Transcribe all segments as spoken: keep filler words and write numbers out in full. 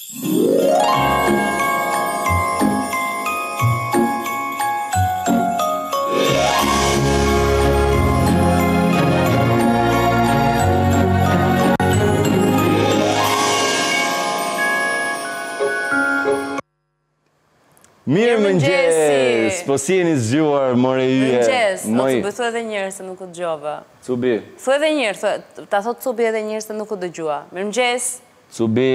Mirë mëngjes, po si jeni zgjuar, more yje. Mëngjes, o Cubi, thu edhe njërë se nuk u dëgjova. Cubi. Thu edhe njërë, ta thot Cubi edhe njërë se nuk u dëgjua. Mirë mëngjes. Cubi.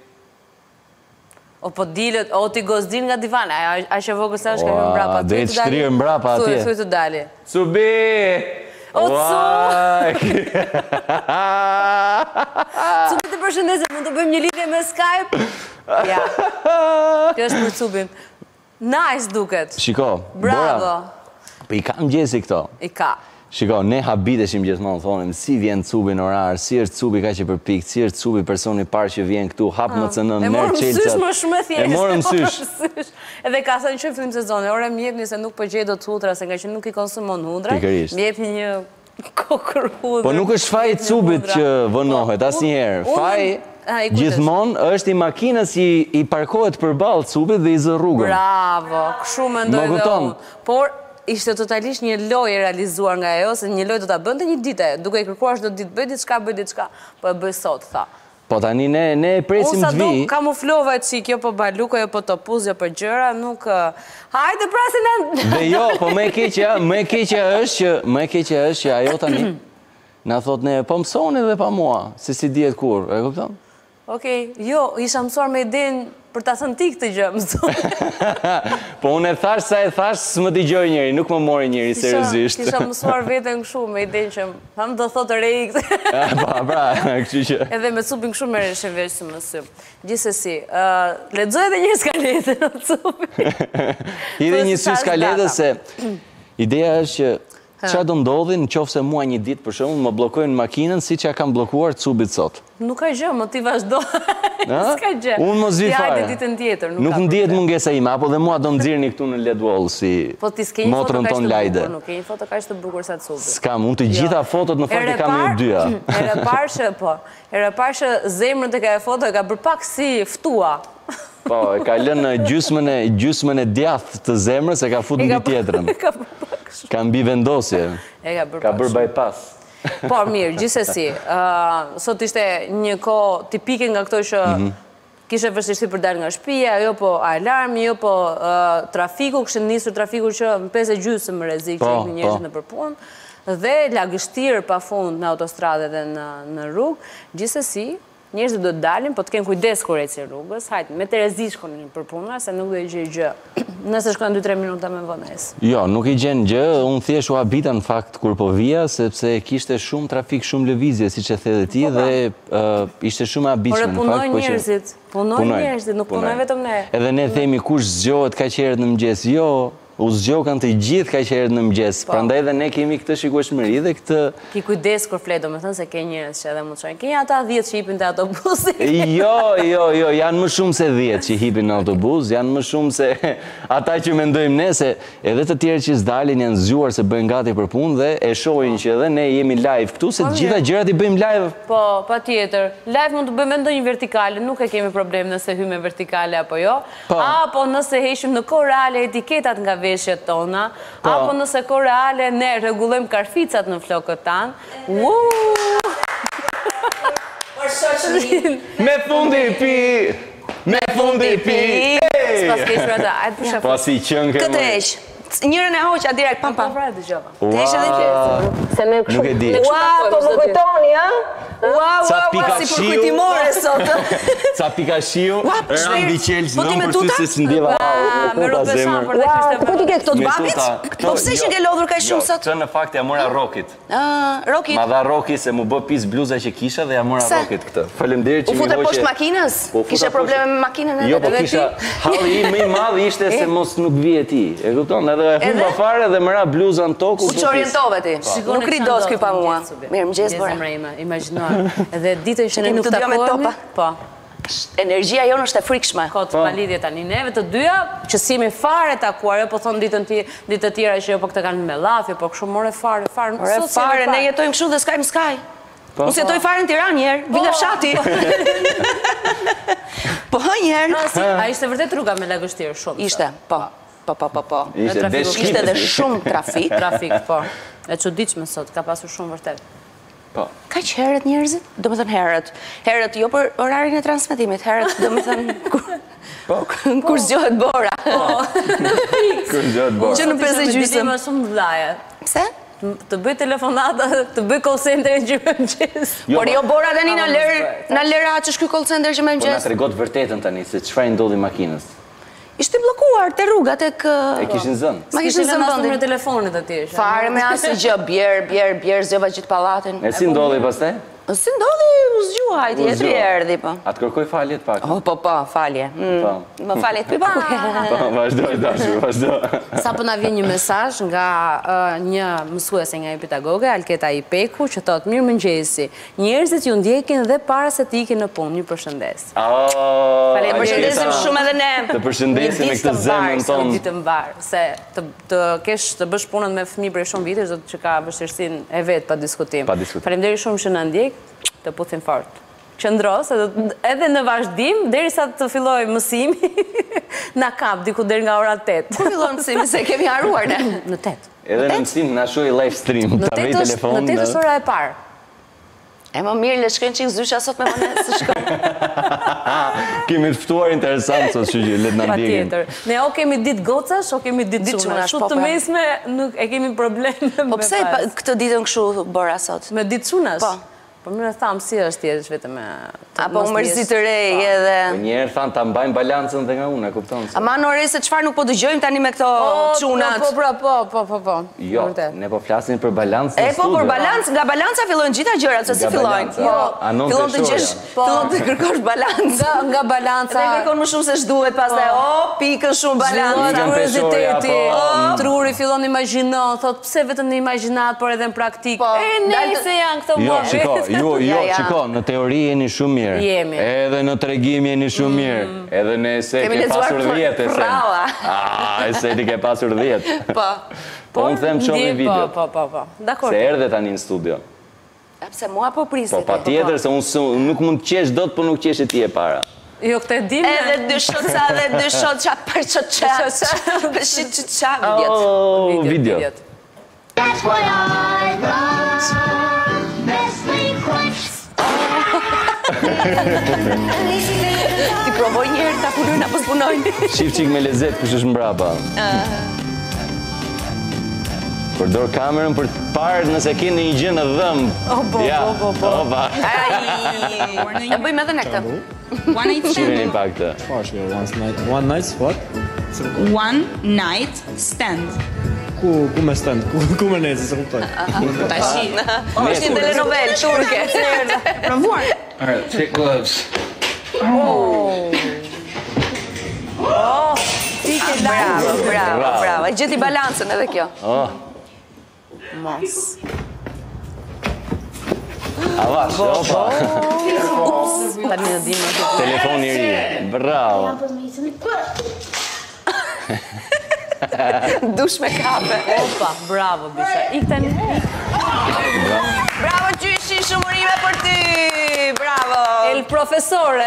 O po dilët, o ti gozdin nga divan, a që vogës sa është ka më mbrapa. Dhe të shtrirë mbrapa atje. Thuj të dali. Cubi! O Cubi! Cubi të përshëndese, mund të bëjmë një lidhje me Skype? Ja, kjo është për Cubin. Nice duket. Shiko, bravo. I ka mëngjesi këto. I ka. Shiko, ne habiteshim gjithmonë, thonim, si vjen Cubi në orar, si është Cubi ka që përpik, si është Cubi personi parë që vjen këtu, hapë më cënën, merë qelësat. E morë mësysh më shumë e thjesht. E morë mësysh. Edhe ka thënë që film sezoni, ore mjepni se nuk përgjej do të hutra, se nga që nuk i konsumon hudra, mjepni një kokër hudrë. Po nuk është faji Cubit që vënohet, asë njëherë. Faji gjithmonë është i makinës i parkohet për balë Cubit dhe i zë rrugën. Bravo, këshu me ndoj dhe unë. Por, ishte totalisht një loj e realizuar nga e, ose një loj do të bënde një dite, duke i kërkuar shdo ditë, bëj diçka, bëj diçka, po e bëj sot, tha. Po tani ne presim të vi. Unë sa do kamuflova e qik, jo po baluko, jo po topuz, jo po gjëra, nuk... Hajde prasin e... Dhe jo, po me keqja, me keqja është që, me keqja është që ajo tani, na thot ne, po mësoni dhe pa mua, se si djetë kur, e kupton? Okej, jo, isha mësuar me idin për ta thënë ti këtë gjë, mësuar. Po unë e thash sa e thash, së më t'i gjoj njëri, nuk më mori njëri seriosisht. Kisha mësuar vetën këshu me idin që tham do thotë rejk. Pa, pra, kështu që... Edhe me Cubin këshu me reshe veç së mësëm. Gjithsesi, lexoj edhe një skaletën në Cubin. Hidhi një sy skaletës se ideja është që qa do ndodhin në qofë se mua një ditë për shumë më blokojnë makinën si që ja kam blokuar Cubit sot. Nuk ka gjë, më ti vazhdo. Ska gjë. Unë më zvi fare. Ti hajde ditën tjetër. Nuk më dihet mungesa ime, apo dhe mua do më dzirni këtu në Led Wall si motrën ton lajde. Nuk ke një foto ka ishte bukur sa Cubit. S'kam, unë të gjitha fotot në fakt e kam një dyja. Ere parë që, po, ere parë që zemrën të ka e foto e ka bërë pak si ftua. Po, e ka lënë gjysmën e djathë të zemrës e ka fut në tjetërën. Ka mbi vendosje. Ka bërë bypass. Po, mirë, gjithsesi. Sot ishte një ko tipike nga këto që kishe vështirësi për dalë nga shtëpia, jo po alarmi, jo po trafiku, kështë nisur trafiku që në pesë e gjysmë më rrezik që ikë njerëzit në përpunë, dhe lagështirë pa fund në autostradë dhe në rrugë. Gjithsesi, njerëzit do të dalin, po të kenë kujdes kur ecin rrugës, hajtë, me Terezi shkonin për puna, se nuk do i gjej gjë, nëse shkon dy tre minuta me vonesë. Jo, nuk i gjen gjë, unë thjesht u habita në fakt kur po vija, sepse kishte shumë trafik, shumë lëvizje, si që the dhe ti, dhe ishte shumë habitshme në fakt. Por e punoj njerëzit, punoj njerëzit, nuk punoj vetëm ne. Edhe ne themi kush zgjohet ka qerët në mëngjes, jo, u zgjokan të gjithë ka qerët në mëngjes, prandaj dhe ne kemi këtë shikueshmëri dhe këtë... Ki kujdes kur flet, do me thënë se ke njërës që edhe më të shojnë. Ke një ata dhjetë që hipin të autobusit? Jo, jo, jo, janë më shumë se dhjetë që hipin në autobus, janë më shumë se ata që mendojmë ne, se edhe të tjerë që s'dalin janë zgjuar se bëjnë gati për punë dhe e shohin që edhe ne jemi live këtu, se të gjitha gjërat i bëjmë live. Po, pa tjetër. Live mund të bëjmë ndonjë vertikale, nuk e kemi problem nëse hyme vertikale apo jo, apo nëse heshim në kohë reale etiketat nga veshjet tona, apo nëse kohë reale ne rregullojmë karficat në flokët tanë. Me fundi pi! Me fundi pi! Po si qënë ke më... Njërën e hoqa direkt, pam pam. Të eshe dhe që... Nuk e di. Ua, po më kujtoni, ha? Ua, ua, ua, si për kujtimore sot. Ca pika shiu, rëndi qelës, po ti me nëmë për ty se së ndjeva. Me rrëtë beshan, për dhe kështë e po ti ke këto të babit? Po pëse ishin ke lodhur ka shumë sot? Që në fakt ja mora Rokit. Rokit? Ma dha Roki se mu bë pis bluza që kisha dhe ja mora Rokit këtë. Falemderit që mi hoqe... U fute poshtë makinës? Kishe probleme me makinën edhe Jo, po kisha... Halli i më i madhë ishte se mos nuk vije ti. E kupton? Edhe e humba fare dhe mëra bluza në tokë. U që orientove ti? Nuk ridos këj pa mua. Mirë më gjesë bërë. Imaginuar. Edhe ditën që ne nuk takohemi. Po. Energjia jonë është e frikshme. Kotë palidhje tani neve të dyja, që si me fare takuar, jo po thonë ditën ditë të tjera që jo po këtë kanë me lafje, po kështu more fare, fare. More fare, ne jetojmë kështu dhe skaj më skaj. Unë jetoj fare në Tiranë njerë, vi nga fshati. Po njëherë. A ishte vërtet rruga me lagështirë shumë? Ishte, po. Po, po, po, po. Ishte Ishte edhe shumë trafik. Trafik, po. E çuditshme sot, ka pasur shumë vërtet. Po. Ka që herët njerëzit? Do më thënë herët. Herët jo për orarin e transmetimit, herët do më thënë kur zgjohet bora. Kur zgjohet bora. Që në pesë gjysmë. Ishte më shumë vllaje. Pse? Të bëj telefonata, të bëj call center që më mëgjes. Por jo bora tani na lër, na lër atë që shky call center që më Po na mëgjes. tregot vërtetën tani se çfarë ndodhi makinës. Ishte bllokuar te rruga tek E kishin zënë. Ma kishin zënë numrin e vendin. telefonit atje. Fare me asnjë gjë, bjer, bjer, bjer, zgjova gjithë pallatin. E si ndodhi pastaj? Si ndodhi, u zgjua, hajti, jetri erdhi, po. Atë kërkoj falje të pak. Oh, po, po, falje. Po. Më falje të pipa. Po, vazhdoj, dashur, vazhdo. Sa po na vjen një mesazh nga uh, një mësuese nga një pedagoge, Alketa Ipeku, që thot: mirë mëngjesi. Njerëzit ju ndjekin dhe para se të ikin në punë. Një përshëndes. Oh, Falem, përshëndesim shumë edhe ne. Të përshëndesim me këtë zemrën tonë. Një ditë mbar, se të, të kesh të bësh punën me fëmijë prej shumë vitesh, do të që ka vështirësinë e vet pa diskutim. Pa diskutim. Faleminderit shumë që na ndjek, të puthim fort. Qëndro, se edhe në vazhdim, derisa të filloj mësimi, na kap diku deri nga ora tetë. Ku fillon mësimi se kemi haruar ne? Në tetë. Edhe në mësim na shoj live stream, Në ta vej tetë është, telefon. në tetë është ora e parë. E më mirë, le shkojnë qikë zysha sot me më ne, së shkojnë. Kemi të ftuar interesant sot, që gjë, le të na Pa ndjekin. tjetër. Ne o kemi ditë gocash, o kemi ditë Ditë çunash. çunash, Shumë po, të po. mesme nuk e kemi probleme Po me pse pas. pa- këtë ditën kështu bëra sot? Me ditë çunash? Po. Po mirë thamë, si është jesh vetëm me... Apo u mërzit të rej edhe... Po njerë thanë ta mbajnë balancën dhe nga unë, e kupton? se- Ama në ore se qëfar nuk po dëgjojmë tani me këto çunat. Po, po, po, po, po, po. Jo, Vërtet. ne po flasin për balancën E në po, për studio. balancë, nga balanca fillojnë gjitha gjërat, se si Nga fillojnë. balanca. Jo, Anon fillon të të gjesh, shoja. fillon të kërkosh balancë. Nga, nga balanca... Dhe kërkon më shumë se shduhet, pas dhe, o, pikën shumë Zhvillohet balancë. Pikën kurioziteti, peshorja, po. truri fillon imagjinon, thot pse vetëm në imagjinat, por edhe në praktik. Po, E dalë- nëse janë këto Jo, mohabete. shiko, jo, jo, Ja, ja. shiko, në teori jeni shumë mirë. Jemi. Edhe në tregim jeni shumë mirë. Edhe nëse Kemi ke lexuar pasur për- dhjetë, e se. brava. Ah, e se ti ke pasur dhjetë. Po. Po unë them që me Ndje- video. Po, po, po, po. Dakor. Se erdhe tani në studio. A pse mua po prisit. Po pa tjetër se unë su- nuk mund të qesh dot, po nuk qesh e ti e para. Jo, këtë e dim. Edhe dy shoca dhe dy shoca për qoqa. Për shi qoqa vidjet. Oh, video. That's what I love. Nestle Crunch. Ti provoj njërë ta punojnë apo s'punojnë. Shif qik me lezet kush është mbrapa. Përdor kamerën për të parë nëse keni një gjë në dhëmbë. Oh, po, Ja, po, po, po. opa. Ai, e bëjmë edhe ne këtë. One night Shifeni stand. pak të. Pashke, one night, one night, what? One night stand. Ku, ku me stand, ku, ku me nejtë, se kuptoj. Tashi. O, është një telenovel, turke. Provuar. Alright, take gloves. Fike Bravo, lajmë. bravo, bravo. E gjeti balancën edhe kjo. Oh, Mos. avash, opa. Tani në dimë. Telefoni i ri. Bravo. Dush me kape. Opa, bravo, bisha. Ik tani. Bravo, qyshi, shumërime për ty. Bravo. El profesore.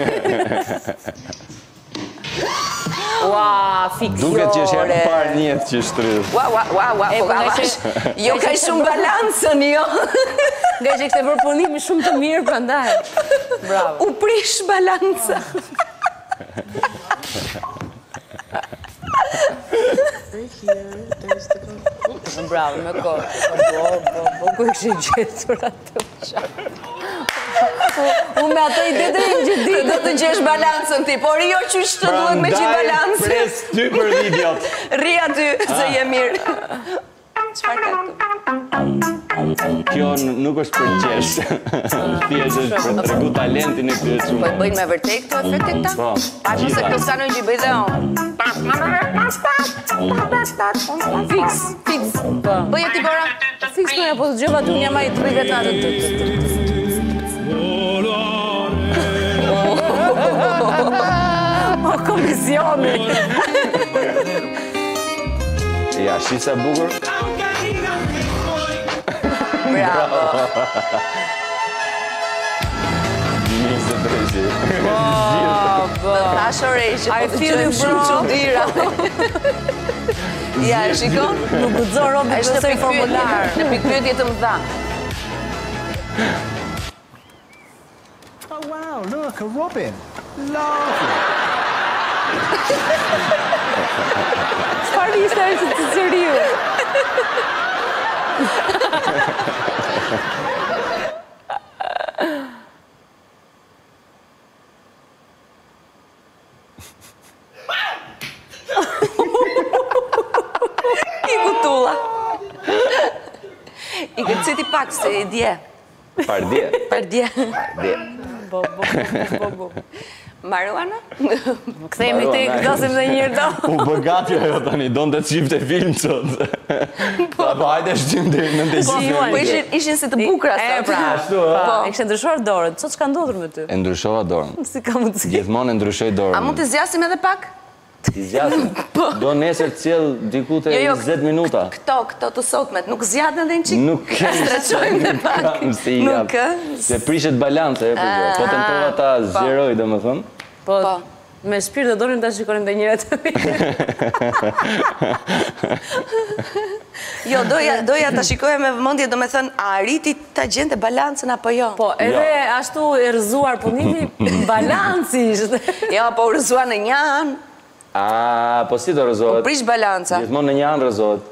Ua, fiksore. Duket që është herë parë njëtë që shtrydh. Ua, ua, ua, ua, E, po po, nga avash. që- Jo nga ka që- shumë balancën, jo. Nga që kështë e bërë punimi shumë të mirë, prandaj. Bravo. U prish balanca. Bravo, me kohë. Po, po, po, ku e kështë gjetur atë qatë? Unë me ato ide të rinë gjithë Ti ditë. do të gjesh balancën ti, por jo që të duhet me gjithë balancën. pres ty për videot. Ri aty, se je mirë. Çfarë ka këtu? Kjo n- nuk është për qesh. Thjesht është për të tregu talentin e këtyre Po çunave. e bëjnë me vërtet këto efekte këta? Po, A që se gjitha. këto sanojnë që i bëjnë dhe on. Fix, fix. Bëje ti bëra? Fiks me, po të gjëva të unë jam ai të rivetatë. O, komisioni. Ja, shi sa bukur. Bravo. njëzet të rëgjë. Po, Dashore që I po feel you, dëgjojmë shumë bro. çuditëra. Ja, shikon? Nuk guxon Robi të bëjë formular. Në pikpyetje të mëdha. Oh wow, look, a robin. Lovely. Çfarë ishte ajo të seriu? I kutulla. I këtë citi pak se i dje. Pardje. Pardje. Pardje. Bo, bo, bo, bo, bo. Marijuana? Kthehemi te klasim edhe një herë do. U bë gati ajo tani, donte të shifte film sot. Po, po hajde shtim deri në të gjithë. Po ishin ishin si të bukura E sot. pra, Ashtu, po, e kishte ndryshuar dorën. Sot çka ndodhur me ty? E ndryshova dorën. Si ka mundësi? Gjithmonë e ndryshoj dorën. A mund të zgjasim edhe pak? I zjasim. Do nesër të cjell diku te Jo, jo, njëzet minuta. Këto, këto të sotmet, nuk zjatën edhe një qik? Nuk kem. Streçojmë dhe pak. Kam si Nuk, jap. Se prishet balance, e për gjë. Po të prova ta zgjeroj, domethënë. Po, Po. me shpirt do donim ta shikonim edhe një herë të Jo, doja, doja ta shikoja me vëmendje, do me thënë, a arriti ta gjente balancën apo jo? Po, edhe ashtu e rrëzuar punimi, balanci ishte. Jo, po u rrëzua në një anë, A, po si do u rrëzohet? prish balanca. Gjithmonë në një anë rrëzohet.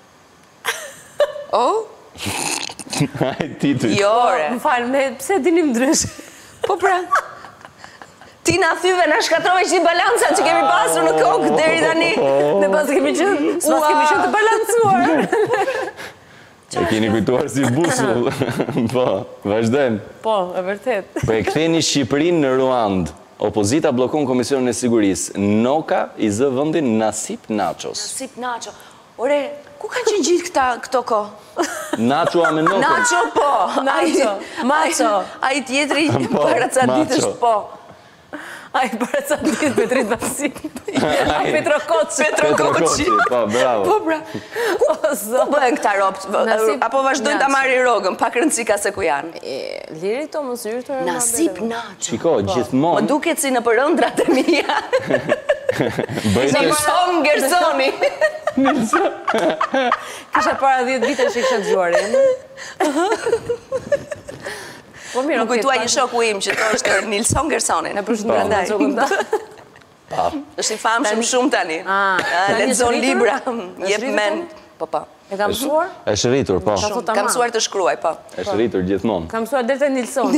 Oh? Ai ti ty. Jo, re. Më falë, ne pse dinim ndrysh? Po pra. Ti na thyve, na shkatrove që balanca që kemi pasur në kokë deri tani. Ne pas kemi qenë, s'pas kemi qenë të balancuar. E keni kujtuar si busull. Po, vazhdojmë. Po, e vërtet. Po e ktheni Shqipërinë në Ruand. Opozita blokon Komisionin e Sigurisë. Noka i zë vendin Nasip Nachos. Sip Nacho. Ore, ku kanë qenë gjithë këta këto kohë? Nacho a me Noko? Nacho po. Nacho, Macho. Ai tjetri Po, para ca ditësh Macho. po. Ai para ca ditë Petrit Vasi. Ai Petro Koçi. Petro Koçi. Po, bravo. Po pra. O, Ku zot. bëhen këta ropt? Nasip Apo vazhdojnë ta Nacho. marrin rrogën, pak rëndësi ka se ku janë. E, Liri to mos hyrtur. Nasip Nacho. Shiko, Më gjithmonë duket si në përëndrat e mia. bëjtë Nilson Gersoni. Kisha para dhjetë vite që kisha dëgjuar. Po mirë, Më kujtua një shoku im që to është Nilson Gersoni. Në përshëndetje ndaj. Është i famshëm shumë tani. Ah, tani Lexon është rritur? libra, Është jep rritur men. Po po. E kam mësuar? është rritur, po. Ka thot Kam tamam. mësuar të shkruaj, po. Është rritur gjithmonë. Kam mësuar deri te Nilsoni.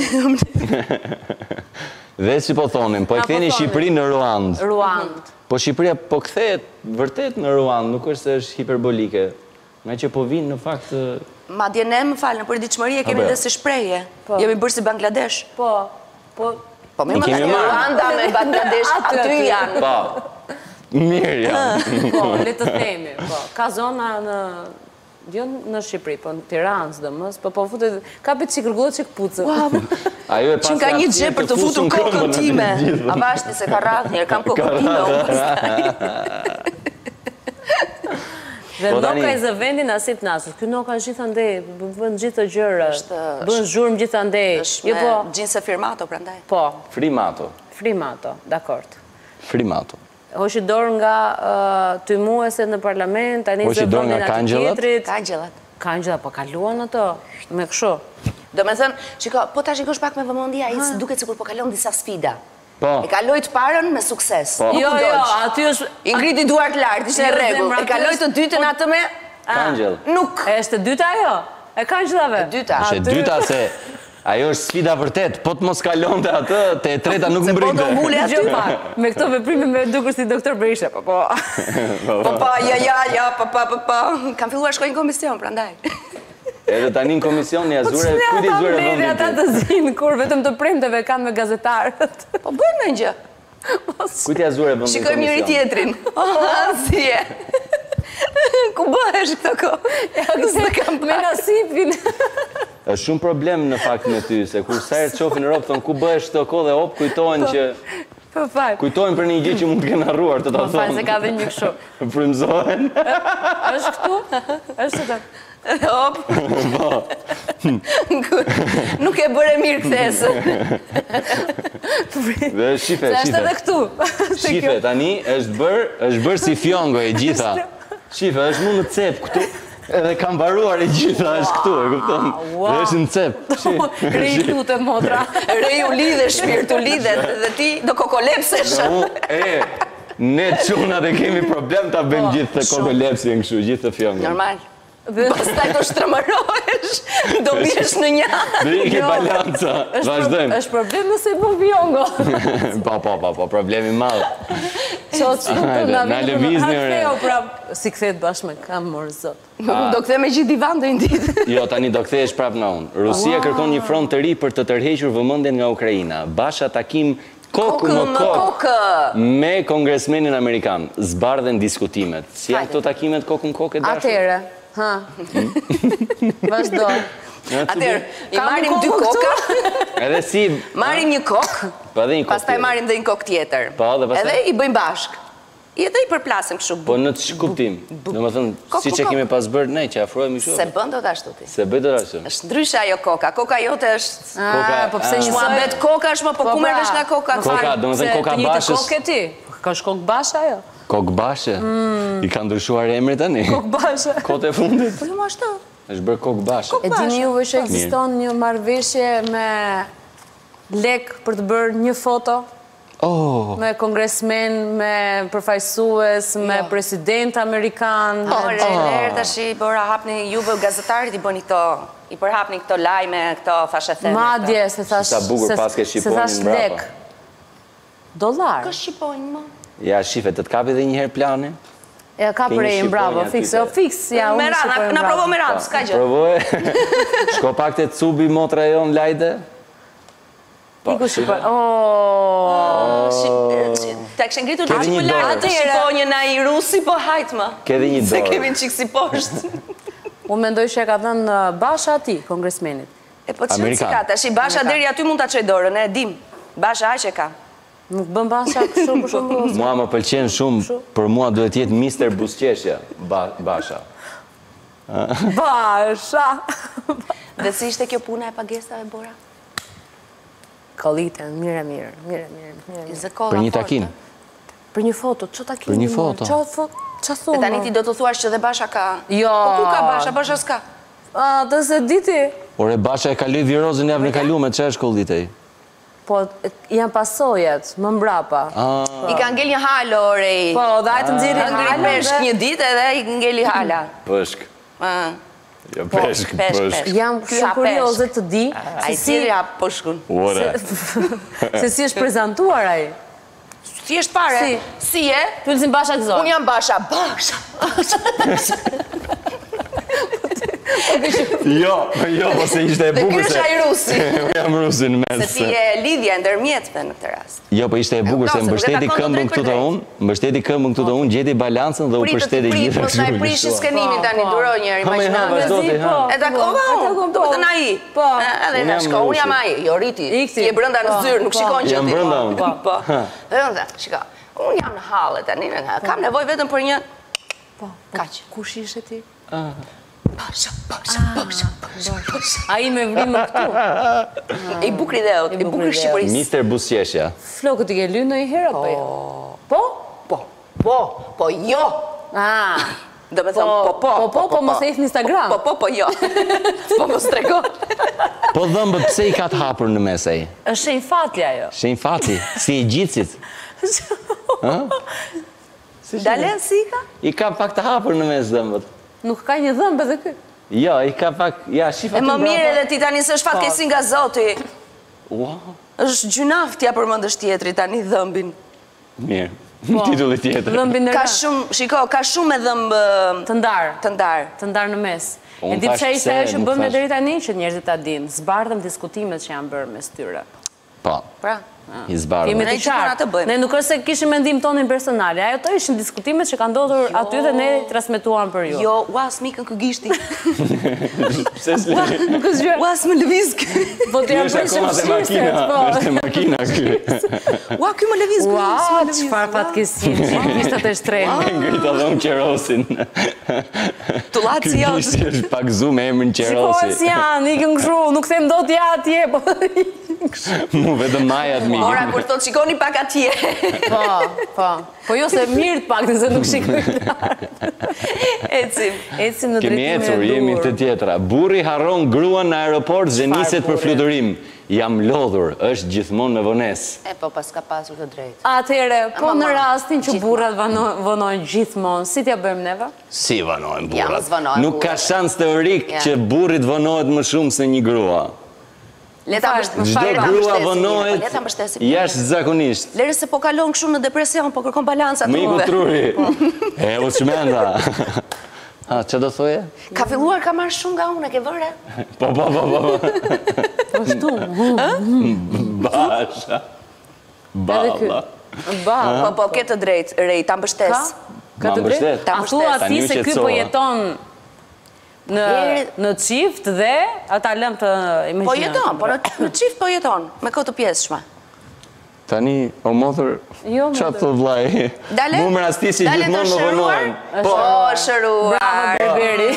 Dhe si po thonim, po e Na po ktheni thonim. Shqipërinë në Ruand. Ruand. Po Shqipëria po kthehet vërtet në Ruand, nuk është se është hiperbolike. Nga që po vinë në fakt ë, Madje ne më falë, në përditshmëri e kemi Apo. dhe si shprehje. Po. Jemi bërë si Bangladesh. Po, po, Po me I më kemi thënë, marrë. Ruanda me Bangladesh, Aty, aty aty. janë. po. Mirë janë. po, le të themi, po. Ka zona në jo në Shqipëri, po në Tiranë sidomos, po po futet ka pe çik rrugë çik pucë. Ajo e Që pasi ka një aftësia gjë për të fusun futur kokën këmbën aty time. gjithë. A bashti se ka rradh njerë, kam kokën time unë pastaj. Dhe Po tani- noka i zë vendin Nasip Nachos. Ky noka është gjithandej, bën gjithë të gjëra. Është- Bën zhurmë gjithandej. Është Jo me po, gjinse firmato prandaj. po, Frimato. frimato, dakord. Frimato. Hoqi dorë nga uh, tymueset në parlament, tani Hoqi zë dorë nga vendin aty kangjëllat? tjetrit. Ka gjellat. Kangjëlla, po kaluan ato, me kështu. Do me thënë, shiko, po ta shikosh pak me vëmendje, ai si duket sikur po kalon disa sfida. Po. E kaloi të parën me sukses. Po. Nuk Jo, u jo, doq. aty është... I ngriti duart lart, ishte Jo, në rregull. zemra, E kaloi aty të është- dytën atë me Kangjëll. nuk. E është e dyta ajo? E kangjëllave? E dyta. Është e Aty- dyta se ajo është sfida vërtet, po të mos kalonte atë, te e treta nuk Se po do mbrinte. mbule aty. Gjë pak, me këto veprime me dukur si doktor Berisha, po po. Po pa, ja, ja, ja, pa, pa, pa, pa. Kam filluar shkoj në komision, prandaj. Edhe tani në komision ja zure, Ne kujt i ata zure mbledhja vendin ata ti? të zinë, kur vetëm të premteve kanë me gazetarët. Po bëjmë në gjë. Kujt ja zure vendin në Shikojmë njëri komision? tjetrin. Ah, si e. Ku bëhesh këto kohë? S'e kam Me nasipin. Është shumë problem në fakt me ty, se kur sa herë të shohin në ropë, thonë ku bëhesh këto kohë dhe hop kujtojnë që Për fal. Kujtojnë për një gjë që mund të kenë harruar të ta Për fal, thonë. se ka dhe një kështu. Frymëzohen. Është këtu? Është të... Hop. Nuk e bëre mirë kthesën. Dhe shife, Se është edhe shife. këtu. Shife, tani është bërë, është bërë si fjongo e gjitha. Shife, është mund në cep këtu. Edhe kam varuar e gjitha, është këtu, e kupton? Dhe është në cep. Rej lutë, motra. Rej u lidhe, shpirtu lidhet, dhe ti do kokolepsesh. E, ne çuna dhe kemi problem ta bëjmë gjithë të kokolepsin kështu, gjithë të fjongon. Normal. Pastaj do shtrëmërohesh, do biesh në një. Dhe i ke balanca, vazhdojmë. Është problem nëse i bën vjongo. Pa, pa, pa, pa, problemi madh. Qo që nuk të nga Na vinë lëviz në një ore. haktheo, pra, si kthehet bashkë me kam morë zot. Do kthe me gjithë divan do i ditë. Jo, tani do kthehesh prapë në unë. Rusia kërkon një front të ri për të tërhequr vëmendjen nga Ukraina. Basha takim kokë më kokë me kongresmenin amerikan. Zbardhen diskutimet. Si janë këto takimet kokë më kokë e dashur? Atere, ha. Vazhdo. Atëherë, i Kam marrim dy kokë koka, Edhe si... marrim një kokë, Po edhe një kokë pastaj tjetër. marrim dhe një kokë tjetër. Po, dhe pastaj? Edhe i bëjmë bashkë. I edhe i përplasim kështu. Po në të kuptim. Domethënë, Kokë, siç e kokë. kemi pas bërë ne që afrohemi kështu. Se bën dot ashtu ti. Se bëj dot ashtu. Është ndryshe ajo koka. Koka jote është... Koka- Ah, po pse një Shma bet koka është më, po ku merresh nga koka? Koka, domethënë koka bashës. Kokë e ti. Ka shkok basha ajo? Kokë bashe. I ka ndryshuar emri tani. Kokë basha. Kote e fundit. Po më ashtu. Është bërë kokë bashe. E dini juve që ekziston një marrëveshje me lek për të bërë një foto? Oh, Me kongresmen, me përfaqësues, me president amerikan. Ore, lërë tash i bëra hapni juve gazetarit i bëni këto, i përhapni këto lajme, këto fashetheme. Madje, se thash... sa bukur se- pas ke se shqiponin thash mbrapa. lek. Dollar. Kë shqipojnë më? Ja, shife, të të kapi dhe njëherë plani? Ja ka Ke një prej, shqiponi bravo, aty fix, te- o fix, ja, unë Merat, shqipoj na provo Merat, s'ka gjë. Provoje. Shko pak të cubi motra jonë lajde. Iku shqipoj, ooo... Ta kështë ngritur Ke të dhe një që më lartë dorë. të shqiponjë na i rusi, po hajtë më. Ke dhe një Se dorë. kemi në qikë si poshtë. Unë mendoj që e ka dhënë basha ati, kongresmenit. E po që Amerikan. si ka, tash i basha deri aty mund ta çoj dorën, e dim. Basha aq e ka. Nuk bën basha kështu për shumë. Mua më pëlqen shumë, për mua duhet jetë mister Busqeshja, ba, Basha. Basha! Dhe si ishte kjo puna e pagesave, Bora? Kolitën, mire, mire, mire, mire, mire. Për një takim. Për një foto, që takim? Për një foto. Qa E thumë? tani ti do të thuash që dhe basha ka... Jo. Po ku ka basha? Basha s'ka. A, të se diti. Ore, Basha e kaloi virozën javën e kaluar, çfarë është kollitej? Po, janë pasojet, më mbrapa. I ka ngel një halo, rej. Po, dhe ajtë nëziri Ka ngri peshk një ditë edhe i ngeli hala. Peshk. Ah, Jo, peshk, peshk, peshk. peshk. Jam Ky shumë ha kurioze të di A se i si, tiri hap peshkun. Ore. se si është prezentuar ai. Si është pare? Si? Si e? Pyllësin basha këzor. Unë jam basha. Basha. Jo, jo, po se ishte e Dhe bukur ky se... është ai rusi. Unë jam rusi në Se mes. ti e lidhja ndërmjetëve në këtë rast. Jo, po ishte e bukur se kuptoj, se mbështeti kur e takon këmbën drejt këtu për të drejt. unë, mbështeti këmbën këtu të unë, gjeti balancën dhe u Pritët, përshteti prit, gjithë mos na e prishi skenimin tani, Po, po. duroj njëri, Ha, me ha, imagjino. vazhdo ti, ha. E takova unë, duhet të na i. Po. Edhe Unë na jam shko, unë jam rusi. ai, jo riti. Ikti. Ti je brenda në Po, zyrë, nuk po. shikon që ti. Jam brenda unë. Po, po. Dhe unë dhe, shiko, unë jam në halle tani, kam nevojë vetëm për një... Po, Kaq. kush ishe ti? Basha, basha, basha, basha, basha. A i me vrimë këtu. E i bukri dhe, i bukri Shqipërisë. mister Busqeshja. Flokët i ke lynë në i herë, apo jo? Po? Po, po, po jo. Ah, Do me thëmë, po, po, po, po, po, mos e if në Instagram. Po, po, po, jo. Po, mos trego. Po dhëmbët pse i ka të hapur në mes ai? është shenjë fatja jo. Shenjë fati, si i gjicit. Dalen si ka? I ka pak të hapur në mes dhëmbët. Nuk ka një dhëmbë edhe ky. Jo, i ka pak, ja, shifa E më mirë edhe ti tani se është fatkesi nga Zoti. Wow, është gjynaf t'ja përmendësh tjetri tani dhëmbin. mirë. Titulli tjetër. Dhëmbin në Ka rënd. shumë, shiko, ka shumë e dhëmb Të ndarë. të ndarë. Të ndarë në mes. Unë E di thash pse ishte pse, ajo që nuk bëmë thash. deri tani që njerëzit ta dinë. Zbardhëm diskutimet që janë bërë mes tyre. Po, Pra, i zbarë. Kemi Ne të gjithmonë atë qartë. bëjmë. Ne nuk është se kishim mendim tonin personale, ajo to ishin diskutimet që kanë ndodhur aty dhe ne transmetuam për ju. jo, ua, s'mikën kë gishti. Pse s'le? Nuk është gjë. Ua, s'më lëviz kë. Po të Ky jam është bërë akoma te shemshirëse, makina, po. është te makina ky. Ua, ky më lëviz kë. Ua, s'më lëviz. çfarë fatkeqësi, ishte të shtrenjtë. Ngrita dhëm Qerosin. Tullat Ky si jo. gishti është pak zu me emrin Shikohet Qerosi. si janë, ikën kështu, nuk them dot ja atje, po. Mu vetëm majat mi. Ora, kur thot shikoni pak atje. Po, po. Po jo se mirë të paktën se nuk shikoj. Ecim. Ecim në Kemi drejtimin ecur, e jemi dur. të tjetra. Burri harron gruan në aeroport dhe niset për burri? fluturim. Jam lodhur, është gjithmonë në vonesë. E, po, pas ka pasur të drejtë. Atëhere, po Ama, në ma, rastin që gjithmonë. burrat vano- vonojnë gjithmonë, si t'ja bëjmë neve? Si vonojnë Ja, burrat? mos vonojnë Nuk ka burrat. shans teorik Ja. që burrit vonohet më shumë se një grua. Leta Fare, mbështesim. Çdo Fare, grua mbështesim, vonohet Leta mbështesim. jashtëzakonisht. Lere se po kalon kështu në depresion, po kërkon balanca Më iku truve. truri. E u çmenda. Ha, që do thoje? Ka filluar ka marrë shumë nga unë, e ke vëre? Po, po, po, po. Po shtu. Basha. Edhe ky. Balla. Ba, Po, po, ke të drejtë, Rej, ta mbështes. ka? Ka Ma të drejtë? mbështet. Ta A thua mbështet. ti Tani se u ky qetësova. po jeton në Jeri- në çift dhe ata lëm të imagjinojnë. Po jeton, po në në qift po jeton, me këtë pjesëshme. Tani, o motër, Jo, qa motër. të vlaj? Dale? Mu më rastisi Dale të gjithmonë më shëruar? vonohen. Po, Bravo, shëruar. Berberi.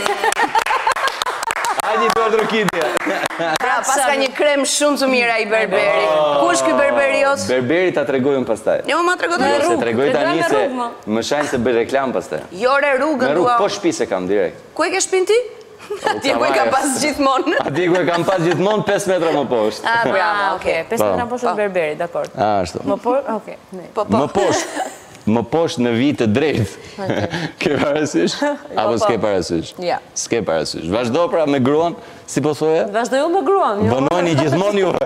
Hajde të trokitje. Pra, pas ka një krem shumë të mira i Berberi. Ku është ky Berberi jot? Berberi ta tregojmë pastaj. Jo, ma tregoj Jo, të se rrugë. tregoj Tregoj tani me se rrugë, mo. më shajnë se bëj reklam pastaj. Jore Me rrugën rrugë dua. po shtëpi se kam direkt. Ku e ke shpinë ti? Ti ku e ka pas gjithmonë. Ati ku e kam pas gjithmonë pesë metra më poshtë. Ah, Ah, bravo, okay. okay. pesë metra Po. poshtë Berberi, dakor. A, ashtu. Më por, okay. ne. Po, po. Më poshtë. Më poshtë në vit të drejtë. Ke parasysh? Apo po. s'ke parasysh? Ja. S'ke parasysh. Vazhdo pra me gruan, si po thoje? Vazhdoj unë me gruan, jo? Vonojni gjithmonë juve.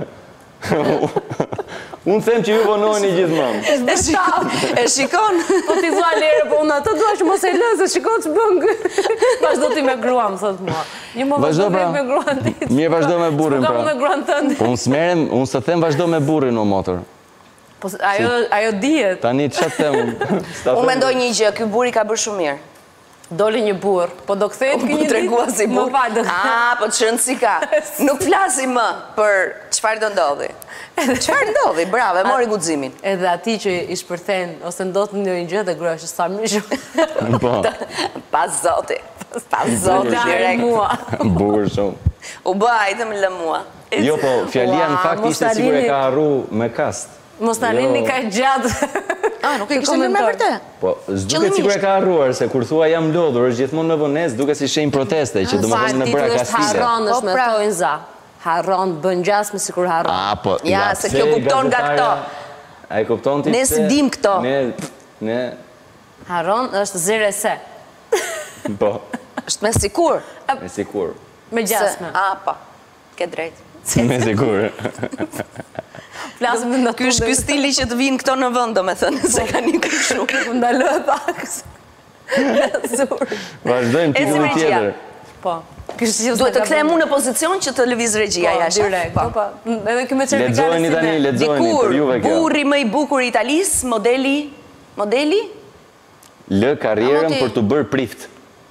Unë them që ju vonojni gjithmonë. E shikon, e shikon. Po ti thua Lere, po unë ato dua që mos e lë se shikon ç'bën. Vazhdo ti me gruan, thot mua. Një më Vazhdo, vazhdo pra. me gruan ti. Mirë, vazhdo me burrin, S'ka pra. me gruan tënd. Unë s'merrem, unë s'të them vazhdo me burrin o motor. Po s- ajo ajo dihet. Tani çfarë them unë? S'ta Unë them. mendoj një gjë, ky buri ka bërë shumë mirë. Doli një burr, po do kthehet ky një Tregua si Më burr. fal, do- Ah, po çrën si ka. Nuk flasim më për çfarë do ndodhi. Çfarë ndodhi? Bravo, e mori guximin. Edhe ati që i shpërthen ose ndodh ndonjë gjë dhe gruaja është sa më shumë. Po, Pas zoti. Pas zoti Lajë direkt. mua. bukur shumë. U bë ajtë më lë mua. Jo, po, fjalia në Ua, fakt mos ishte ta sigur e lini- ka harru me kast. Mos na lini ka gjatë. Ah, nuk e Të kishte lënë me komentoj. vërtet. Po, s'duket Qëllimisht. sigur e ka harruar, se kur thua jam lodhur, është gjithmonë në vonesë, duke si shenjë proteste, që do më Sa thonë në titulli bëra është kastile. harron, është Po, me pra. thojnë za. Harron, bën gjasme sikur harron. A, po, Ja, se pse kjo kupton nga gazetarja- këto. A e kupton ti? Ne pse? s'dim këto. Ne, ne, Harron është zere se. po, Është me sikur. me sikur. Me gjasme. Se- Ah, po. Ke drejt. Me sikur. Flasim në Ky është ky stili që të vinë këto në vend, domethënë, se ka një kështu. Ndaloj pak. Zur. Vazhdojmë Ecim titulli regjia. tjetër. Po. Kështë që Duhet të kthehem unë në pozicion që të lëviz regjia Po, jashtë. direkt. Po, po. Edhe ky me certifikate. Lexojeni si tani, ne. lexojeni Dikur, për juve kjo. burri më i bukur i Italis, modeli, modeli? Lë karrierën A, moti- për të bërë prift.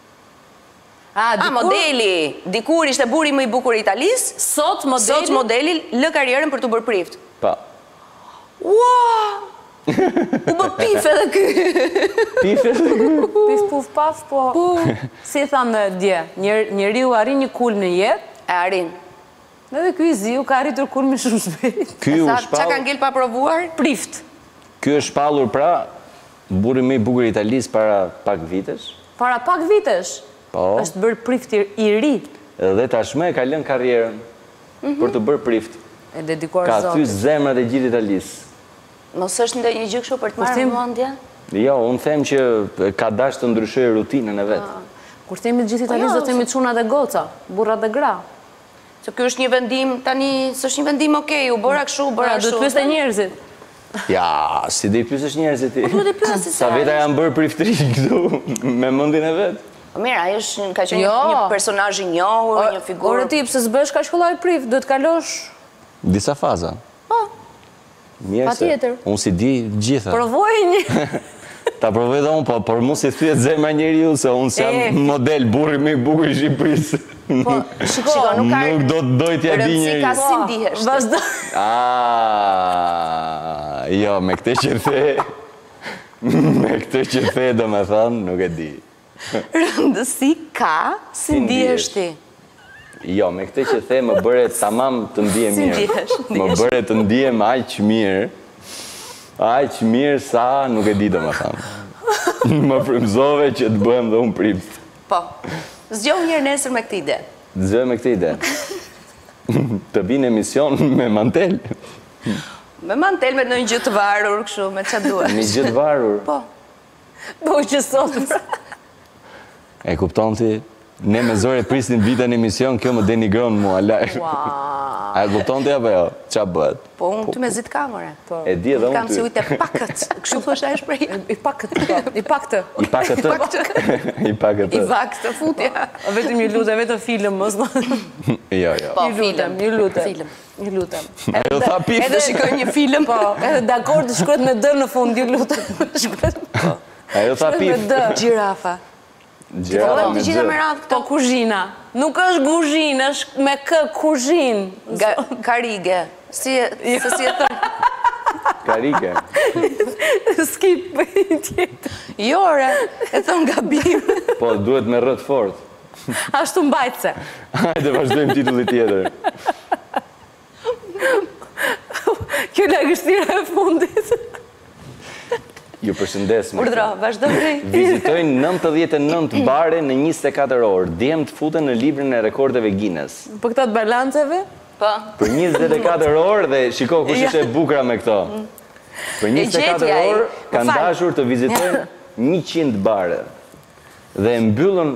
A, Ah, dikur, modeli. Dikur ishte burri më i bukur i Italis, sot modeli. sot modeli lë karrierën për të bërë prift. Pa, Ua! U bë pif edhe ky. pife dhe kë. Pif puf paf, po. Si thamë dje, njer, njeriu arrin një kulm në jetë, E arin. edhe ky i ziu ka arritur kulmin shumë shpejt. Ky u Sa çka ka shpall, ngel pa provuar? Prift. ky është shpallur pra, burri më i bukur i Italis para pak vitesh. Para pak vitesh. Po. Është bërë prift i i ri. Dhe tashmë e ka lënë karrierën për të bërë prift. E dedikuar Ka Zotit. thys zemrat e gjithë Italisë. Mos është ndonjë gjë kështu për të marrë Kuptim. mendje? Jo, unë them që ka dash të ndryshojë rutinën e vet. Kur themi të gjithë jo, italisë, do themi çunat dhe goca, burrat dhe gra. Se ky është një vendim tani, s'është një vendim okay, u bëra kështu, u bëra Pra, kështu. duhet pyeste njerëzit. Ja, si do i pyesësh njerëzit ti? duhet i pyesësh Sa se veta ai janë bërë priftëri këtu me mendin e vet. Po mirë, ai është ka qenë Jo. një, një personazh i njohur, një Ore figurë. ti, pse s'bësh kaq kollaj prift, duhet kalosh Disa faza. Po. Mirë se. Patjetër. Unë si di gjitha. Provoj një. Ta provoj dhe unë, po por mu si thyet zemra njeriu, se unë si jam model, burri më i bukur i Shqipërisë. Po, shiko, nuk ka Nuk do të doj t'ja di rëndësi njeriu. ka si ndihesh. Vazhdo. Ah, jo, me këtë që the, me këtë që the do me thënë, nuk e di. Rëndësi ka si ndihesh ti. Jo, me këtë që the më bëre tamam të ndihem Si mirë. ndihesh, Më bëre të ndihem aq mirë, aq mirë sa nuk e di do me thënë. Më frymëzove që të bëhem dhe unë primt. Po. Zgjoh njërë nesër me këtë ide. Zë me këtë ide. Të binë emision me mantel. Me mantel, me në një gjë të varur, kështu, me që duhet. Një gjë të varur. Po. Po që sot. E kupton ti? Ne me zore prisnin vita në emision, kjo më denigron mua live. A e kupton ti apo jo? Qa bëhet? Po, unë ty me zitë kamëre. E di edhe unë Kam ty. si ujtë e pakët. Kështu thosht e shprej. I pakët, i pakët. I pakët të. I pakët I të. vakë të futja. Vetëm një lutem, vetëm film, mos. Jo, jo. Po, Ju lutem, film. ju lutem. Film. Ju lutem. Ajo tha pif. Edhe shikoj një film. Po, edhe dakord të shkruhet me D në fund, ju lutem. Shkruhet Ajo tha me pif. D. Gjirafa. Gjera Po, me të gjitha me gjë. radhë Po këto. kuzhina. Nuk është guzhin, është me kë kuzhin. Ga- Karige. Si e, se si e thënë. Karike. Skip tjetër. Jo, re, e thënë gabim. Po, duhet me rrët fort. Ashtu mbajtse. Hajde, vazhdojmë titulli tjetër. Kjo lagështira e fundit. Ju përshëndes. me Urdhro, këtë. vazhdo drejt. Vizitojnë nëntëdhjetë e nëntë bare në njëzet e katër orë. Djemë të futen në librin e rekordeve Guinness. Për këta të balanceve? Po. Për njëzet e katër orë dhe shiko kush ishte e bukura me këto. Për njëzet e katër gjetja ai. orë kanë Më fal. dashur të vizitojnë njëqind bare. Dhe mbyllën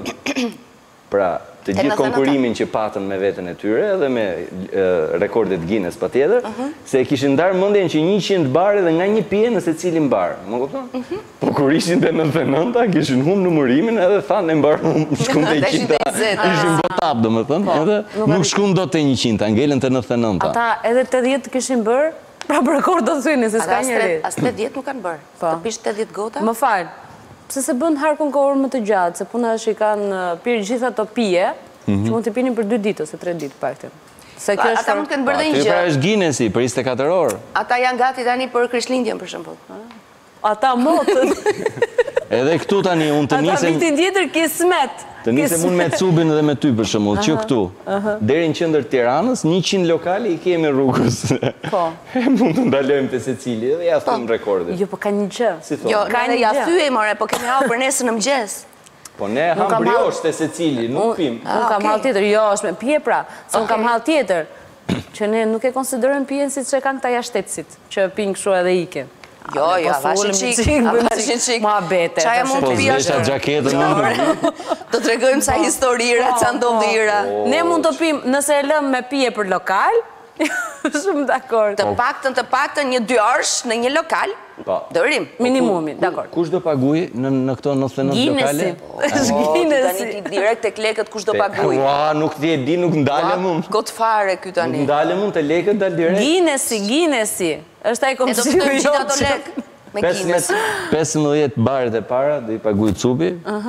pra të Te gjithë në thënë konkurimin që patën me veten e tyre edhe me e, rekordet Guinness patjetër, se e kishin ndarë mendjen që njëqind bare dhe nga një pije në secilin bar. Më kupton? Po kur ishin te nëntëdhjetë e nënta, kishin humbur numërimin edhe thanë e mbaruam shkon te Te ishin te njëqind. njëzet. Ishin botap, domethënë, edhe nuk shkon dot te njëqind, ngelën te nëntëdhjetë e nënta. Ata edhe tetëdhjetë kishin bërë, pra për rekord do të thyni, se s'ka Ata njëri. as tetëdhjetë nuk kanë bërë. Po. Të pish tetëdhjetë gota? Më fal, pse se bën harkun kohër më të gjatë, se puna është i kanë pirë gjitha ato pije, që mund të pinin për dy ditë ose tre ditë paktën. Se kjo Ata është mund të kenë bërë dhe Aty një pra gjë. është Guinness-i për njëzet e katër orë. Ata janë gati tani për Krishtlindjen për shembull. ata motën. Edhe këtu tani unë të Ata nisem vitin tjetër kismet. të nisem unë me Cubin dhe me ty për shembull, që këtu. Deri në qendër Tiranës, njëqind lokale i kemi rrugës. Po. E mund të ndalojmë te secili dhe ja thëm rekordin. Jo, po ka një gjë. Si thon? Jo, Ka ne një ja gjë. thyej more, po kemi hapur për nesër në mëngjes. Po ne ham kam briosh te secili, nuk pim. Unë kam okay. hall tjetër, jo, është me pije pra, se unë kam Okay. hall tjetër, që ne nuk e konsiderojmë pijen si që kanë këta jashtetësit, që pinë kështu edhe ike. Jo, jo, avashin qik, avashin qik. Ma bete. Qaja mund Po të pija zvesha shumë. gjaketën unë. Të tregojmë ca historira, ca ndodhira. Ne mund të pimë, nëse e lëm me pije për lokal, shumë dakord. Të paktën, të paktën një dy orësh në një lokal, Po. dërim. Minimumi, dakord. Kush do paguaj në në këto nëntëdhjetë e nëntë lokale? Guinness-i. Është tani Guinness-i. ti direkt tek lekët kush do paguaj. Ua, nuk ti e di, nuk ndalem unë. Kot fare ky Nuk tani. ndalem unë te lekët dal direkt. Guinness-i, Guinness-i. Është ai E do komisioni fitojmë gjithë ato jote. lek me Guinness. pesëmbëdhjetë baret e para do i paguaj Cubi.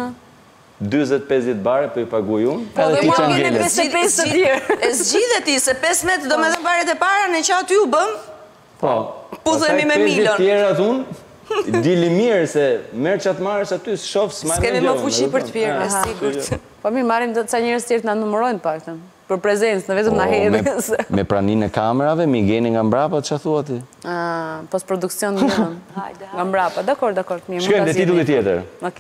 dyzet pesëdhjetë bare po i paguaj unë. Po, dhe Edhe ti mua që vjen ngelet. pesë e pesë të tjerë. E zgjidhe ti se pesë metë do me dhe baret e para në që aty u bëm. Po. Puthemi me Pastaj milon. pesëdhjetë tjerat unë dili mirë se merr çat marrësh aty, shoh s'ma S'kemi më fuqi për të pirë, Aha, e sigurt. Po mirë, marrim do ca njerëz tjerë të na numërojnë paktën. Për prezencë, në vetëm na Po, me, hedhin. me praninë e kamerave, mi geni nga mbrapa, ç'a thua ti? Ah, post-produksion në nga mbrapa. Dakor, dakor, mirë. mund Shkojmë ta te titulli zgjidhni. tjetër. Okej.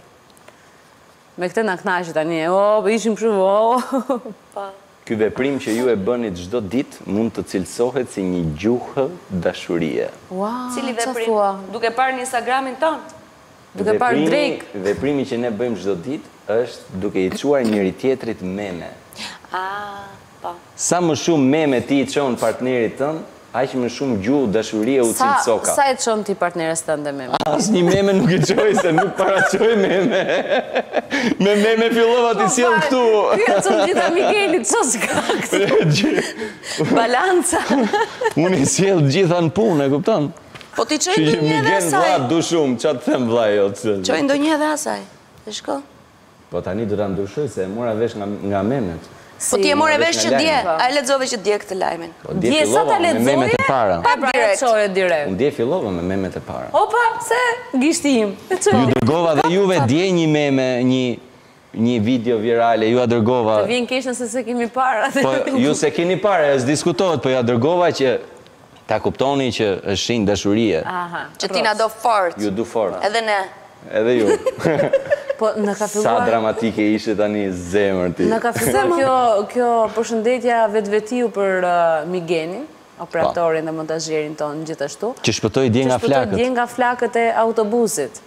Me këtë na kënaqi tani. O, po ishim kështu, o. Ky veprim që ju e bëni çdo ditë mund të cilësohet si një gjuhë dashurie. Wow, Cili ç'a veprim? thua? Duke parë në Instagramin ton. Duke parë Veprimi- Drake. Veprimi që ne bëjmë çdo ditë është duke i çuar njëri tjetrit meme. Ah, po. Sa më shumë meme ti i çon partnerit tënd, aq më shumë gjuhë, dashurie u Sa, cilësoka. sa e çon ti partneres tënde me me? As një meme nuk e qoj, se nuk paraqoj meme. Me meme fillova t'i sjell këtu. Ky e çon gjitha Mikelit, ço s'ka këtu? Balanca. Unë i sjell gjitha në punë, e kupton? Po ti qoj Që ndo një edhe Miguel asaj. vlla du shumë, qa të them vlla jo të Qoj ndo një edhe asaj. E shko? Po tani do ta ndryshoj se e mora vesh nga, nga memet. Po ti e more vesh që nga dje, lajmi. a e lexove që dje këtë lajmin? Po dje Dje sa fillova ta me memet e lexoje? para. Pa pra e çoje direkt. Unë dje fillova me memet e para. Opa, se gishti im. E çoj. Ju dërgova dhe juve dje një meme, një një video virale, ju a dërgova. Të vjen keq nëse se kemi para. Po ju se keni para, as diskutohet, po ja dërgova që ta kuptoni që është shenjë dashurie. Aha. Që ti na do fort. Ju du fort. Edhe ne. Edhe ju. Po në ka Sa filluar dramatike ishe tani zemër ti. Në ka filluar kjo kjo përshëndetja vetvetiu për uh, Migenin, operatorin dhe montazherin ton gjithashtu. Që shpëtoi dje nga Që shpëtoi flakët. dje nga flakët e autobusit.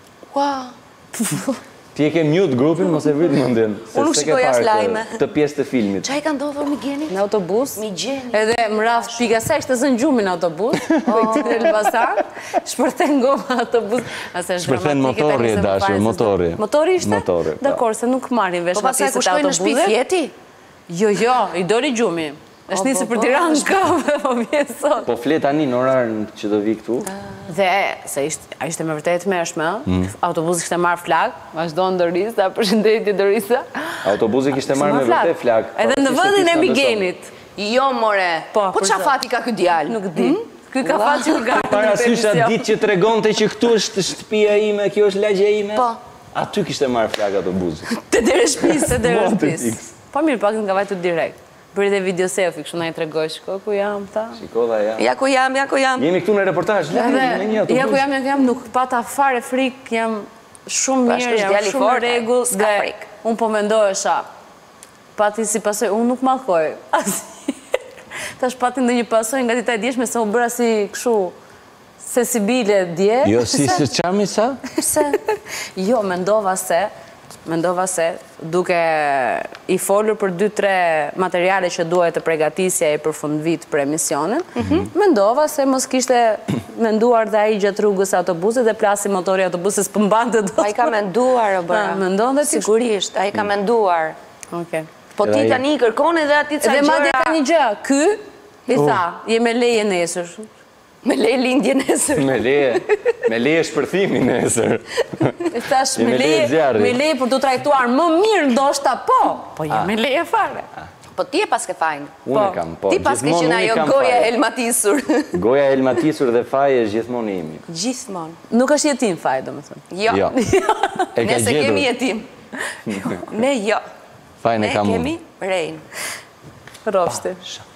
Wow. Ti e ke mute grupin, mos e vrit mendjen. Unë nuk shikoj as lajme. Të pjesë të filmit. Qa i ka ndodhur Migenit? Në autobus. Migeni. Edhe më raf pika sa ishte zënë gjumin në autobus. Po i këtë Elbasan. Shpërthen goma autobus. Ase është Shpërthen dramatike, motori, tani se më dashur, fare se motori. s'do- Motori ishte? Motori, po. Dakor, se nuk marrin vesh Po pasaj ku matisët e shkoj në shtëpi autobusit. fjeti? Jo, jo, i doli gjumi. është nisë për Tiranë kave, po vjen sot. Po flet tani në orarën që do vi këtu? Dhe, se a ishte me vërtet mërshme, autobusi kishte marrë flak, vazhdojnë Dorisa, përshëndetje Dorisa. Autobusi kishte marrë me vërtet flak. Edhe në vëndin e Migenit. Jo, more. Po, Po qa fati ka ky djalë? Nuk di. Ky ka fat që ka Parasysha ditë që tregonte që këtu është shtëpia ime, kjo është lagja ime. Po. Aty kishte marrë flak autobusi. Të dere shpis, të dere Monte shpis. fix. Po mirë, pak nga vajtu direkt. Bëri dhe video selfie, kështu na i tregoj, shko ku jam, ta. Shiko dha ja. Ja ku jam, ja ku jam. Jemi këtu në reportazh, le Edhe, me një autobus. ja ku jam, ja ku jam, nuk pata fare frik, jam shumë Po, ashtu mirë, është jam djali shumë në fort, rregull, s'ka dhe frik. unë po mendohesha, pati si pasoj, unë nuk mallkoj. Tash pati ndonjë pasoj nga dita e djeshme se u bëra si kështu sensibile dje. Jo, si së qami sa? Pse? Jo, mendova se, mendova se, duke i folur për dy tre materiale që duhet të pregatisja i për fund vit për emisionin, mendova se mos kishte menduar dhe ai gjatë rrugës së autobusit dhe plasi motori i autobusit s'pëmbante dot. Ai ka menduar, o bëra. Ah, mendon dhe ti? Sigurisht, ai ka menduar. Okej. Po ti Edhe ai- tani i kërkon edhe ati ca Edhe madje gjëra. ka një gjë, ky i tha, je me leje nesër. Me lej lindje nesër. Me leje, me leje shpërthimi nesër. I thash Je me me leje leje, zjarri. me leje për të trajtuar më mirë ndoshta po, po je me leje fare. Po ti e pas ke fajn. Unë e kam, po. Ti pas ke gjithmonë qenë unë i ajo kam goja faj. e elmatisur. Goja e elmatisur dhe faji është gjithmonë i imi. Gjithmonë. Nuk është jetim faj, domethënë. Jo. Jo. E ka Nëse kemi gjetur. jetim. Ne jo. Fajin e Ne kam kemi unë. rejn. Ropshti.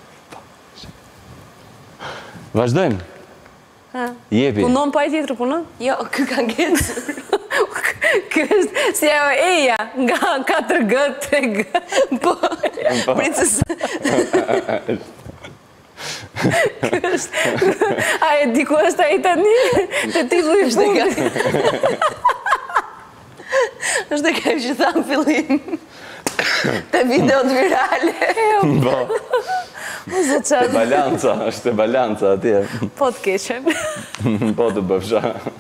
Vazhdojmë. Jepi. Punon pa i tjetër punon? Jo, kë ka ngecur. Ky është si ajo eja nga katër G, tre G. Po, princës. Ky është. A e di ku është ai tani? Te titulli i fundit. është e ka që thamë fillim. Te videot virale. Po, Ose te çfarë? balanca, është te balanca atje. Po të keqen. Po të bëfsha.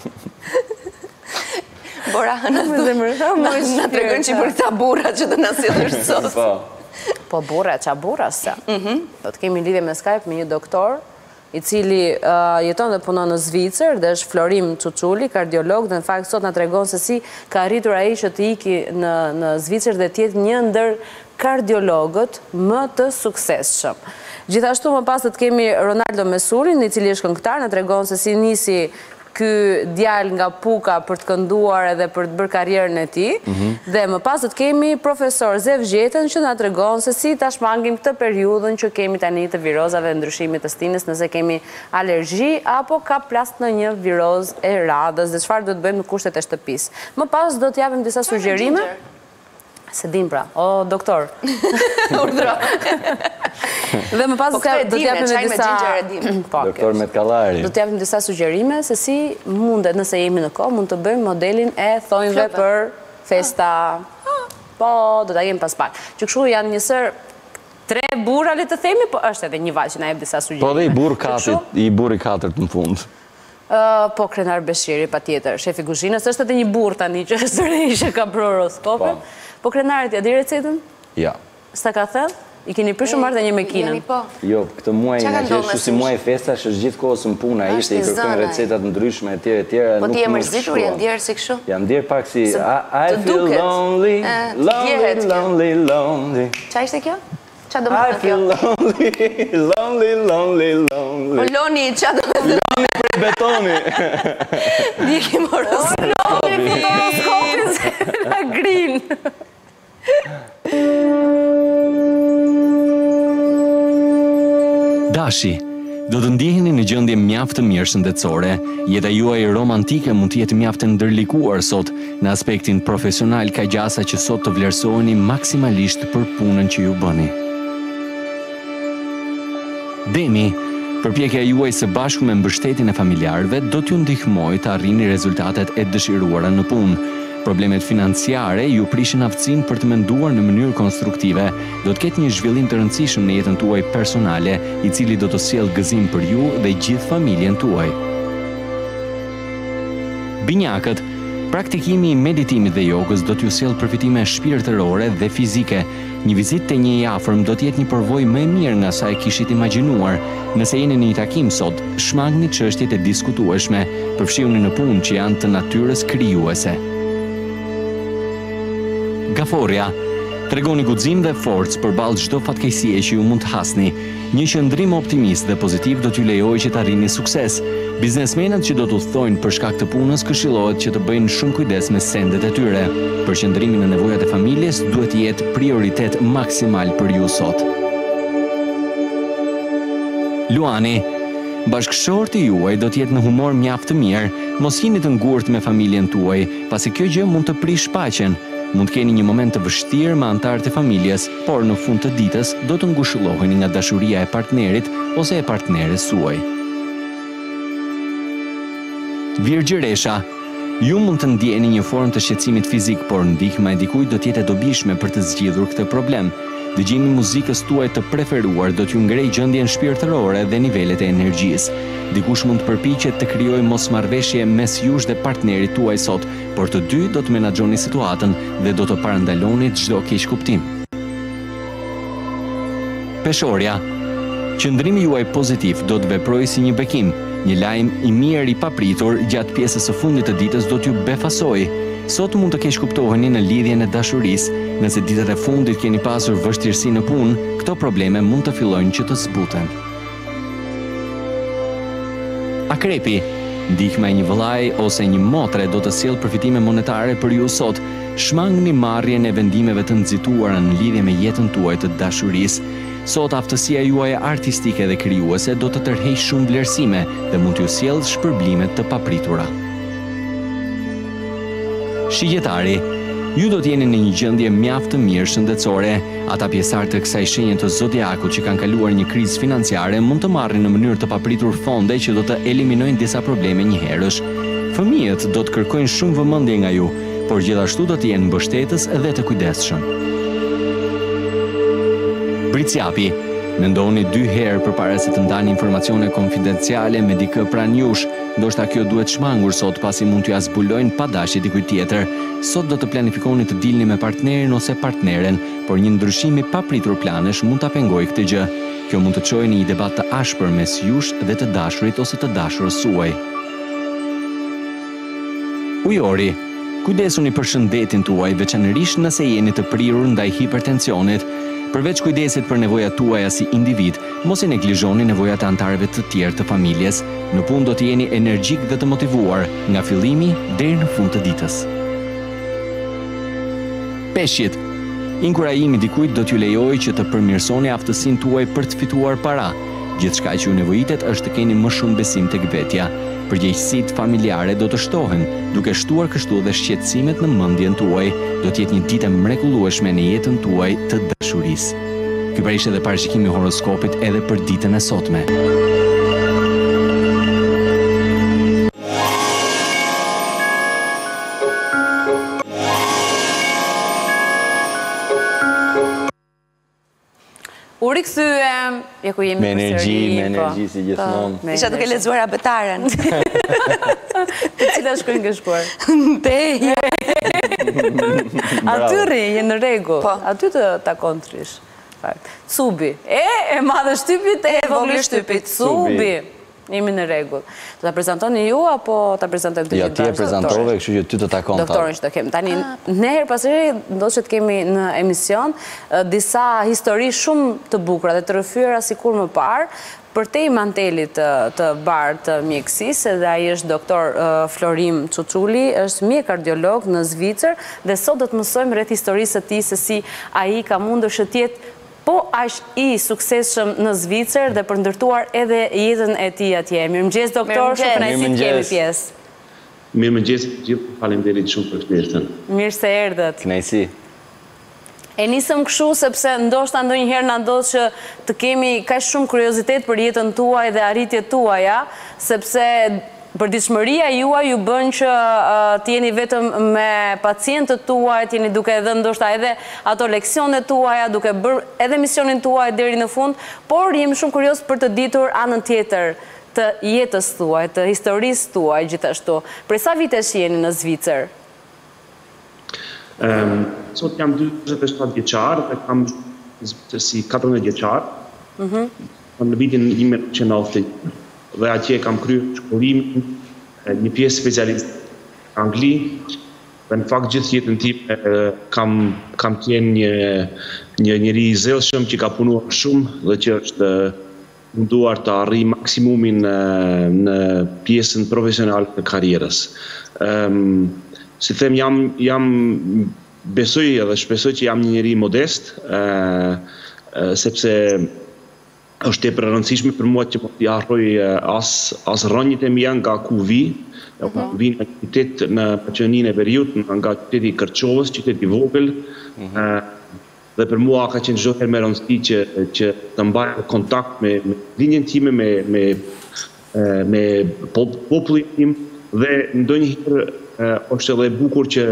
Bora, na Me zemër, ha, më është na tregon që për këta burra që do na sjellësh sot. Po. Po burra, qa burra sa. Do të kemi lidhje me Skype me një doktor, i cili uh, jeton dhe punon në Zvicër, dhe është Florim Çuçuli, kardiolog, dhe në fakt sot na tregon se si ka arritur ai që të iki në, në Zvicër dhe të jetë një ndër kardiologët më të suksesshëm. Gjithashtu më pas të kemi Ronaldo Mesurin, i cili është këngëtar, na tregon se si nisi ky djalë nga Puka për të kënduar edhe për të bërë karrierën e tij. Dhe më pas do të kemi profesor Zev Gjetën që na tregon se si ta shmangim këtë periudhën që kemi tani të virozave, ndryshimit të stinës, nëse kemi alergji apo ka plast në një viroz e radhës dhe çfarë do të bëjmë në kushtet e shtëpisë. Më pas do të japim disa sugjerime. Se dim pra, o doktor. Urdhro. Dhe më pas Po këtë e do të dim, japim çaj edhe me disa ginger e dim. Po, Doktor Metkallari. do të japim disa sugjerime se si mundet, nëse jemi në kohë, mund të bëjmë modelin e thonjve Flope. për festa. Po, do ta jemi pas pak. Që kështu janë njësër tre burra le të themi, po është edhe një vallë që na jep disa sugjerime. Po dhe i burr katit, i burri katërt në fund. Po, Krenar Beshiri, pa tjetër, shefi kuzhinës, është edhe një burr tani që sërish e ka bërë horoskopin. Po, Krenarit, ja di recetën? Ja. S'ta ka thellë? I keni pishur marrë dhe një mekinën? Jo, këtë muaj nga që është si muaj festash, është gjithë kohës në puna, ishte i kërkojnë recetat ndryshme, e tjere, e tjere. Po ti e mërzitur, janë djerë si këshu? Janë djerë pak si, I feel lonely, lonely, lonely, lonely. Qa ishte kjo? Qa do më I feel lonely, lonely, lonely, lonely. Po Loni, qa do më thënë? Loni për betoni. Dikim horoskopin. Loni për horoskopin se la grinë. Dashi, do të ndiheni në gjendje mjaft të mirë shëndetësore. Jeta juaj romantike mund të jetë mjaft e ndërlikuar sot. Në aspektin profesional ka gjasa që sot të vlerësoheni maksimalisht për punën që ju bëni. Demi, përpjekja juaj së bashku me mbështetjen e familjarëve do t'ju ndihmojë të arrini rezultatet e dëshiruara në punë. Problemet financiare ju prishin aftësinë për të menduar në mënyrë konstruktive. Do të ketë një zhvillim të rëndësishëm në jetën tuaj personale, i cili do të sjellë gëzim për ju dhe gjithë familjen tuaj. Binjakët, praktikimi i meditimit dhe jogës do t'ju sjellë përfitime shpirtërore dhe fizike. Një vizitë te një i afërm do të jetë një përvojë më e mirë nga sa e kishit imagjinuar. Nëse jeni në një takim sot, shmangni çështjet e diskutueshme, përfshihuni në punë që janë të natyrës krijuese. Gaforia, tregoni guxim dhe forcë përballë çdo fatkeqësie që ju mund të hasni. Një qëndrim optimist dhe pozitiv do t'ju lejojë që të arrini sukses. Biznesmenët që do të udhtojnë për shkak të punës këshillohet që të bëjnë shumë kujdes me sendet e tyre. Përqendrimi në nevojat e familjes duhet të jetë prioritet maksimal për ju sot. Luani, bashkëshorti juaj do të jetë në humor mjaft të mirë. Mos jeni të ngurtë me familjen tuaj, pasi kjo gjë mund të prish paqen. Mund të keni një moment të vështirë me anëtarët e familjes, por në fund të ditës do të ngushëlloheni nga dashuria e partnerit ose e partneres suaj. Virgjëresha, ju mund të ndjeni një formë të shqetësimit fizik, por ndihma e dikujt do të jetë e dobishme për të zgjidhur këtë problem. Dëgjimi i muzikës tuaj të preferuar do t'ju ngrejë gjendjen shpirtërore dhe nivelet e energjisë. Dikush mund të përpiqet të krijojë mosmarrveshje mes jush dhe partnerit tuaj sot, por të dy do të menaxhoni situatën dhe do të parandaloni çdo keqkuptim. Peshorja, qëndrimi juaj pozitiv do të veprojë si një bekim. Një lajm i mirë i papritur gjatë pjesës së fundit të ditës do t'ju befasojë. Sot mund të keqkuptoheni në lidhjen e dashurisë. Nëse ditët e fundit keni pasur vështirësi në punë, këto probleme mund të fillojnë që të zbuten. Akrepi, ndihma e një vëllai ose një motre do të sjellë përfitime monetare për ju sot. Shmangni marrjen e vendimeve të nxituara në lidhje me jetën tuaj të dashurisë. Sot aftësia juaj artistike dhe krijuese do të tërheqë shumë vlerësime dhe mund t'ju sjellë shpërblime të papritura. Shigjetari, ju do t'jeni në një gjendje mjaft të mirë shëndetësore. Ata pjesëtar të kësaj shenje të zodiakut që kanë kaluar një krizë financiare mund të marrin në mënyrë të papritur fonde që do të eliminojnë disa probleme njëherësh. Fëmijët do të kërkojnë shumë vëmendje nga ju, por gjithashtu do të jenë mbështetës dhe të kujdesshëm. Briciapi, mendoni dy herë përpara se të ndani informacione konfidenciale me dikë pranë jush. Ndoshta kjo duhet shmangur sot pasi mund t'ju zbulojnë pa dashje dikujt tjetër. Sot do të planifikoni të dilni me partnerin ose partneren, por një ndryshim i papritur planesh mund ta pengojë këtë gjë. Kjo mund të çojë në një debat të ashpër mes jush dhe të dashurit ose të dashurës suaj. Ujori, kujdesuni për shëndetin tuaj, veçanërisht nëse jeni të prirur ndaj hipertensionit. Përveç kujdesit për nevojat tuaja si individ, mos i neglizhoni nevojat e anëtarëve të tjerë të familjes. Në punë do të jeni energjik dhe të motivuar, nga fillimi deri në fund të ditës. Peshqit, inkurajimi dikujt do t'ju lejojë që të përmirësoni aftësinë tuaj për të fituar para. Gjithçka që ju nevojitet është të keni më shumë besim tek vetja. Përgjegjësitë familjare do të shtohen, duke shtuar kështu dhe shqetësimet në mendjen tuaj. Do të jetë një ditë e mrekullueshme në jetën tuaj të dashurisë. Ky pra ishte edhe parashikimi i horoskopit edhe për ditën e sotme. U rikthyem, ja ku jemi Me energji, përsëri, me po. energji si gjithmonë. Me Isha duke energji. lexuar Abetaren. Të cila shkruajnë ke shkuar? Te, Aty rri, je në rregull. Po. Aty të takon të rish. Fakt. Cubi. E, e madhe shtypit, e, e vogël shtypit. Cubi. Jemi në rregull. Do ta prezantoni ju apo ta prezantojmë të Ja, gjithë? ti e bashkë, prezantove, doktorin? kështu që ty të takon ta. Doktorin që të kemi. Tani, ne herë pas here, ndodhë që të kemi në emision eh, disa histori shumë të bukura dhe të rrëfyera sikur më parë, për te i mantelit të, të barë të mjekësisë, dhe ai është doktor uh, Florim Çuçuli, është mjek kardiolog në Zvicër, dhe sot do të mësojmë rreth historisë së tij se si ai ka mundur që të jetë po aq i suksesshëm në Zvicër dhe për ndërtuar edhe jetën e tij atje. Mirëmëngjes doktor, shumë kënaqësi të kemi pjesë. Mirëmëngjes, gjithë faleminderit shumë për ftesën. Mirë se erdhët. Kënaqësi. E nisëm kështu sepse ndoshta ndonjëherë na ndodh që të kemi kaq shumë kuriozitet për jetën tuaj dhe arritjet tuaja, sepse përditshmëria juaj ju bën që uh, të jeni vetëm me pacientët tuaj, të jeni duke dhënë ndoshta edhe ato leksionet tuaja, duke bërë edhe misionin tuaj deri në fund, por jemi shumë kurioz për të ditur anën tjetër të jetës tuaj, të historisë tuaj gjithashtu. Për sa vitesh jeni në Zvicër? Um, sot jam dyzet e shtatë vjeçar dhe kam si katërmbëdhjetë vjeçar. Mhm. Në vitin një mijë nëntëqind e nëntëdhjetë dhe atje kam kryer shkollimin, një pjesë specialist angli, dhe në fakt gjithë jetën time kam kam qenë një një njeri i zellshëm që ka punuar shumë dhe që është munduar të arrijë maksimumin në, në pjesën profesionale të karrierës. Um, si them jam jam besoj edhe shpresoj që jam një njeri modest, uh, uh, sepse është tepër e rëndësishme për mua që mos t'i harroj as as rrënjët e mia nga ku vi, ku vi nga qytet në Maqedoninë e Veriut, nga qyteti i Kërçovës, qytet i vogël. Dhe për mua ka qenë çdo herë me rëndësi që që të mbaj kontakt me me linjën time, me me me popullin tim dhe ndonjëherë është edhe e bukur që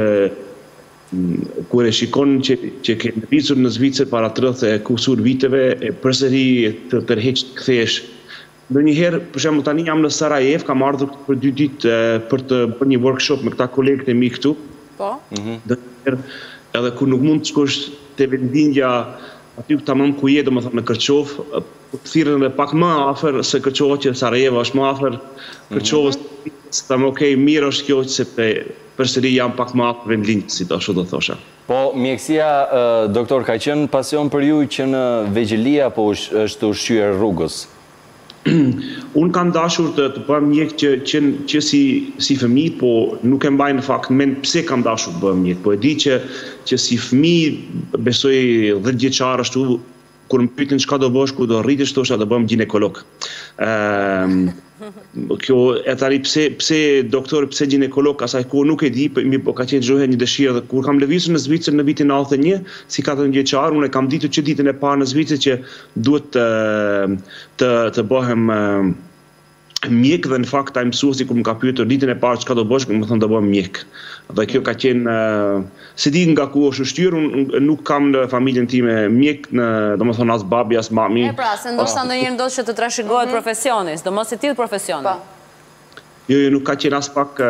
kur e shikon që, që ke ndërvisur në Zvicër para tridhjetë e kusur viteve, e përsëri të tërheq të kthesh. Ndonjëherë, për shembull tani jam në Sarajevo, kam ardhur për dy ditë për të bërë një workshop me këta kolegët e mi këtu. Po. Ndonjëherë, edhe kur nuk mund të shkosh te vendingja aty tamam ku je, domethënë në Kërçovë, thirrën edhe pak më afër se Kërçova, që Sarajevo është më afër Kërçovës. Stam okej, mirë është kjo sepse përsëri jam pak më afër vendlinjës, si ashtu do thosha. Po, mjekësia, uh, doktor, ka qenë pasion për ju që në vegjëli apo është ushqyer rrugës? Unë kam dashur të, të bëhem mjek që, që, që si, si fëmijë, po nuk e mbaj në fakt mend pse kam dashur të bëhem mjek, po e di që, që si fëmijë besoj dhjetë vjeçar ashtu, kur më pyetën çka do bësh, ku do rritesh, thosha do bëhem ginekolog. Ëm Kjo e tani pse pse doktor, pse ginekolog, asaj ku nuk e di, mi po ka qenë çdo herë një dëshirë. Dhe kur kam lëvizur në Zvicër në vitin nëntëdhjetë e një, si katërmbëdhjetë vjeçar, unë kam ditur që ditën e parë në Zvicër që duhet të të, të bëhem mjek, dhe në fakt ai mësuesi kur më ka pyetur ditën e parë çka do bësh, më thonë do bëhem mjek. Dhe kjo ka qenë se di nga ku është ushqyer, unë nuk kam në familjen time mjek, në domethënë as babi as mami. E pra, se ndoshta ndonjëherë ndodh që të trashëgohet profesioni, sidomos i tillë profesioni. Jo, jo, nuk ka qenë as pak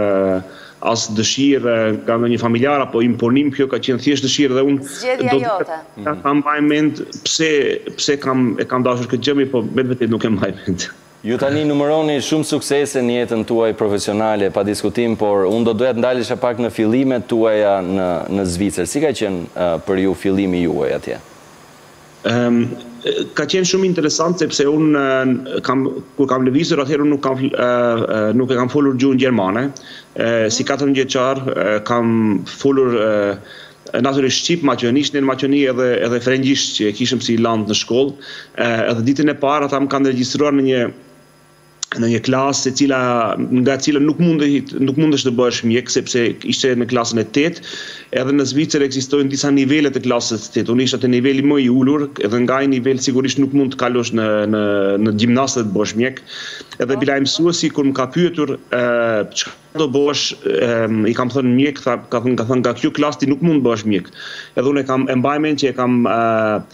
as dëshirë nga ndonjë familjar apo imponim, kjo ka qenë thjesht dëshirë dhe unë Zgjedhja jote. Kam mbaj mend pse pse kam e kam dashur këtë gjë, po me vërtet nuk e mbaj mend. Ju tani numëroni shumë suksese në jetën tuaj profesionale, pa diskutim, por unë do doja të ndalesha pak në fillimet tuaja në, në Zvicër. Si ka qenë uh, për ju fillimi juaj atje? Um, ka qenë shumë interesant sepse unë uh, kam, kur kam lëvizur atëherë nuk kam uh, uh, nuk e kam folur gjuhën gjermane. Uh, si katërmbëdhjetë vjeçar uh, kam folur uh, natyrisht shqip, maqedonisht, në Maqedoni edhe edhe frëngjisht që e kishëm si land në shkollë. Uh, edhe ditën e parë ata më kanë regjistruar në një në një klasë e cila nga e cila nuk mundesh nuk mundesh të bëhesh mjek sepse ishte në klasën e tetë, edhe në Zvicër ekzistojnë disa nivele të klasës së tetë. Unë isha te niveli më i ulur, edhe nga ai nivel sigurisht nuk mund të kalosh në në në gjimnastë të bëhesh mjek. Edhe bila mësuesi kur më ka pyetur çka do bësh, i kam thënë mjek, tha, ka thënë ka thënë nga kjo klasë ti nuk mund të bëhesh mjek. Edhe unë e kam e mbaj mend që e kam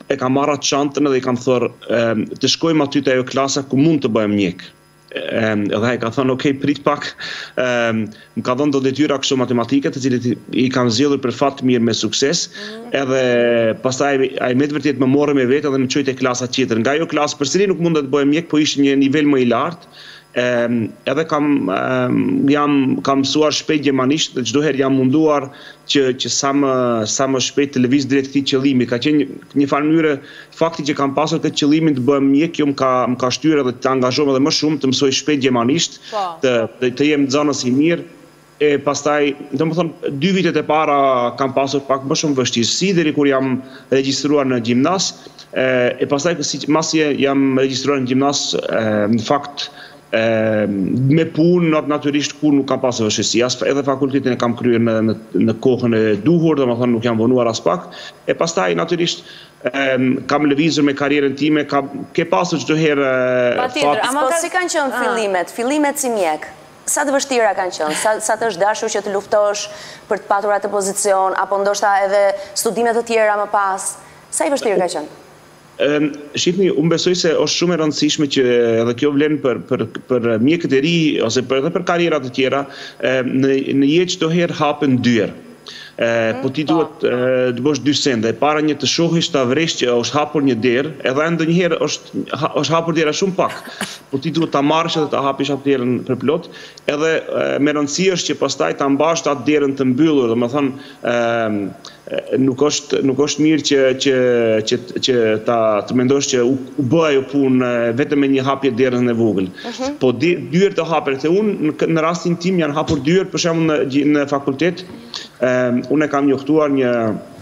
e kam marrë atë çantën dhe i kam thërë, të shkojmë aty te ajo klasa ku mund të bëhem mjek. Um, edhe ai ka thënë, ok, prit pak, um, më ka dhënë do detyra kështu matematike, të cilet i kam zgjedhur për fat mirë me sukses, mm. edhe pastaj ai me të vërtet më morë me vetë dhe më çoi te klasa tjetër. Nga ajo klasë përsëri nuk mundë të bëhem mjek, po ishte një nivel më i lartë. Um, edhe kam um, jam kam mësuar shpejt gjermanisht dhe çdo herë jam munduar që që sa më sa më shpejt të lëviz drejt këtij qëllimi. Ka qenë një farë mënyrë fakti që kam pasur këtë qëllimin të bëhem mjek, jo më ka më ka shtyrë edhe të angazhohem edhe më shumë të mësoj shpejt gjermanisht, të të, të jem nxënës i mirë. E pastaj, domethënë, dy vitet e para kam pasur pak më shumë vështirësi deri kur jam regjistruar në gjimnaz. E, e pastaj si masi jam regjistruar në gjimnaz, e, në fakt E, me punë natyrisht kur nuk kam pasur vështirësi, as edhe fakultetin e kam kryer në, në, në kohën e duhur, domethënë nuk jam vonuar as pak. E pastaj natyrisht e, kam lëvizur me karrierën time, kam ke pasur çdo herë fat. Ama si kanë qenë fillimet, fillimet si mjek? Sa të vështira kanë qenë? Sa, sa të është dashur që të luftosh për të patur atë pozicion, apo ndoshta edhe studimet të tjera më pas? Sa i vështirë ka qenë? Shqipni, unë besoj se është shumë e rëndësishme që edhe kjo vlen për, për, për mjekët e ri ose për, edhe për karrierat të tjera, në, në jetë çdo herë hapen dyer. Eh, po ti duhet eh, të bësh dy sende. Para një të shohish ta vresh që është hapur një derë, edhe ndonjëherë është ha, është hapur dera shumë pak. Po ti duhet ta marrësh edhe ta hapish atë derën për plot, edhe eh, me rëndësi është që pastaj ta mbash atë derën të mbyllur, domethënë eh, nuk është nuk është mirë që që që që ta të mendosh që u, u bë ajo punë vetëm me një hapje derën e vogël. Uh-huh. Po dyer të hapen, se unë në, në rastin tim janë hapur dyer për shembull në, në fakultet. Um, unë e kam njohtuar një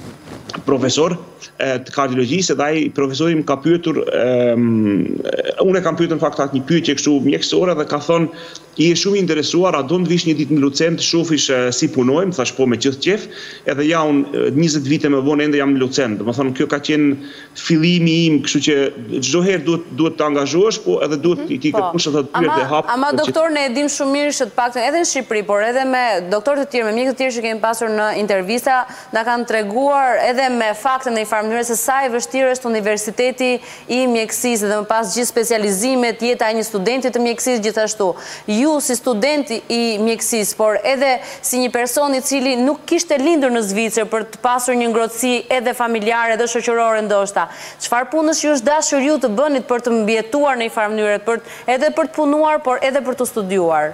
profesor eh, të kardiologjisë, dhe ai profesori më ka pyetur, um, unë e kam pyetur në fakt atë një pyetje kështu mjekësore dhe ka thonë, i e shumë interesuar, a do të vish një ditë në Lucent të shofish uh, si punojmë, thash po me gjithë qef, edhe ja unë njëzet vite më vonë ende jam në Lucent. Domethënë kjo ka qenë fillimi im, kështu që çdo herë duhet duhet të angazhohesh, po edhe duhet ti kërkosh ato dyert e hap. Ama doktor, ne e dim shumë mirë që të paktën edhe në Shqipëri, por edhe me doktorë të tjerë, me mjekë të tjerë që kemi pasur në intervista, na kanë treguar edhe me fakte në një farë mënyrë se sa i vështirë është universiteti i mjekësisë dhe më pas gjithë specializimet, jeta e një studenti të mjekësisë gjithashtu. Ju si studenti i mjekësisë, por edhe si një person i cili nuk kishte lindur në Zvicër për të pasur një ngrohtësi edhe familjare dhe shoqërore ndoshta. Çfarë punës ju është dashur ju të bënit për të mbijetuar në një farë mënyrë, për edhe për të punuar, por edhe për të studiuar?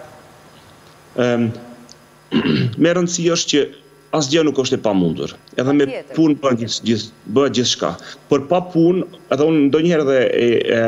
Um, me rëndësi është që asgjë nuk është e pamundur. Edhe me punë bëhet gjithë gjith, bëhet gjithçka. Por pa punë, edhe unë ndonjëherë edhe e,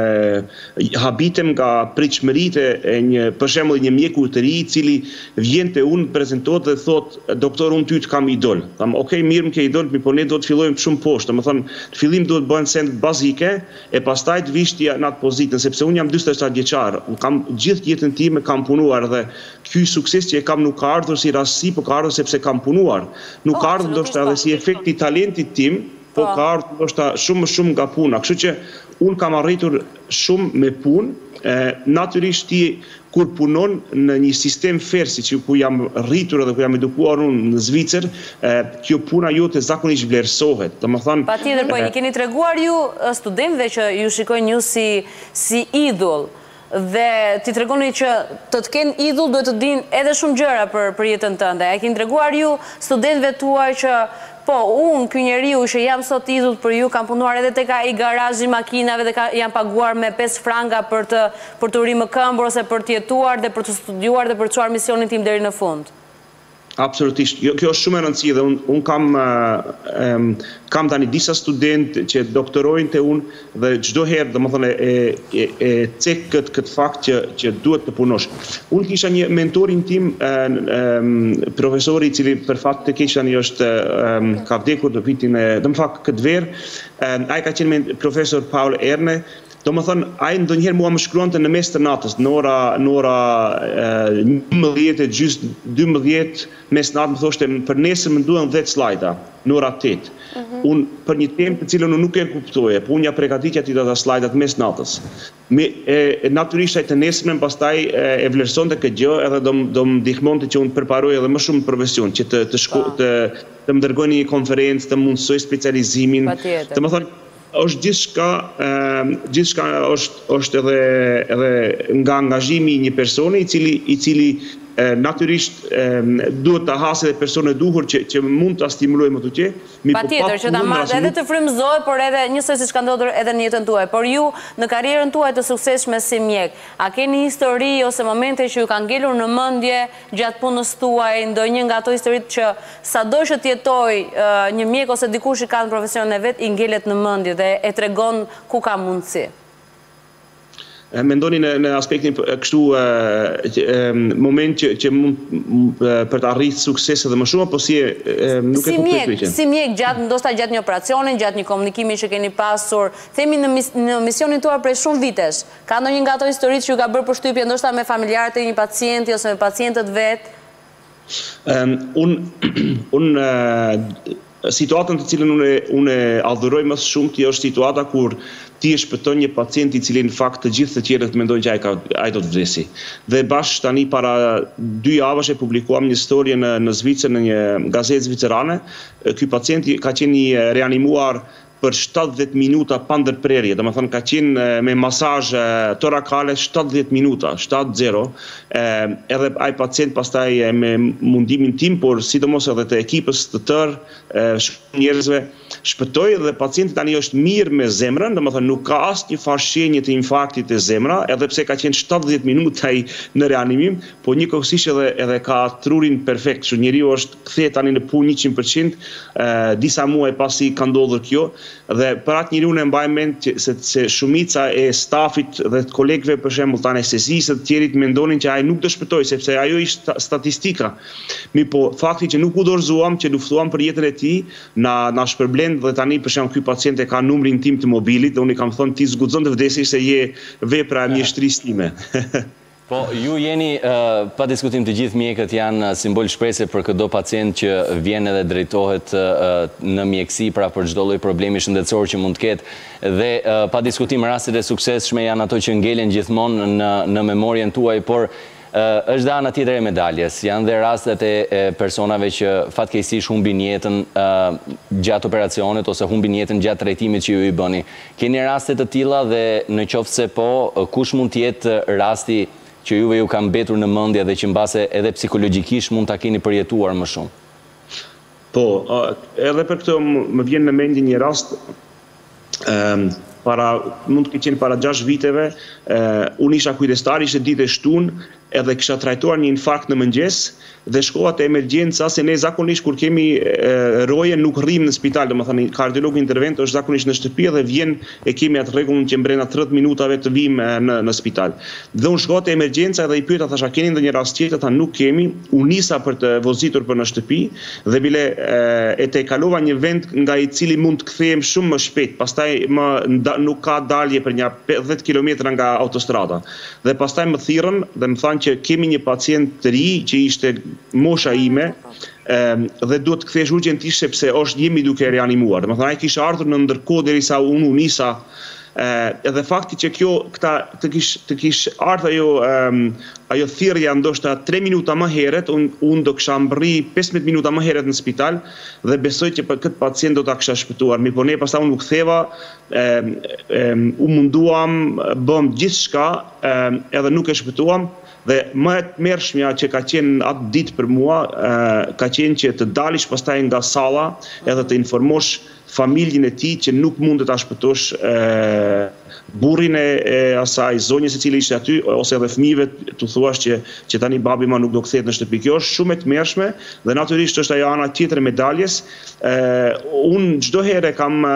e, habitem nga pritshmëritë e një, për shembull, një mjeku të ri i cili vjen te unë, prezantohet dhe thotë, doktor, unë ty të kam idol. Tham, ok, mirë, më ke idol, mi po ne do të fillojmë shumë poshtë. Domethënë, në fillim duhet bëhen sende bazike e pastaj të vish ti në atë pozitën, sepse unë jam dyzet e shtatë vjeçar. Kam gjithë jetën time kam punuar dhe ky sukses që e kam nuk ka ardhur si rastësi, por ka ardhur sepse kam punuar. Nuk ka ardhur ndoshta edhe si efekti i talentit tim, po ka ardhur ndoshta shumë më shumë nga puna. Kështu që unë kam arritur shumë me punë. Natyrisht ti kur punon në një sistem fair siç ku jam rritur edhe ku jam edukuar unë në Zvicër, kjo puna jote zakonisht vlerësohet. Domethënë, patjetër, po i keni treguar ju studentëve që ju shikojnë ju si si idhull, dhe ti tregoni që të të kenë idhull duhet të dinë edhe shumë gjëra për, për jetën tënde. E keni treguar ju studentëve tuaj që po, unë, ky njeriu që jam sot idhull për ju, kam punuar edhe tek ai garazhi makinave dhe ka, jam paguar me pesë franga për të për të uri më këmbër ose për të jetuar dhe për të studiuar dhe për të çuar misionin tim deri në fund. Absolutisht. Jo, kjo është shumë e rëndësishme dhe unë un kam uh, um, kam tani disa studentë që doktorojnë te unë dhe çdo herë domethënë e e, e cek kët kët fakt që që duhet të punosh. Unë kisha një mentorin tim, uh, um, profesori i cili për fat të keq tani është um, ka vdekur në vitin e, do të thak këtë verë, uh, ai ka qenë profesor Paul Erne. Do më thënë, ai ndonjëherë mua më shkruante në mes të natës, në ora, në ora njëmbëdhjetë, gjysmë dymbëdhjetë, mes natë më thoshte, për nesër më duhen dhjetë slajda, në ora tetë. Uh-huh. Unë për një temë të cilën unë nuk e kuptoje, po unë ja përgatitja ti ata slajdat mes natës. Me, e, e, natyrisht ai të nesërmen pastaj e, e vlerësonte këtë gjë edhe do do më ndihmonte që unë përparoj edhe më shumë profesion, që të të shko, të, të më dërgoj një konferencë, të mundsoj specializimin. Të më thonë, është gjithçka, gjithçka është është edhe edhe nga angazhimi i një personi i cili i cili natyrisht duhet ta hasë edhe persone duhur që që mund ta stimulojmë ato që patjetër që ta marrë edhe të frymëzohet, por edhe njësoj siç ka ndodhur edhe në jetën tuaj. Por ju në karrierën tuaj të suksesshme si mjek, a keni histori ose momente që ju kanë ngelur në mendje gjatë punës tuaj, ndonjë nga ato historitë që sado që të jetoj një mjek ose dikush i ka në profesionin e vet i ngelet në mendje dhe e tregon ku ka mundësi? Mendoni në, në aspektin kështu moment që, që mund për të arritë sukses edhe më shumë, apo si e nuk si e kuptoj mjek, si mjek gjatë ndoshta gjatë një operacioni, gjatë një komunikimi që keni pasur, themi në, mis, në misionin tuaj prej shumë vitesh, ka ndonjë nga ato historitë që ju ka bërë përshtypje ndoshta me familjarët e një pacienti ose me pacientët vet? Um, un un uh, situatën të cilën unë unë adhuroj më shumë ti është situata kur ti e shpëton një pacient i cili në fakt të gjithë të tjerët mendojnë që ai ka ai do të vdesi. Dhe bashkë tani para dy javësh e publikuam një histori në në Zvicër në një gazetë zvicerane. Ky pacient ka qenë i reanimuar për shtatëdhjetë minuta pa ndërprerje, domethënë ka qenë me masazh torakale shtatëdhjetë minuta, shtatëdhjetë, edhe ai pacient pastaj me mundimin tim, por sidomos edhe të ekipës të tërë njerëzve shpëtoi dhe pacienti tani është mirë me zemrën, domethënë nuk ka asnjë farë shenje të infarktit të zemra, edhe pse ka qenë shtatëdhjetë minuta ai në reanimim, po njëkohësisht edhe edhe ka trurin perfekt, kështu njeriu është kthehet tani në punë njëqind përqind, disa muaj pasi ka ndodhur kjo. Dhe për atë njeriu ne mbaj mend se, se shumica e stafit dhe të kolegëve për shembull të anestezisë të tjerit mendonin që ai nuk do shpëtoi sepse ajo ishte statistika. Mi po fakti që nuk u dorëzuam, që luftuam për jetën e tij, na na shpërblen dhe tani për shembull ky pacient e ka numrin tim të mobilit dhe unë i kam thënë ti zguxon të vdesësh se je vepra e mjeshtrisë time. Po, ju jeni, uh, pa diskutim të gjithë mjekët janë simbol shprese për çdo pacient që vjen edhe drejtohet uh, në mjekësi pra për çdo lloj problemi shëndetësor që mund të ketë. Dhe uh, pa diskutim rastet e suksesshme janë ato që ngelen gjithmonë në, në memorien tuaj, por uh, është dhe ana tjetër e medaljes. Janë dhe rastet e, e personave që fatkeqësisht humbin jetën uh, gjatë operacionit ose humbin jetën gjatë trajtimit që ju i bëni. Keni raste të tilla dhe në qoftë se po, kush mund të jetë rasti që juve ju ka mbetur në mendje dhe që mbase edhe psikologjikisht mund ta keni përjetuar më shumë? Po, edhe për këtë më vjen në mendje një rast, um, para, mund të qenë para gjashtë viteve, uh, unë isha kujdestar, ishte ditë e shtunë, edhe kisha trajtuar një infarkt në mëngjes dhe shkova te emergjenca se ne zakonisht kur kemi e, roje nuk rrim në spital, domethënë kardiologu intervent është zakonisht në shtëpi dhe vjen e kemi atë rregullin që brenda tridhjetë minutave të vim në në spital. Dhe unë shkova te emergjenca dhe i pyeta thasha keni ndonjë rast tjetër, ata nuk kemi. Unë nisa për të vozitur për në shtëpi dhe bile e, e te kalova një vend nga i cili mund të kthehem shumë më shpejt. Pastaj më nda, nuk ka dalje për një pesëdhjetë kilometra nga autostrada. Dhe pastaj më thirrën dhe më thanë që kemi një pacient të ri që ishte mosha ime um, dhe duhet të kthesh urgjentisht sepse është jemi duke reanimuar. Domethënë ai kishte ardhur në ndërkohë derisa unë u nisa. Uh, edhe fakti që kjo këta të kish të kish ardhur ajo um, ajo thirrja ndoshta tre minuta më herët, unë un do kisha mbërri pesëmbëdhjetë minuta më herët në spital dhe besoj që për këtë pacient do ta kisha shpëtuar. Mi po ne pastaj unë u ktheva, um, um, u munduam, bëm gjithçka, um, edhe nuk e shpëtuam. Dhe më e tmerrshmja që ka qenë atë ditë për mua, ka qenë që të dalish pastaj nga salla edhe të informosh familjen e tij që nuk mund të ta shpëtosh burrin e, e asaj zonjës e cili ishte aty ose edhe fëmijëve tu thuash që që tani babi ma nuk do kthehet në shtëpi. Kjo është shumë e tmerrshme dhe natyrisht është ajo ana tjetër e medaljes. Unë çdo herë kam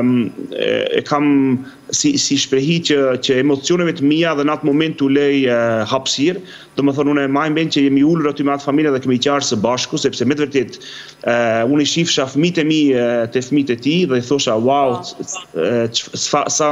e kam si si shprehi që që emocioneve të mia dhe në atë moment u lej hapësirë. Domethënë unë mbaj mend që jemi ulur aty me atë familje dhe kemi qarë së bashku sepse me të vërtet unë i shifsha fëmijët e mi te fëmijët e tij dhe i thosha wow sa sa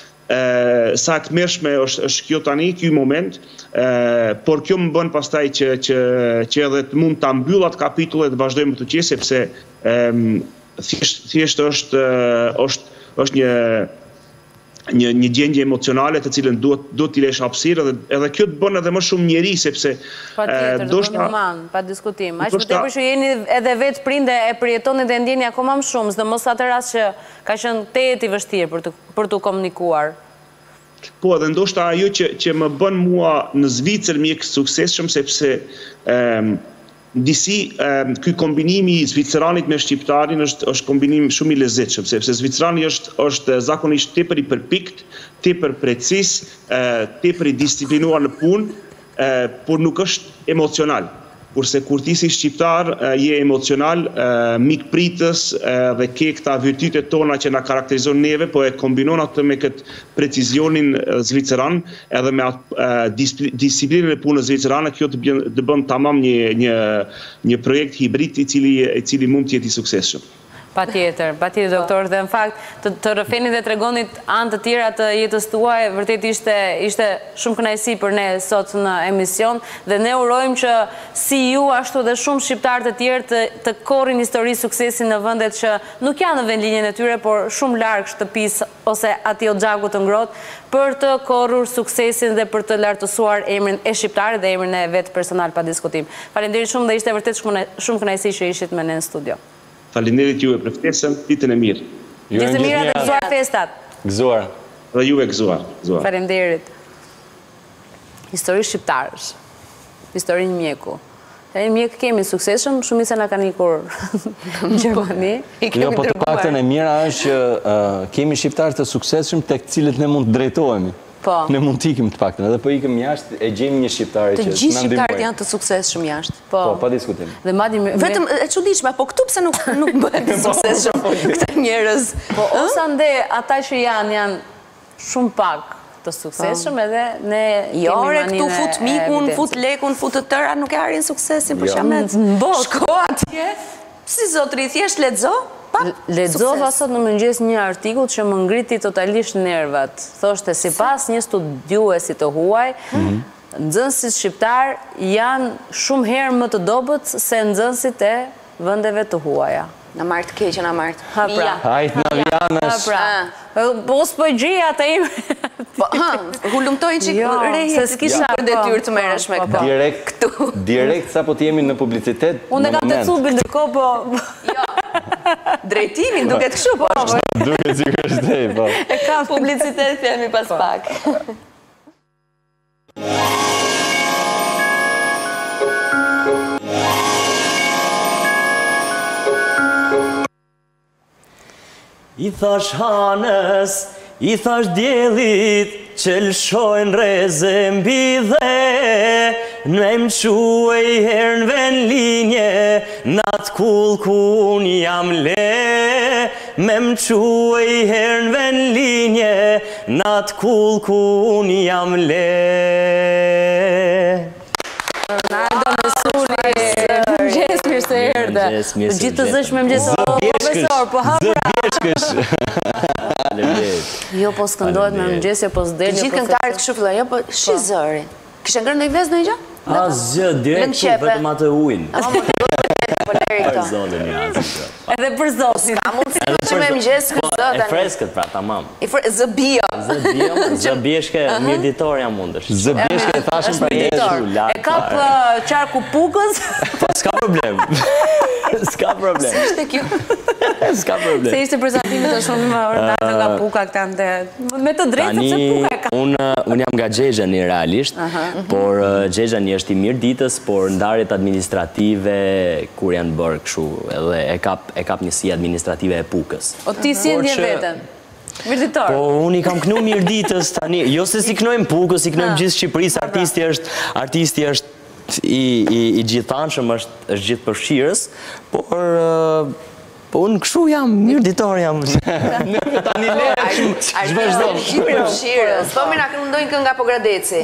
sa të mërshme është, është kjo tani, ky moment, uh, por kjo më bën pastaj që, që, që edhe të mund të mbyllat kapitullet dhe vazhdojmë të qe, sepse um, thjesht, thjesht është, uh, është, është një një një gjendje emocionale të cilën duhet duhet t'i lësh hapësirë dhe edhe kjo të bën edhe më shumë njeri sepse Patjetër, do të human, pa diskutim. Aq më tepër që jeni edhe vetë prinde e përjetoni dhe ndjeni akoma më shumë, sidomos atë rast që ka qenë tejet i vështirë për të për të komunikuar. Po, edhe ndoshta ajo që që më bën mua në Zvicër mjek suksesshëm sepse ëm disi ky kombinimi i zviceranit me shqiptarin është është kombinim shumë i lezetshëm sepse zvicerani është është zakonisht tepër i përpikt, tepër precis, tepër i disiplinuar në punë, por nuk është emocional. Kurse kur ti si shqiptar je emocional, mikpritës dhe ke këta virtytet tona që na karakterizon neve, po e kombinon atë me këtë precizionin zviceran edhe me atë disiplinën e punës zvicerane, kjo të bën tamam një një një projekt hibrid i cili i cili mund të jetë i suksesshëm. Patjetër, patjetër doktor, dhe në fakt të, të rëfeni dhe tregonit anë të tjera të jetës tuaj, vërtet ishte ishte shumë kënaqësi për ne sot në emision dhe ne urojmë që si ju ashtu dhe shumë shqiptar të tjerë të, të korrin histori suksesi në vendet që nuk janë në vendlinjen e tyre, por shumë larg shtëpisë ose atij xhaku të ngrohtë, për të korrur suksesin dhe për të lartësuar emrin e shqiptarit dhe emrin e vet personal pa diskutim. Faleminderit shumë dhe ishte vërtet shumë kënaqësi që ishit me ne në studio. Faleminderit juve për ftesën, ditën e mirë. Ditën e mirë dhe gëzuar festat. Gëzuar. Dhe juve gëzuar. gëzuar. Faleminderit. Histori shqiptarësh. Histori një mjeku. E një mjek kemi suksesshëm, shumica na kanë ikur në Gjermani. Jo, po të paktën e mira është që kemi shqiptarë të suksesshëm tek cilët ne mund të drejtohemi. Po. Ne mund t'ikim të paktën, edhe po ikim jashtë e gjejmë një shqiptare që të gjithë shqiptarët janë të suksesshëm jashtë. Po, pa diskutim. Dhe madje vetëm e çuditshme, po këtu pse nuk nuk bëhen të suksesshëm këta njerëz? Po ose ande ata që janë janë shumë pak të suksesshëm edhe ne jo, re këtu fut mikun, fut lekun, fut të tëra, nuk e arrin suksesin për shkak të shko atje. Si zotri thjesht lexo? Lexova sot në mëngjes një artikull që më ngriti totalisht nervat. Thoshte sipas një studiuesi të huaj, nxënësit shqiptar janë shumë herë më të dobët se nxënësit e vendeve të huaja. Na marr të keq, na marr. Ha pra. Hajt Navianës. Po s'po gjej atë im. Po, ha, hulumtoj çik rrehet. Se s'kisha për detyrë të merresh me këtë. Direkt këtu. Direkt sapo të jemi në publicitet. Unë kam të cubil ndërkohë, po. Jo. Drejtimin duket kështu, po. Duket sikur është ai, po. E ka publicitet themi pas pak. I thash hanës, i thash djelit, që lëshojnë reze mbi dhe, në më quaj herë në ven linje, natë kull ku unë jam le, me më quaj herë në ven linje, natë kull ku unë jam le. Ronaldo Mesuli, mëngjes mirë se erdhe. Të gjithë të zësh me mëngjes profesor, po hapra. Jo, po s'këndohet me mëngjes, jo po s'del. Të gjithë këngëtarët kështu fillojnë, jo po shi zëri. Kishe ngrënë ndonjë vezë ndonjë gjë? Asgjë, direkt tu vetëm atë ujin. Ama më të bëhet po leri këto. Për zotin ja. Edhe për zotin. Ka mundsi që me mëngjes këtë zë tani. E freskët pra, tamam. I fre zë bio. Zë bio, zë bjeshke mirditorja mundesh. Zë bjeshke e thashëm për mirditor. E kap qarku Pukës. Po s'ka problem. S'ka problem. Si ishte kjo? S'ka problem. Se ishte prezantimit të shumë Ronaldo nga Puka këta me të drejtë se Puka e ka. Unë jam nga Xhexhani realisht, por Xhexhani është i mirë ditës, por ndarjet administrative kur janë bërë kështu edhe e kap e kap njësi administrative e Pukës. O ti si e ndjen veten? Mirditor. Po unë i kam kënu mirë ditës tani, jo se si kënojmë Pukës, si kënojmë gjithë Shqipërisë, artisti është artisti është i i i gjithanshëm, është është gjithë përfshirës, por po unë kështu jam, mirditor jam. Tani le, ç'vazhdo. Shqipëri përfshirës. Po më na këndojnë kënga Pogradeci.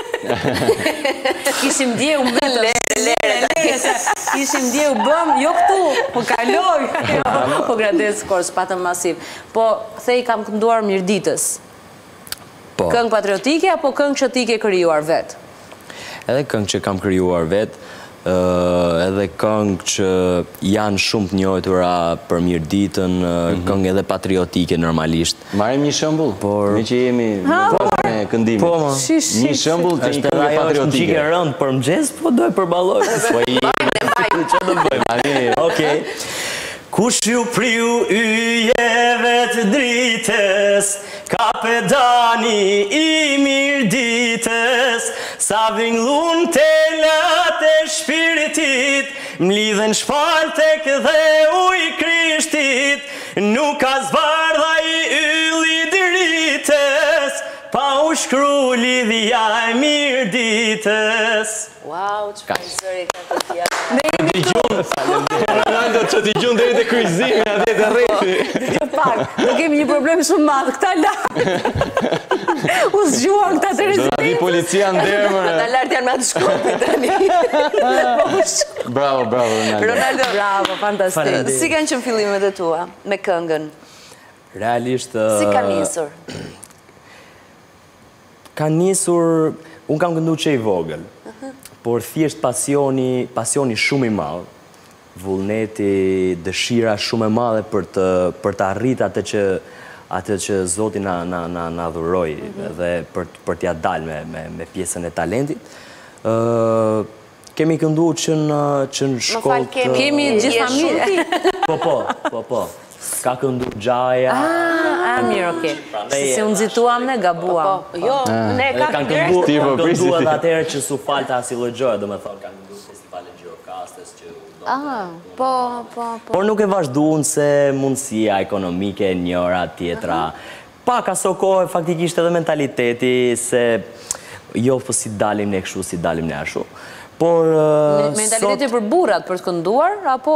Kishim dje u bëm lere, lere, kishim dje u bëm, jo këtu, po kaloj, po Gradec Kors, patëm masiv. Po, thej kam kënduar Mirditës. Këngë patriotike, apo këngë që ti ke krijuar vetë? Edhe këngë që kam krijuar vetë, edhe këngë që janë shumë të njohura për mirë ditën, këngë edhe patriotike normalisht. Marrim një shembull, por ne që jemi në këndimin. Po, ma. Një shembull të një këngë patriotike. Është çike rënd për mëngjes, po do e përballoj. Po i çfarë do bëjmë? Okej. Kush ju priu yjeve të dritës, ka pedani i mirë ditës, sa vingllun të latë e shpiritit, mlidhen shpal tek dhe uj krishtit, nuk ka zbardha i ylli dritës, pa u shkru lidhja e mirë ditës. Wow, që për zëri ka të tja. Ronaldo që t'i gjunë deri te kryqëzimi, atje te rrethi. Të pak, do kemi një problem shumë madh këta lartë. U zgjuan këta të rezidentë. Do na vi policia ndërmër. Ata lartë janë me atë shkopi tani. Bravo, bravo Ronaldo. Ronaldo, bravo, fantastik. Si kanë qenë fillimet e tua me këngën? Realisht... Si ka nisur? Ka nisur... Unë kam këndu që i vogël, por thjesht pasioni, pasioni shumë i madh, vullneti, dëshira shumë e madhe për të, për të arrit atë që, atë që Zoti na, na, na, na dhuroi dhe për, për t'ja dalë me, me, me pjesën e talentit. Uh, kemi këndu që në, që në shkollë të... Kemi gjithë familje. Po, po, po, po. Ka këndu Gjaja. Ah, mirë, okej. Si unë zituam ne, gabuam. Jo, ne ka kanë këndu këndu edhe atëherë që su falta si lëgjojë, do me thonë, kanë këndu festivalin Gjirokastës që... Ah, po, po, po. Por nuk e vazhduan se mundësia ekonomike njëra tjetra. Pak aso kohë faktikisht edhe mentaliteti se jo po si dalim ne kështu, si dalim ne ashtu. Por... Mentaliteti për burrat për të kënduar, apo...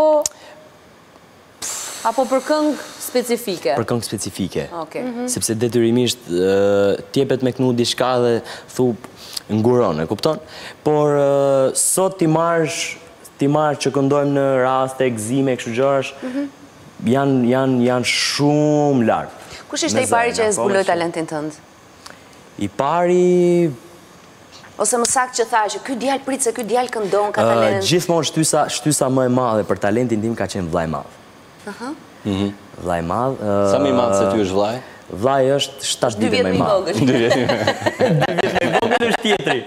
Apo për këngë specifike? Për këngë specifike. Okay. Sepse detyrimisht tjepet me kënu diçka dhe thu nguron, e kupton? Por sot ti marrësh, ti marrë që këndojmë në raste, gzime, kështu gjërash, janë, janë, janë shumë lartë. Kush ishte i pari që e zbuloj talentin tënd? I pari... Ose më saktë që tha që ky djalë prit se ky djalë këndon ka talent. Gjithmonë shtysa, shtysa më e madhe për talentin tim ka qenë vllai madh. Vllai madh. Sa më i madh se ty është vllai? Vllai është shtatë vite më i madh. dy vjet më i vogël është tjetri.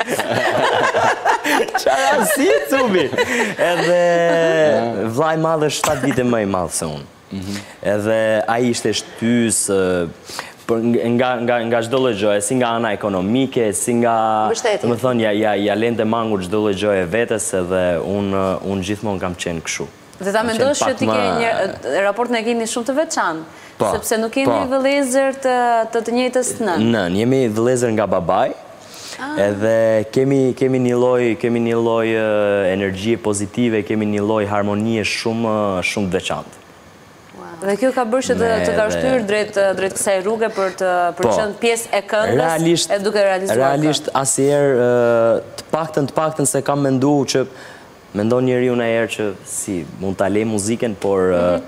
Çfarë si cubi? Edhe vllai madh është shtatë vite më i madh se unë. Edhe ai ishte shtys nga nga nga çdo lloj gjëje, si nga ana ekonomike, si nga, domethënë ja ja ja lente mangur çdo lloj gjëje vetes, edhe unë unë gjithmonë kam qenë kështu. Dhe ta mendosh që ti ke një raportin e keni shumë të veçantë, sepse nuk keni vëllezër të të njëjtës nën. Nën, jemi vëllezër nga babai. Edhe kemi kemi një lloj, kemi një lloj energjie pozitive, kemi një lloj harmonie shumë shumë të veçantë. Dhe kjo ka bërë që të ka shtyrë drejt drejt kësaj rruge për të për qenë pjesë e këngës e duke realizuar. Realisht asnjëherë të paktën të paktën se kam menduar që mendon njeriu në herë që si mund ta lej muzikën, por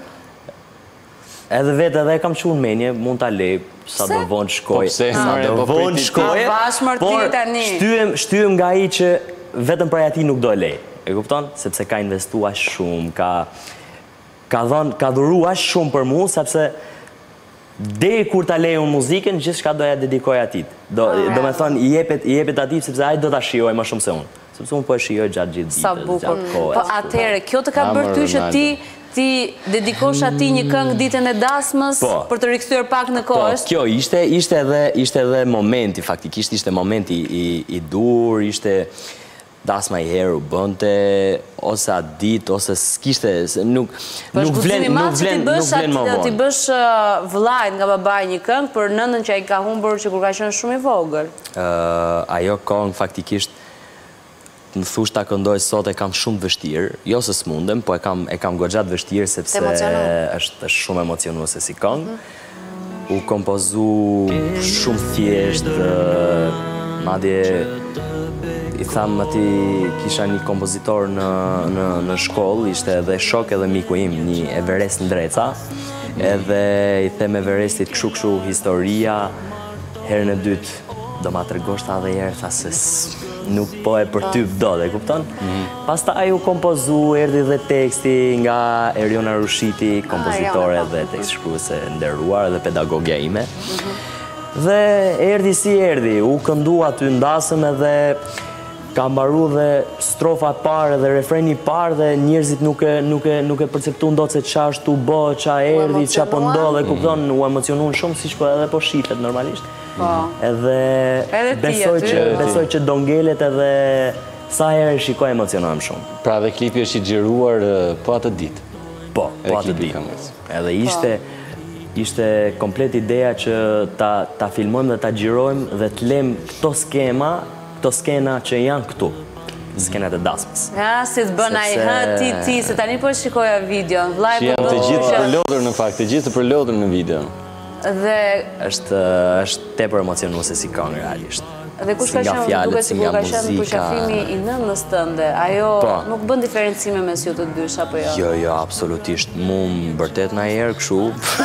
edhe vetë edhe kam qenë menje, mund ta lej sa do vonë shkoj. Sa do vonë shkoj. Por shtyhem shtyhem nga ai që vetëm për ati nuk do e lej. E kupton? Sepse ka investuar shumë, ka ka dhënë, ka dhuruar shumë për mua, sepse deri kur ta lej unë muzikën, gjithçka do ja dedikoj atij. Do do të thonë i jepet i jepet atij sepse ai do ta shijojë më shumë se unë. Sepse unë po e shijoj gjatë gjithë ditës. Sa bukur. Po atëherë, kjo të ka bërë ty që ti ti dedikosh atij një këngë ditën e dasmës për të rikthyer pak në kohë, është? Po, kjo ishte ishte edhe ishte edhe momenti, faktikisht ishte momenti i i dur, ishte dasma i herë u bënte, ose atë ditë, ose s'kishte, nuk nuk vlen, nuk vlen, nuk vlen më vonë. Ti bësh vllajt nga babai një këngë për nënën që ai ka humbur që kur ka qenë shumë i vogël. Ajo këngë faktikisht më thush ta këndoj sot e kam shumë vështirë, jo se s'mundem, po e kam e kam goxha të vështirë sepse është shumë emocionuese si këngë. U kompozu shumë thjesht, madje i tham ati kisha një kompozitor në në në shkollë, ishte edhe shok edhe miku im, një Everest Ndreca, edhe i them Everestit kështu kështu historia, herën e dytë do ma tregosh ta edhe herë, tha se nuk po e përtyp dot, e kupton? Pastaj u kompozu, erdhi dhe teksti nga Eriona Rushiti, kompozitore dhe tekst shkruese e nderuar dhe pedagogja ime. Dhe erdhi si erdhi, u këndu aty, ndasëm edhe ka mbaru dhe strofa parë dhe refreni parë dhe njerëzit nuk e, nuk e, nuk e perceptuan dot se qa është u bë, qa erdhi, qa po ndodhe, kupton, u emocionuan shumë siç po edhe po shitet normalisht. Edhe besoj që besoj që do ngelet edhe sa herë shikoj emocionohem shumë. Pra dhe klipi është i xhiruar po atë ditë. Po, po atë ditë. Edhe ishte ishte komplet ideja që ta ta filmojmë dhe ta xhirojmë dhe të lëm këto skema këto skena që janë këtu, skenat e dasmës. Ja, si të bën ai hë ti ti, se tani po shikoja videon, vllai po janë të gjithë përlodhur në fakt, të gjithë të përlodhur në video. Dhe është është tepër emocionuese si këngë realisht. Dhe kush ka qenë, duket sikur ka qenë përqafimi i nënës tënde, ajo nuk bën diferencime mes ju të dysh apo jo? Jo, jo, absolutisht. Mu më bërtet na herë kështu.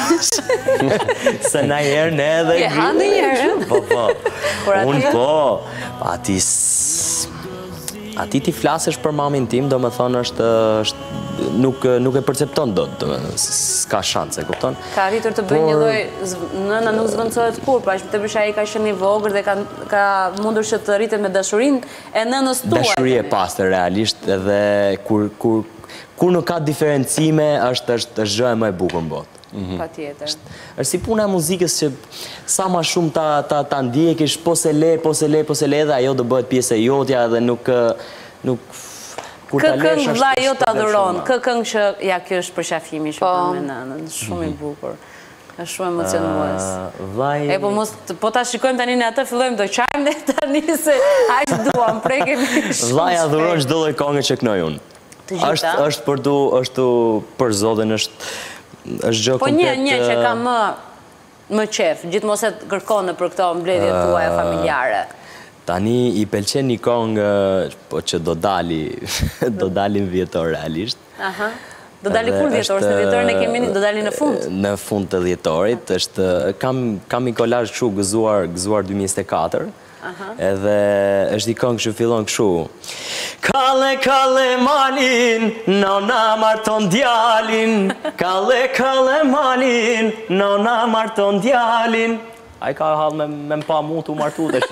Se na herë ne edhe Je ha ndonjëherë? Po, po. Unë po. Ati Ati ti flasësh për mamin tim, do me thonë është, është nuk, nuk e percepton do, s'ka shanse, kupton? Ka arritur të bëjë një lloj, nëna nuk zvendçohet kur, pra të përsh ai ka qenë i vogël dhe ka, ka mundur që të rritet me dashurinë e nënës tuaj. Dashuri e pastër realisht, edhe kur, kur, kur nuk ka diferencime, është, është, është gjë e më e bukur në botë. Patjetër. Është si puna e muzikës që sa më shumë ta ta ta ndjekish, po se le, po se le, po se le, dhe ajo do bëhet pjesë e jotja dhe nuk nuk kur ta lesh. Kë këngë vllai jo ta dhuron, kë këngë që ja kjo është përqafimi që bën me nënën, shumë i bukur. Është shumë emocionues. Vllai. E po mos po ta shikojmë tani në atë fillojmë do qajmë ne tani se aq duam, prekemi shumë. Vllai adhuron çdo lloj këngë që kënoj unë. Është është për tu, është për Zotin, është është gjë po komplet. një një që ka më më qef, gjithmonë se kërkon për këto mbledhjet tuaja familjare. Tani i pëlqen një këngë po që do dali do dalin vjetor realisht. Aha. Do dali kur vjetor, se vjetorin e kemi do dali në fund. Në fund të vjetorit është kam kam një kolazh kështu gëzuar gëzuar dy mijë e njëzet e katër. Edhe është një këngë që fillon kështu. Kalle, kalle malin, nona marton djalin. Kalle, kalle malin, nona marton djalin. Ai ka hall me me pa mu tu martu tash.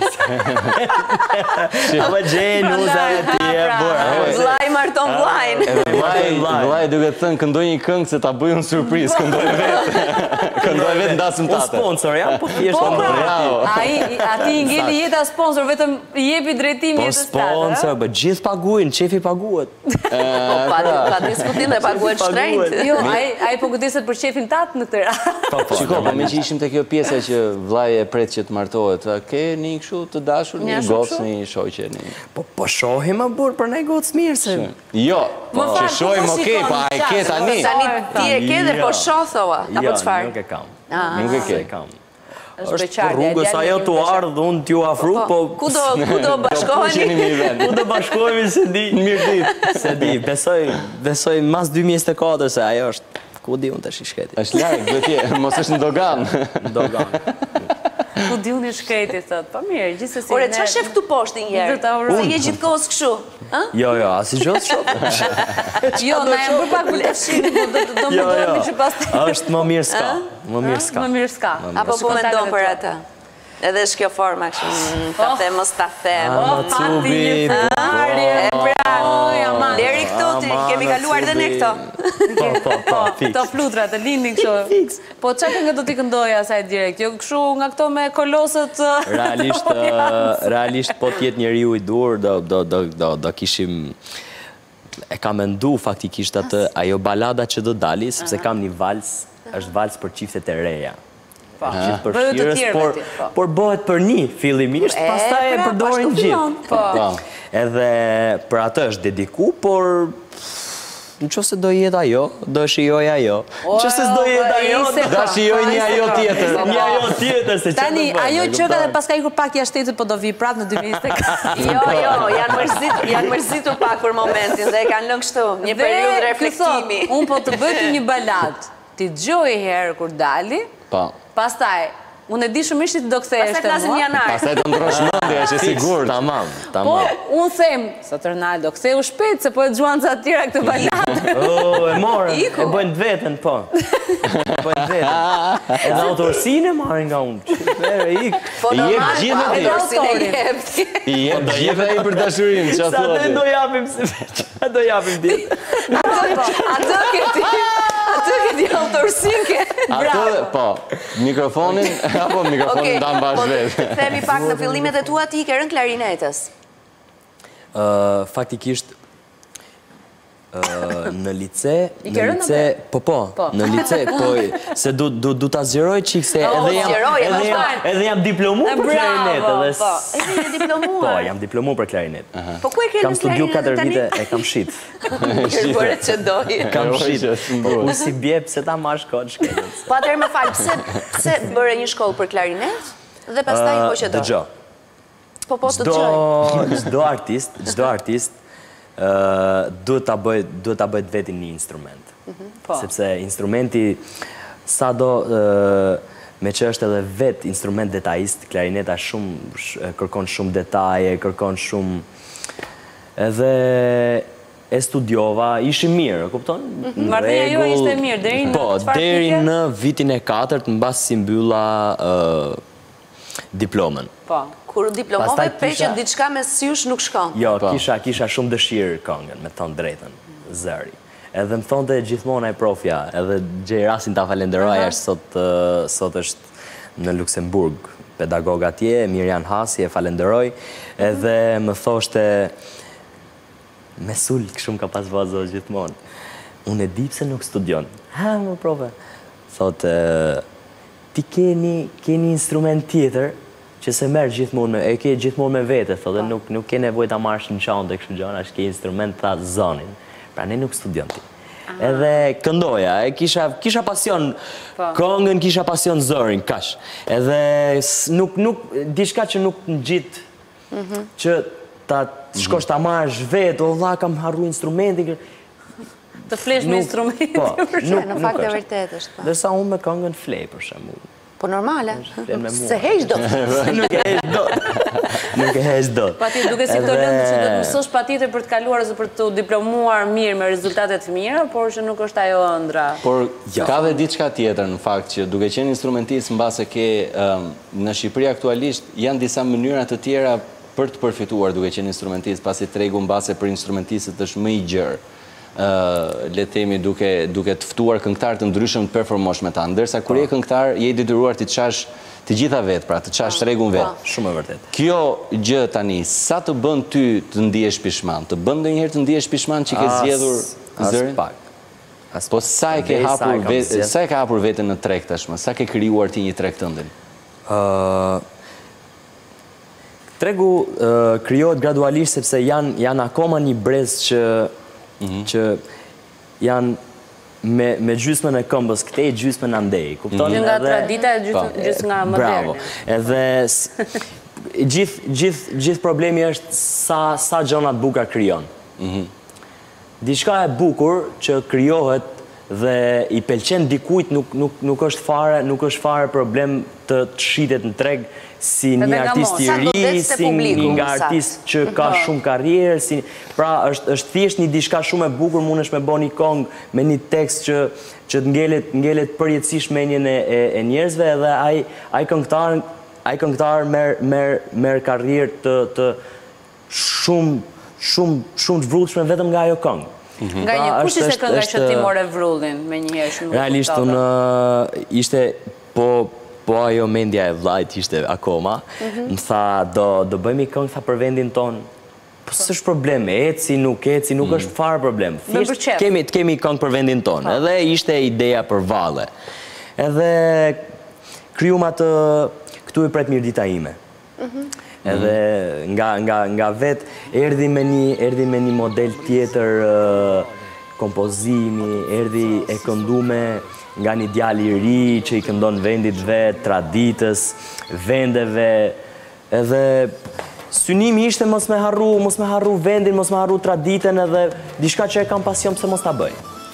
Ama gjenu sa ti e bura. Vllai marton vllain. Vllai, vllai duke thënë këndoj një këngë se ta bëj unë surprizë, këndoj vetë. Këndoj vetë ndasëm Po tate. sponsor, ja, po thjesht Po, sponsor. pra, ai ati i ngeli jeta sponsor, vetëm i jepi drejtimi Po jetës tatë. sponsor, po gjithë paguajnë, shefi paguhet. Po pa pa diskutim dhe paguhet shtrenjtë. Jo, ai ai po kujdeset për shefin tatë në këtë rast. Shiko, po me që ishim të kjo pjesa që vllai e pret që të martohet, a ke një kështu të dashur, një gocë, një shoqe, një... Po po shohim më burr për ne gocë mirë se. Jo, që shohim okej, pa e ke tani. Tani ti e ke dhe po shoh thova, apo çfarë? Nuk e kam. Nuk e ke. kam. Është Është për rrugës ajo tu ardh, unë t'ju afru, po... Ku do, ku do bashkoheni? Ku do bashkohemi se di. Mirë ditë. Se di, besoj, besoj mas dy mijë e njëzet e katër se ajo është, ku di unë të shishketi. Është larg, do t'je, mos është në dogan. Dogan. Ku di unë i shkreti, thot. Po mirë, gjithsesi. Ore, çfarë shef këtu poshtë një herë? Se je gjithkohës kështu, ë? Jo, jo, asnjë gjë shoh. Jo, na e bër pak bulefshin, do do do më bëmi që pastaj. Është më mirë s'ka. Më mirë s'ka. Më mirë s'ka. Apo po mendon për atë? Edhe është kjo forma kështu, ta them, mos ta them. Ama cubi. E pra, deri këtu ti kemi kaluar edhe ne këto. Po, po, po, fiks. Këto flutra të lindin kështu. Po çfarë këngë do t'i këndoja asaj direkt? Jo kështu nga këto me kolosët. Realisht, realisht po t'jetë njeriu i dur, do do do do do kishim e kam mendu faktikisht atë ajo balada që do dali, sepse kam një vals, është vals për çiftet e reja. Gjithë përfshirës, por, por bëhet për një fillimisht, pastaj e përdorin gjithë. Po. Edhe për atë është dediku, por në qoftë se do jetë ajo, do shijoj ajo. Në qoftë se do jetë ajo, do shijoj një ajo tjetër. Një ajo tjetër, se që Tani, ajo qëka dhe pas ka ikur pak jashtë shtetit, po do vi prap në dy mijë e njëzet e katër. Jo, jo, janë mërzitur, janë mërzitur pak për momentin dhe e kanë lënë kështu, një periudhë reflektimi. Unë po të bëjtë një balad, ti dëgjoj herë kur dali, pastaj unë e di shumë ishtë do kthehesh Pastaj te flasim mua. janar. Pastaj të ndrosh mendja, është e sigurt. Tamam, Po, tamam. unë them, sot Ronaldo, ktheu shpejt se po e xhuanca të tjera këtë balatë. Oh, e morën, Iku. e bëjnë të vetën, po. E bëjnë të vetën. Edhe autorsinë e marrin nga unë. Vere, ik. Po I jep normal, gjithë pa, atij. autorsinë i jep. I jep gjithë ai për dashurinë, çfarë Sa thua ne ti? do japim se çfarë do japim ti. Atë ke ti, atë ke ti autorsinë ke. Atë, po, mikrofonin, apo mikrofonin ta mbash po, vetë. themi pak në fillimet e tua ti ke rënë klarinetës. Uh, faktikisht uh, në lice, I në ke rënë lice, po po, Po. në lice, po, se du du du ta zgjeroj çik se Oh, edhe jam zgjeroj, edhe vazhdo. jam edhe jam diplomuar për Bravo, klarinet edhe po. s- E je diplomuar. Po, jam diplomuar për klarinet. Po ku e ke Kam lënë studiu klarinetin katër tani? vite, e kam shit. Bëre që doje. Kam E, shit. që Po s'mburr. unë si bje pse ta marr shkollë shkencës. Po atëherë më fal, pse pse bëre një shkollë për klarinet dhe pastaj po që do. Dëgjoj. Po po të Çdo dëgjoj. çdo artist, çdo artist ë duhet ta bëj duhet ta bëj vetin një instrument. Po. Sepse instrumenti sado ë me që është edhe vet instrument detajist, klarineta shumë sh- kërkon shumë detaje, kërkon shumë edhe e studiova, ishi mirë, e kupton? Në Marrëdhënia juaj rregull. ishte e mirë, deri në Po, çfarë deri pike? në vitin e katërt mbas si mbylla ë diplomën. Po. Kur diplomove, Pastaj pe që kisha- diçka me syush nuk shkon. Jo, kisha, kisha shumë dëshirë këngën, me thonë drejtën, zëri. Edhe më thonë të gjithmonë ai profja, edhe gjej rastin ta falenderoj, është sot, ë, sot është në Luksemburg, pedagog atje, Mirjan Hasi, e falenderoj, edhe më thoshte, me sul, shumë ka pas vazo gjithmonë, unë e di pse nuk studion. Ha, më profe. Thotë, ti keni, keni instrument tjetër, që se merë gjithmonë, e ke gjithmonë me vete, thotë, nuk, nuk ke nevojë ta marrësh në çantë e kështu gjëra, është ke instrument tha zonin. Pra ne nuk studion ti. Edhe këndoja, e kisha, kisha pasion këngën, kisha pasion zërin, kash. Edhe s- nuk, nuk, diçka që nuk në gjitë, që ta shkosh ta marrësh vetë, o dha kam harru instrumentin, Të flesh me Nuk- instrumente. po, nuk- Në nuk fakt e është. vërtet është. po. Dërsa unë me këngën flej, për shembull. Po normale. flen me mua. Se heq do. Nuk e heq dot. Nuk e heq dot. Patjetër, duke si këto Edhe- lëndë që do të mësosh patjetër për të kaluar ose për të diplomuar mirë me rezultate të mira, por që nuk është ajo ëndra. Por ka dhe diçka tjetër në fakt që duke qenë instrumentist mbase ke ëm, në Shqipëri aktualisht janë disa mënyra të tjera për të përfituar duke qenë instrumentist, pasi tregu mbase për instrumentistët është më i gjerë. Uh, le themi duke duke të ftuar këngëtar të ndryshëm të performosh me ta, ndërsa kur je këngëtar je i detyruar të çash të gjitha vet, pra të çash tregun vet. Shumë e vërtet. Kjo gjë tani, sa të bën ty të ndihesh pishman? Të bën ndonjëherë të ndihesh pishman që ke As- zgjedhur as zërin? pak. As Po sa e ke Ndej sa e hapur kam vetë, zgjedh. sa e ke hapur veten në treg tashmë? Sa ke krijuar ti një treg tëndin? Ë, Tregu ë, krijohet gradualisht sepse janë janë akoma një brez që që janë me me gjysmën e këmbës këtej, gjysmën andej, kupton? Gjë nga Edhe- tradita e gjysmë Po, gjysmë nga Bravo. moderne. Edhe s- gjithë gjithë gjithë problemi është sa sa gjëra të bukura krijon. Diçka e bukur që krijohet dhe i pëlqen dikujt nuk nuk nuk është fare nuk është fare problem të të shitet në treg si Edhe një nga artist i mos. Sa do ri, det te si publiku, një nga sa. artist që ka Po. shumë karrierë, si pra është është thjesht një diçka shumë e bukur, mundesh me bën një këngë me një tekst që që të ngelet ngelet përjetësisht mendjen e, e, e njerëzve edhe ai ai këngëtar ai këngëtar merr merr merr karrierë të të shumë shumë shumë të vrullshme vetëm nga ajo këngë. Nga Pra, një kush është- ishte kënga është- që ti more vrullin me njëherë shumë. Realisht unë ë, ishte po po ajo mendja e vllajt ishte akoma. Më tha do do bëjmë një këngë tha për vendin ton. Po s'është problem, eci, nuk eci, nuk është fare problem. Me për Thjesht qef. kemi të kemi këngë për vendin ton. Edhe ishte ideja për valle. Edhe kryum atë këtu e pret Mirdita ime. Edhe nga nga nga vet erdhi me një erdhi me një model tjetër ë, kompozimi, erdhi e këndume nga një djalë i ri që i këndon vendit vet, traditës, vendeve, edhe synimi ishte mos me harru, mos me harru vendin, mos me harru traditën edhe diçka që e kam pasion pse mos ta bëj.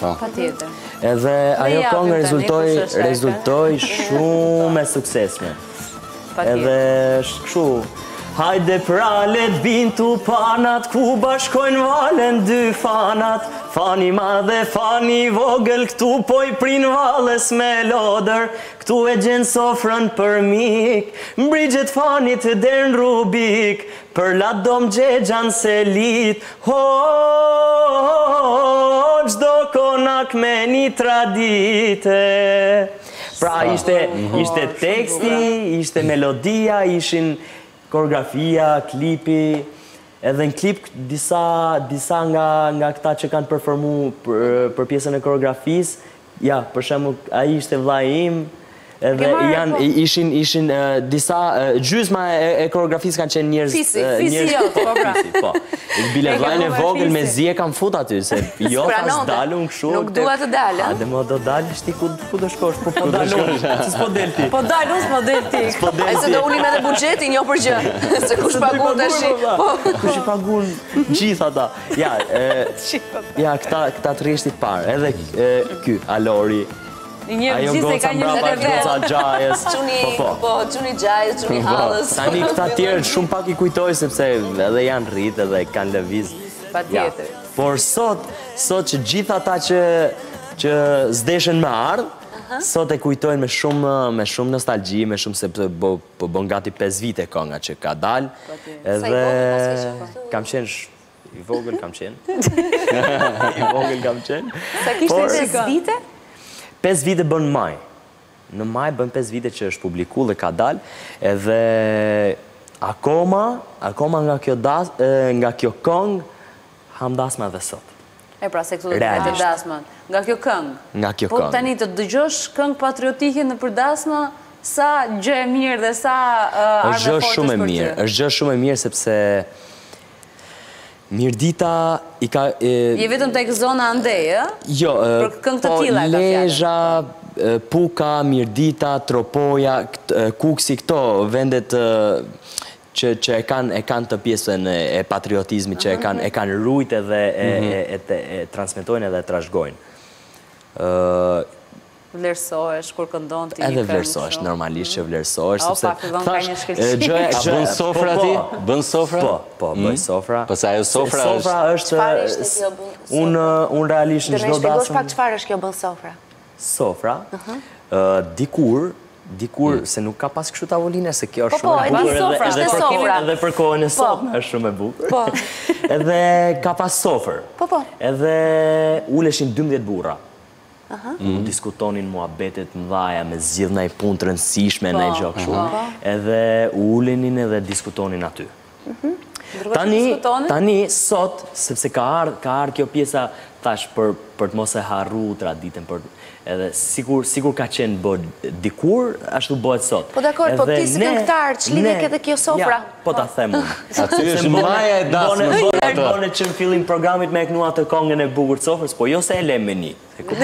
Patjetër. Edhe ajo japim këngë tani, rezultoi kush është e rezultoi shumë e suksesshme. Edhe është kështu. Hajde pra let bintu panat, ku bashkojnë valen dy fanat. Fani madhe, fani vogël, këtu po i prin valles me lodër. Këtu e gjenë sofrën për mik, mbrigjet fanit der në Rubik. Për la dom gjegjan se lit, ho, gjdo konak me një tradite. Pra ishte, ishte teksti, ishte melodia, ishin koreografia, klipi, edhe në klip disa, disa nga, nga këta që kanë performu për, për pjesën e koreografisë, ja, për shembull, ai ishte vllai im, edhe janë, ishin, ishin uh, disa, uh, gjysma e, e koreografisë kanë qenë njerëz... Fisi, uh, fisi jo, po pra. Fisi, po. Bile vllajën e vogël me zi e kam fut aty, se jo tas dalun kështu. Nuk dua të dalë. A dhe më do dalësh ti ku, ku do shkosh, po po dalun, se s'po del ti. Po dalun, s'po del ti. Ai se do ulim edhe buxhetin, jo për gjë. Se kush pagun tash? Kush i pagun gjithë ata. Ja, ja, këta këta trishtit parë, edhe ky Alori. Një gjithë e ka një vetë vetë. Gjajës. Çuni, po, çuni Gjajës, çuni Hallës. Tani këta tjerë shumë pak i kujtoj sepse edhe janë rrit edhe kanë lëviz. Patjetër. Por sot, sot që gjithë ata që që s'deshen me ardh, sot e kujtojnë me shumë me shumë nostalgji, me shumë sepse po po bën gati pesë vite kënga që ka dalë. Edhe kam qenë i vogël kam qenë. I vogël kam qenë. Sa kishte pesë vite? pesë vite bën maj. Në maj bën pesë vite që është publiku dhe ka dalë, edhe akoma, akoma nga kjo, das, nga kjo këngë, ham dasma dhe sot. E pra, se këtu dhe të dasma. Nga kjo këngë. Nga kjo këngë. Po tani të dëgjosh këngë patriotike në për dasma, sa gjë e mirë dhe sa ardhe fortës për ty. Është gjë shumë e mirë, është gjë shumë e mirë sepse Mirdita i ka... Je vetëm tek zona andej, e? Jo, për këngë të tilla ka fjalë. Lezha, Puka, Mirdita, Tropoja, Kuksi, këto vendet që që e kanë e kanë të pjesën e patriotizmit, që e kanë e kanë rujt edhe e transmetojnë edhe e trashëgojnë. Ë Vlerësohesh kur këndon ti. Edhe vlerësohesh, normalisht që vlerësohesh, sepse thash, gjë A bën sofra ti? Bën sofra? Po, po, bëj sofra. Po sa ajo sofra është? Sofra është unë unë realisht në çdo dasëm. Do të shpjegosh pak çfarë është kjo bën sofra? Sofra, dikur, dikur se nuk ka pas kështu tavoline, se kjo është shumë e bukur edhe për kohën e sotme është shumë e bukur. Po. Edhe ka pas sofër. Po, po. Edhe uleshin dymbëdhjetë burra. Diskutonin muhabetet mdhaja me zgjidh ndaj punë të rëndësishme në gjë kështu. Edhe ulenin edhe diskutonin aty. Tani, tani sot, sepse ka ardhur ka ardhur kjo pjesa tash për për të mos e harruar traditën, për edhe sigur sigur ka qenë bë dikur, ashtu bëhet sot. Po dakor, po ti si këngëtar, ç'lidhje ke te kjo sofra? Po ta them unë. Aty është maja e dasmës për ato. Bone që në fillim programit me e kënu atë këngën e bukur të sofrës, po jo se e lem me një.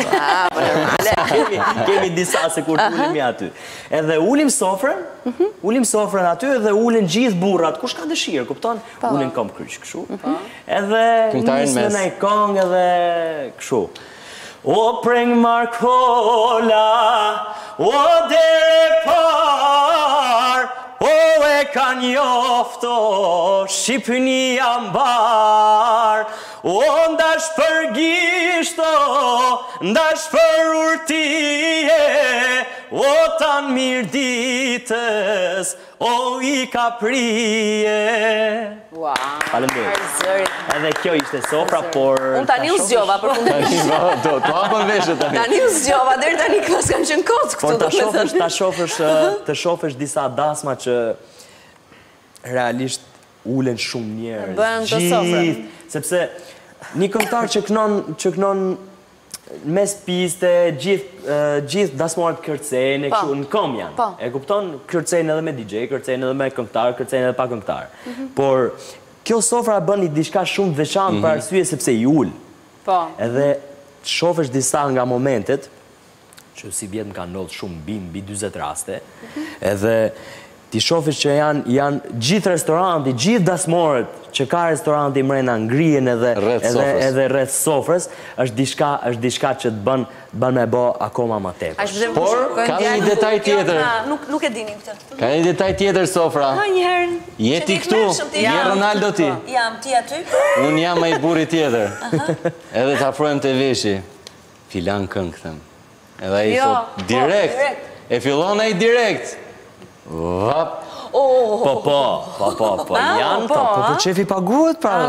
Kemi disa se kur t'ulimi aty. Edhe ulim sofrën, ulim sofrën aty edhe ulin gjithë burrat, kush ka dëshirë, kupton? Ulin kom kryq kështu. Edhe nisën në këngë edhe kështu. O preng Markola, o dere par, o e ka njofto, Shqipënia mbar, o ndash për gishto, ndash për urtije, o tan mirë ditës, o i ka prije. Wow. Faleminderit. Edhe kjo ishte sofra, por... Unë tani u zgjova për fundit. Do hapën veshët tani. Tani u zgjova, deri tani kos kam qenë kot këtu. Por ta shofësh, ta shofësh, të shofësh disa dasma që realisht ulen shumë njerëz. Bën të sofra. Sepse një këngëtar që kënon që kënon mes piste, gjithë gjithë dasmorët kërcejnë, kështu në kom janë. E kupton? Kërcejnë edhe me D J, kërcejnë edhe me këngëtar, kërcejnë edhe pa këngëtar. Por kjo sofra bën një diçka shumë veçantë për arsye sepse i ul. Po. Edhe të shofësh disa nga momentet, që si vjetë më ka ndodhë shumë mbi mbi dyzet raste, edhe ti shofish që janë, janë gjithë restoranti, gjithë dasmorët që ka restoranti mrena ngrihen edhe edhe edhe rreth sofrës, është diçka është diçka që të bën bën me bë akoma më tepër. Por ka një detaj tjetër. Nuk nuk e dini këtë. Ka një detaj tjetër Sofra. Ha një herë. Je ti këtu? Je Ronaldo ti? Jam ti aty? Unë jam ai burri tjetër. Edhe të afrohem te veshi. Filan këngë them. Edhe ai thot direkt. E fillon ai direkt. Vap. Po, po, po, po, po, janë, po, po, po, qefi paguhet, pra.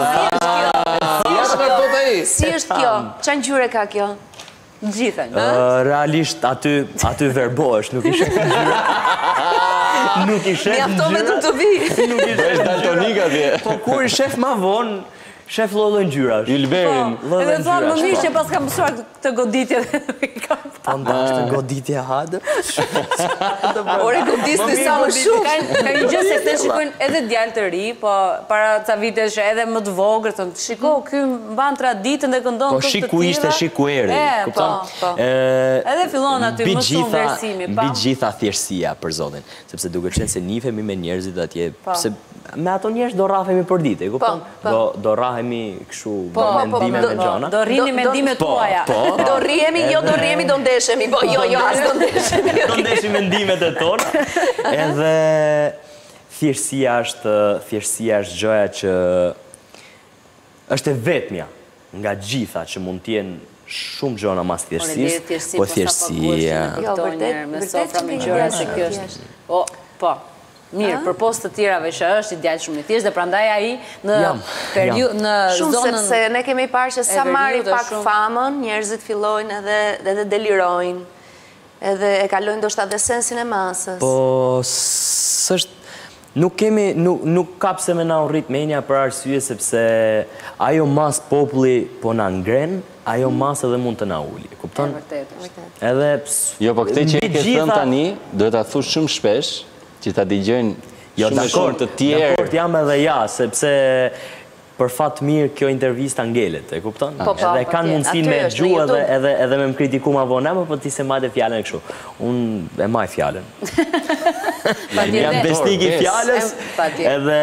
Si është kjo? Qa ngjyre ka kjo? Gjithën, realisht, aty, aty verbohesh, nuk i shef ngjyre. Nuk i shef ngjyre. Mjafton vetëm të vi. Nuk i shef daltonika ti. Po, kur i shef ma vonë, shef llollën ngjyrash. Ylberin. Edhe thonë më mirë që pas kam mësuar këtë goditje dhe kam po ndashtë goditje hadë. Ore godisni sa më shumë. Ka një gjë se këte shikojnë edhe djalë të ri, po para ca vitesh edhe më të vogël, thonë, shiko, ky mban traditën dhe këndon këngë të tilla. Po shiku ishte shiku eri, kupton? Edhe fillon aty më shumë vlerësimi, pa. Mbi gjitha thjeshtësia për zotin, sepse duke qenë se nifemi me njerëzit atje, se me ato njerëz do rrahemi për ditë, e kupton? Do do rrahemi kështu me mendime me gjona. Do rrini mendimet tuaja. Do rrihemi, jo do rrihemi, do ndeshemi, po jo, jo, as do ndeshemi. Do ndeshim mendimet e tona. Edhe thjeshtësia është thjeshtësia është gjëja që është e vetmja nga gjitha që mund të jenë shumë gjëra mas thjeshtësisë, po thjeshtësia. Jo, vërtet, me sofra me gjëra se kjo është. Po, po. Mirë, për post të tjerave që është i djalë shumë i thjeshtë dhe prandaj ai në periudhë në zonën shumë sepse ne kemi parë që sa marri pak famën, njerëzit fillojnë edhe edhe delirojnë. Edhe e kalojnë ndoshta dhe sensin e masës. Po, s'është nuk kemi nuk nuk ka pse me na urrit menja për arsye sepse ajo mas populli po na ngren, ajo mas edhe mund të na uli, kupton? Vërtet, vërtet. Edhe jo, po këtë që e ke thënë tani, duhet ta thush shumë shpesh, që ta dëgjojnë shumë shumë të tjerë. Dakord, jam edhe ja, sepse për fat mirë kjo intervista ngelet, e kupton? Edhe kanë mundësinë me gjuhë edhe edhe edhe me më kritiku ma vonë, po ti se majte fjalën e kështu. Unë e maj fjalën. Jam besnik i fjalës, edhe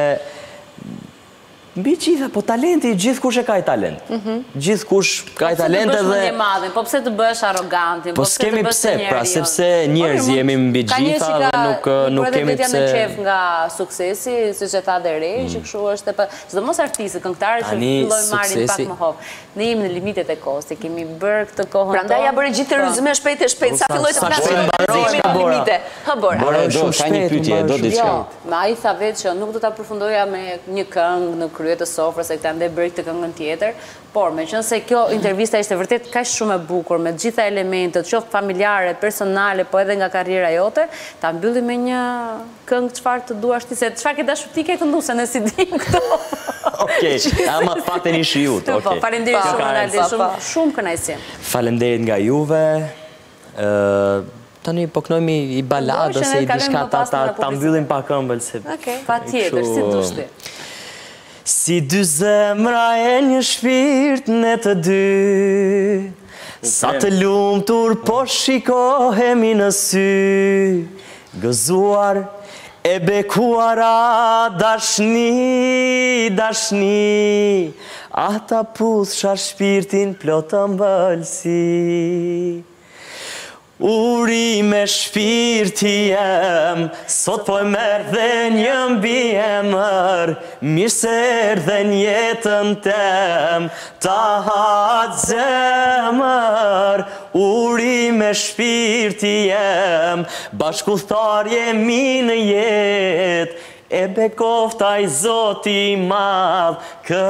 mbi gjitha, po talenti, gjithë kush e ka i talent. Gjithë kush ka i talent edhe... Po pse të bësh një madhin, po pse të bësh arrogantin, po s'kemi pse, pra, sepse njerëz jemi mbi gjitha dhe nuk kemi pse... Ka njerëz që janë në qef nga suksesi, si që tha dhe rej, që këshu është e për... Zdo mos artistë, këngëtarë që fillojnë marrin pak më hovë. Ne jemi në limitet e kosti, kemi bërë këtë kohën tonë. Prandaj ja bërë gjithë të rryzime shpejt e shpejt, sa filloj të flasë Ha bora. Bora, do, ka një pyetje, do diçka. Ma ai tha vetë që nuk do ta përfundoja me një këngë në krye të sofrës, se këta ndaj bëri këtë këngën tjetër, por me qënë se kjo intervista ishte vërtet kaq shumë e bukur, me gjitha elementet, qoftë familjare, personale, po edhe nga karriera jote, ta mbylli me një këngë çfarë të duash ti, se çfarë ke dashur ti ke këndu, se ne si dim këto. Okej, ama faten i shiut. Po, faleminderit shumë, Ronaldo, shumë shumë kënaqësi. Faleminderit nga juve. Tani po knojmi i balad ose i diçka ta mbyllim pa këmbël se. Okej, patjetër, si dush ti. Si dy zemra e një shpirt në të dy, sa të lumtur po shikohemi në sy, gëzuar e bekuara dashni, dashni, ata puthsha shpirtin plot të mbëlsi. Uri me shpirti jem, sot po e merë dhe një mbi emër, mirë se erdhe jetën tem, ta hatë zemër. Uri me shpirti jem, bashkuthar jemi në jet, e bekofta i Zoti madh, kë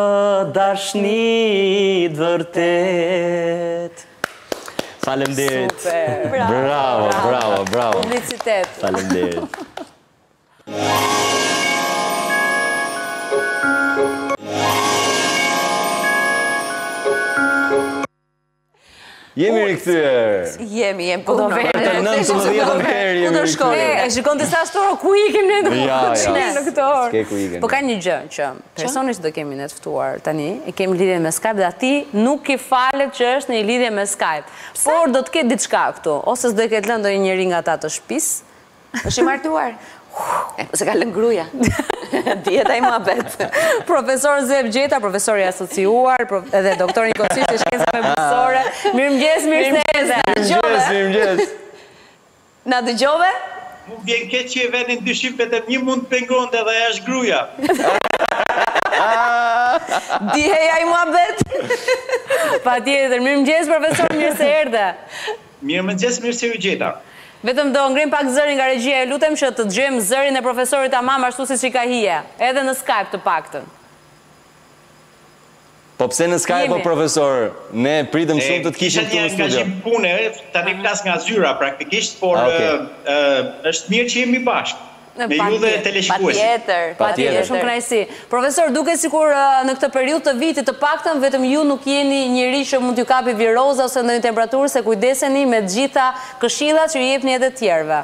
dashni vërtet. Faleminderit. Super. Bravo, bravo, bravo. Publicitet. Faleminderit. Jemi rikthyer. Jemi, jemi po do vete nëntëmbëdhjetën herë jemi rikthyer. E shikon disa shtorë ku ikim ne në këtë orë. S'ke ku ikim. Po ka një gjë që personi që do kemi ne të ftuar tani, e kemi lidhje me Skype dhe ati nuk i falet që është në lidhje me Skype. Por do të ketë diçka këtu, ose s'do e ketë lënë ndonjë njeri nga ata të shtëpisë, Është i martuar. E, po se ka lënë gruaja. Dieta i muhabet. Profesor Zeb Gjeta, profesor i asociuar, edhe doktor Nikosish e shkencave bujqësore. Mirëmëngjes, mirë se erdhe. Mirëmëngjes, mirëmëngjes. Na dëgjove? Mu vjen keq që e venin dyshim vetëm një mund të pengonte dhe ajo është gruaja. Diheja i muhabet. Patjetër, mirëmëngjes profesor, mirë se erdhe. Mirëmëngjes, mirë se u gjeta. Vetëm do ngrim pak zërin nga regjia, e lutem që të dëgjojmë zërin e profesorit Tamam ashtu siç i ka hije, edhe në Skype të paktën. Po pse në Skype, po profesor, ne pritëm shumë të të kishim këtu në studio. Kisha një angazhim pune, tani flas nga zyra praktikisht, por është mirë që jemi bashkë. Me ju dhe teleshikuesit. Patjetër, patjetër, shumë kënaqësi. Profesor, duket sikur në këtë periudhë të vitit të paktën vetëm ju nuk jeni njëri që mund t'ju kapi viroza ose ndonjë temperaturë, se kujdeseni me të gjitha këshillat që ju jepni edhe të tjerëve.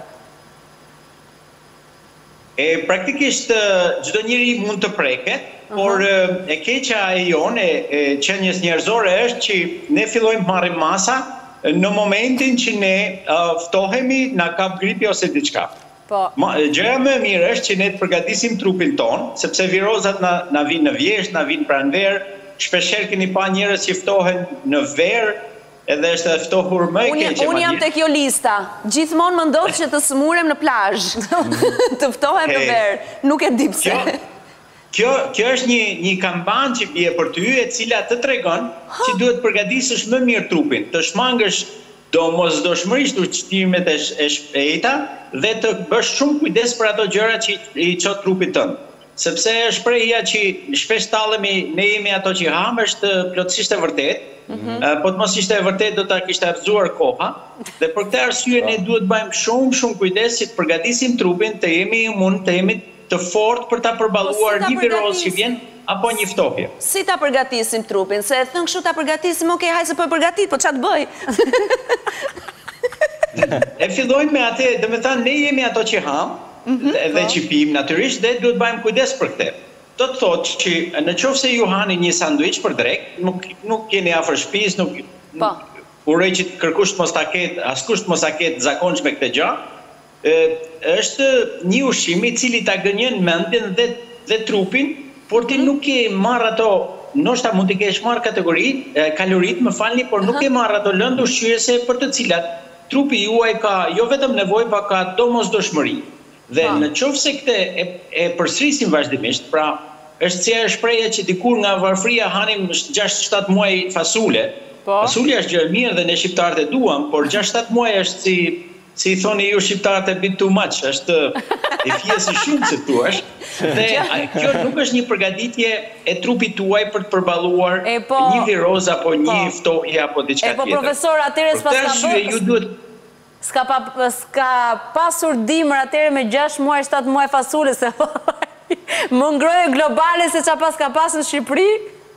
E praktikisht çdo njeri mund të preket, por e keqja e jonë e qenies njerëzore është që ne fillojmë të marrim masa në momentin që ne ftohemi na kap gripi ose diçka. Gjëja më e mirë është që ne të përgatisim trupin ton, sepse virozat na vinë në vjesht, na vinë pranverë, shpeshherë keni pa njerëz që ftohen në verë, edhe është e ftohur më e keqe. Unë jam tek kjo lista. Gjithmonë më ndodh që të smurem në plazh, të ftohem në verë, nuk e di pse. Kjo është një kampanë që bie për ty, e cila të tregon që duhet përgatisesh më mirë trupin, të shmangësh domosdoshmërisht ushqimet e shpejta dhe të bësh shumë kujdes për ato gjëra që i çon trupit tënd. Sepse shprehja që shpesh tallemi, ne jemi ato që ham, është plotësisht e vërtetë. Po të mos ishte e vërtetë do ta kishte abzuar koha, dhe për këtë arsye ne duhet bëjmë shumë shumë kujdes që të përgatisim trupin, të jemi imun, të jemi të fortë për ta përballuar një virozë që vjen apo një ftohje. Si ta përgatisim trupin? Se e thën kështu ta përgatisim, okay, hajde se po e përgatit, po ç'a të bëj? E fillojmë me atë, do të thënë ne jemi ato që ham, dhe që pim natyrisht, dhe duhet bëjmë kujdes për këtë. Do të thotë që në qoftë se ju hani një sanduiç për drek, nuk nuk jeni afër shtëpisë, nuk uroj që kërkush mos ta ketë, askush mos ta ketë zakonshme këtë gjë. Është një ushqim i cili ta gënjen mendjen dhe dhe trupin, por ti nuk e marr ato, ndoshta mund të kesh marr kategori, kalorit, më falni, por nuk e marr ato lëndë ushqyese për të cilat trupi juaj ka jo vetëm nevojë, pa ka domosdoshmëri. Dhe në qoftë se këtë e, e përsërisim vazhdimisht, pra është si ajo shprehje që dikur nga varfria hanim gjashtë shtatë muaj fasule. Fasulja është gjë e mirë dhe ne shqiptarët e duam, por gjashtë shtatë muaj është si si i thoni ju shqiptarët e bit too much, është e fjesi shumë se thuash, dhe kjo nuk është një përgatitje e trupit tuaj për të përballuar një viroz apo një ftohje apo diçka tjetër. E po profesor, atëherë s'pas ka bërë, s'ka s'ka pasur dimër atëherë me gjashtë muaj, shtatë muaj fasule, se më ngroje globale se çfarë pas ka pasur në Shqipëri?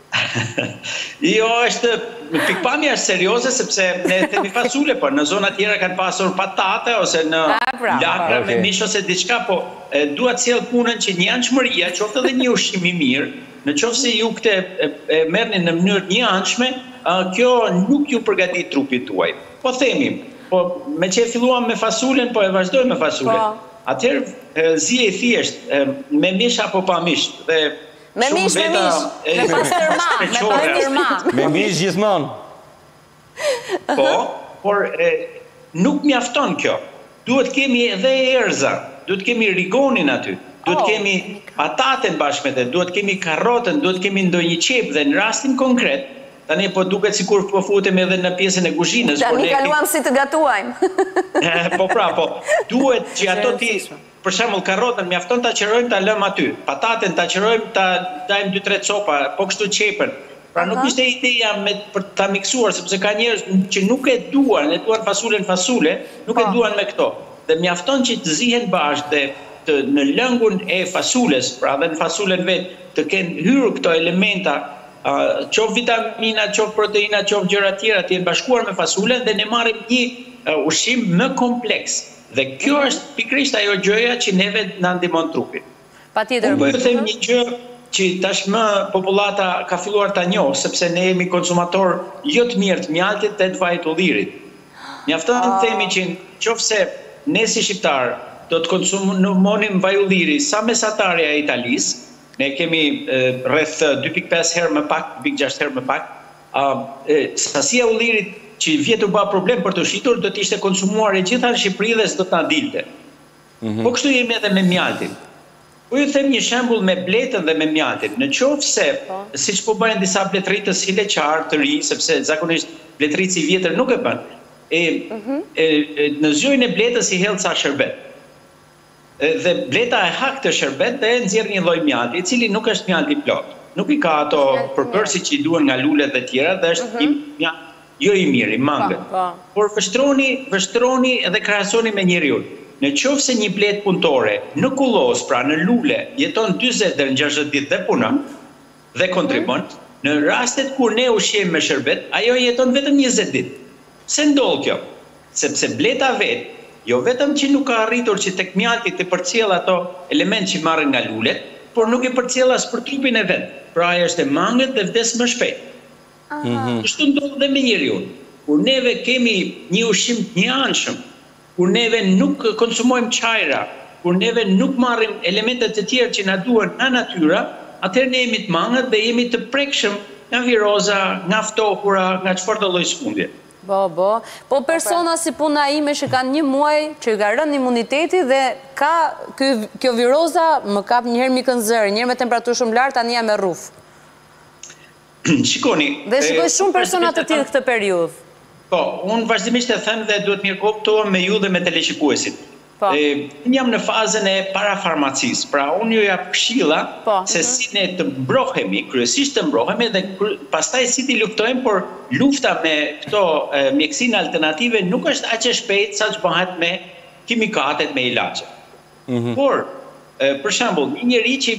Jo, është pikpamja është serioze sepse ne themi fasule, por në zona tjera kanë pasur patate ose në lakra me mish ose diçka, po dua të sjell punën që një anshmëria, qoftë edhe një ushqim i mirë, në qoftë se ju këtë e merrni në mënyrë të njëanshme, kjo nuk ju përgatit trupit tuaj. Po themi, po me që e filluam me fasulen, po e vazhdojmë me fasulen. Atëherë zi e thjesht, me mish apo pa mish, dhe me mish, me mish, me pastërma, me pastërma. Me mish gjithmonë. Po, por nuk mjafton kjo. Duhet kemi edhe erza, duhet kemi rigonin aty, duhet kemi pataten bashkë me të, duhet kemi karrotën, duhet kemi ndonjë qep, dhe në rastin konkret, tani po duket sikur po futemi edhe në pjesën e kuzhinës. Tani kaluam si të gatuajmë. Po pra, po, duhet që ato ti... Për shembull, karrotën mjafton ta qerojmë, ta lëm aty. Pataten ta qerojmë, ta dajmë dy tre copa, po kështu qepën. Pra nuk ishte ideja me për ta miksuar, sepse ka njerëz që nuk e duan, e duan fasulen fasule, nuk e duan me këto. Dhe mjafton që të zihen bashkë dhe të në lëngun e fasules, pra dhe në fasulen vet, të kenë hyrë këto elementa, qoftë vitamina, qoftë proteina, qoftë gjëra tjera, të jenë bashkuar me fasulen dhe ne marrim një ushqim më kompleks. Dhe kjo është pikrisht ajo gjëja që neve na ndihmon trupin. Patjetër. Po them një gjë që tashmë popullata ka filluar ta njohë, sepse ne jemi konsumator jo të mirë të mjaltit dhe të vajit ullirit. Mjafton të themi që nëse ne si shqiptar do të konsumonim vaj ulliri sa mesatarja e Italisë, ne kemi rreth dy pikë pesë herë më pak, dy pikë gjashtë herë më pak, sasia ullirit që vjetë u ba problem për të shitur, do të ishte konsumuar e gjitha në Shqipëri dhe s'do të na dilte. Po kështu jemi edhe me mjaltin. Po ju them një shembull me bletën dhe me mjaltin. Në qoftë se, siç po bëjnë disa bletëri të sileqar të ri, sepse zakonisht bletërit si vjetër nuk e bën. E, e, e në zyrën e bletës i hedh sa shërbet. E, dhe bleta e hak të shërbet dhe nxjerr një lloj mjalti, i cili nuk është mjalti plot. Nuk i ka ato përbërësi që i duhen nga lulet dhe tjera, dhe është i mjalti jo i mirë, i mangët. Por vështroni, vështroni edhe krahasoni me njeriu. Në qoftë se një bletë punëtore në kullos, pra në lule, jeton dyzet deri në gjashtëdhjetë ditë dhe punon dhe kontribon, në rastet kur ne ushqejmë me shërbet, ajo jeton vetëm njëzet ditë. Pse ndodh kjo? Sepse bleta vet, jo vetëm që nuk ka arritur që tek mjalti të përcjell ato element që marrin nga lulet, por nuk i përcjell as për trupin e vet. Pra ajo është e mangët dhe vdes më shpejt. Kështu ndodh dhe me njeriu. Kur neve kemi një ushqim të njëanshëm, kur neve nuk konsumojmë qajra, kur neve nuk marrim elementet të tjerë që na duhen nga natyra, atëherë ne jemi të mangët dhe jemi të prekshëm nga viroza, nga ftohura, nga çfarëdo lloj sëmundje. Po, po. Po persona si puna ime që kanë një muaj që ka rënë imuniteti dhe ka kjo viroza më kap një herë mikën zëri, një herë me temperaturë shumë lartë, tani jam me rruf. Shikoni. Dhe shikoj shumë persona të tillë këtë periudhë. Po, unë vazhdimisht e them dhe duhet mirë kuptohem me ju dhe me teleshikuesit. Unë jam në fazën e parafarmacisë, pra unë ju jap këshilla se si ne të mbrohemi, kryesisht të mbrohemi dhe pastaj si ti luftojmë, por lufta me këto mjekësinë alternative nuk është aq e shpejtë sa që bëhet me kimikatet, me ilaçe. Por, për shembull, një njeri që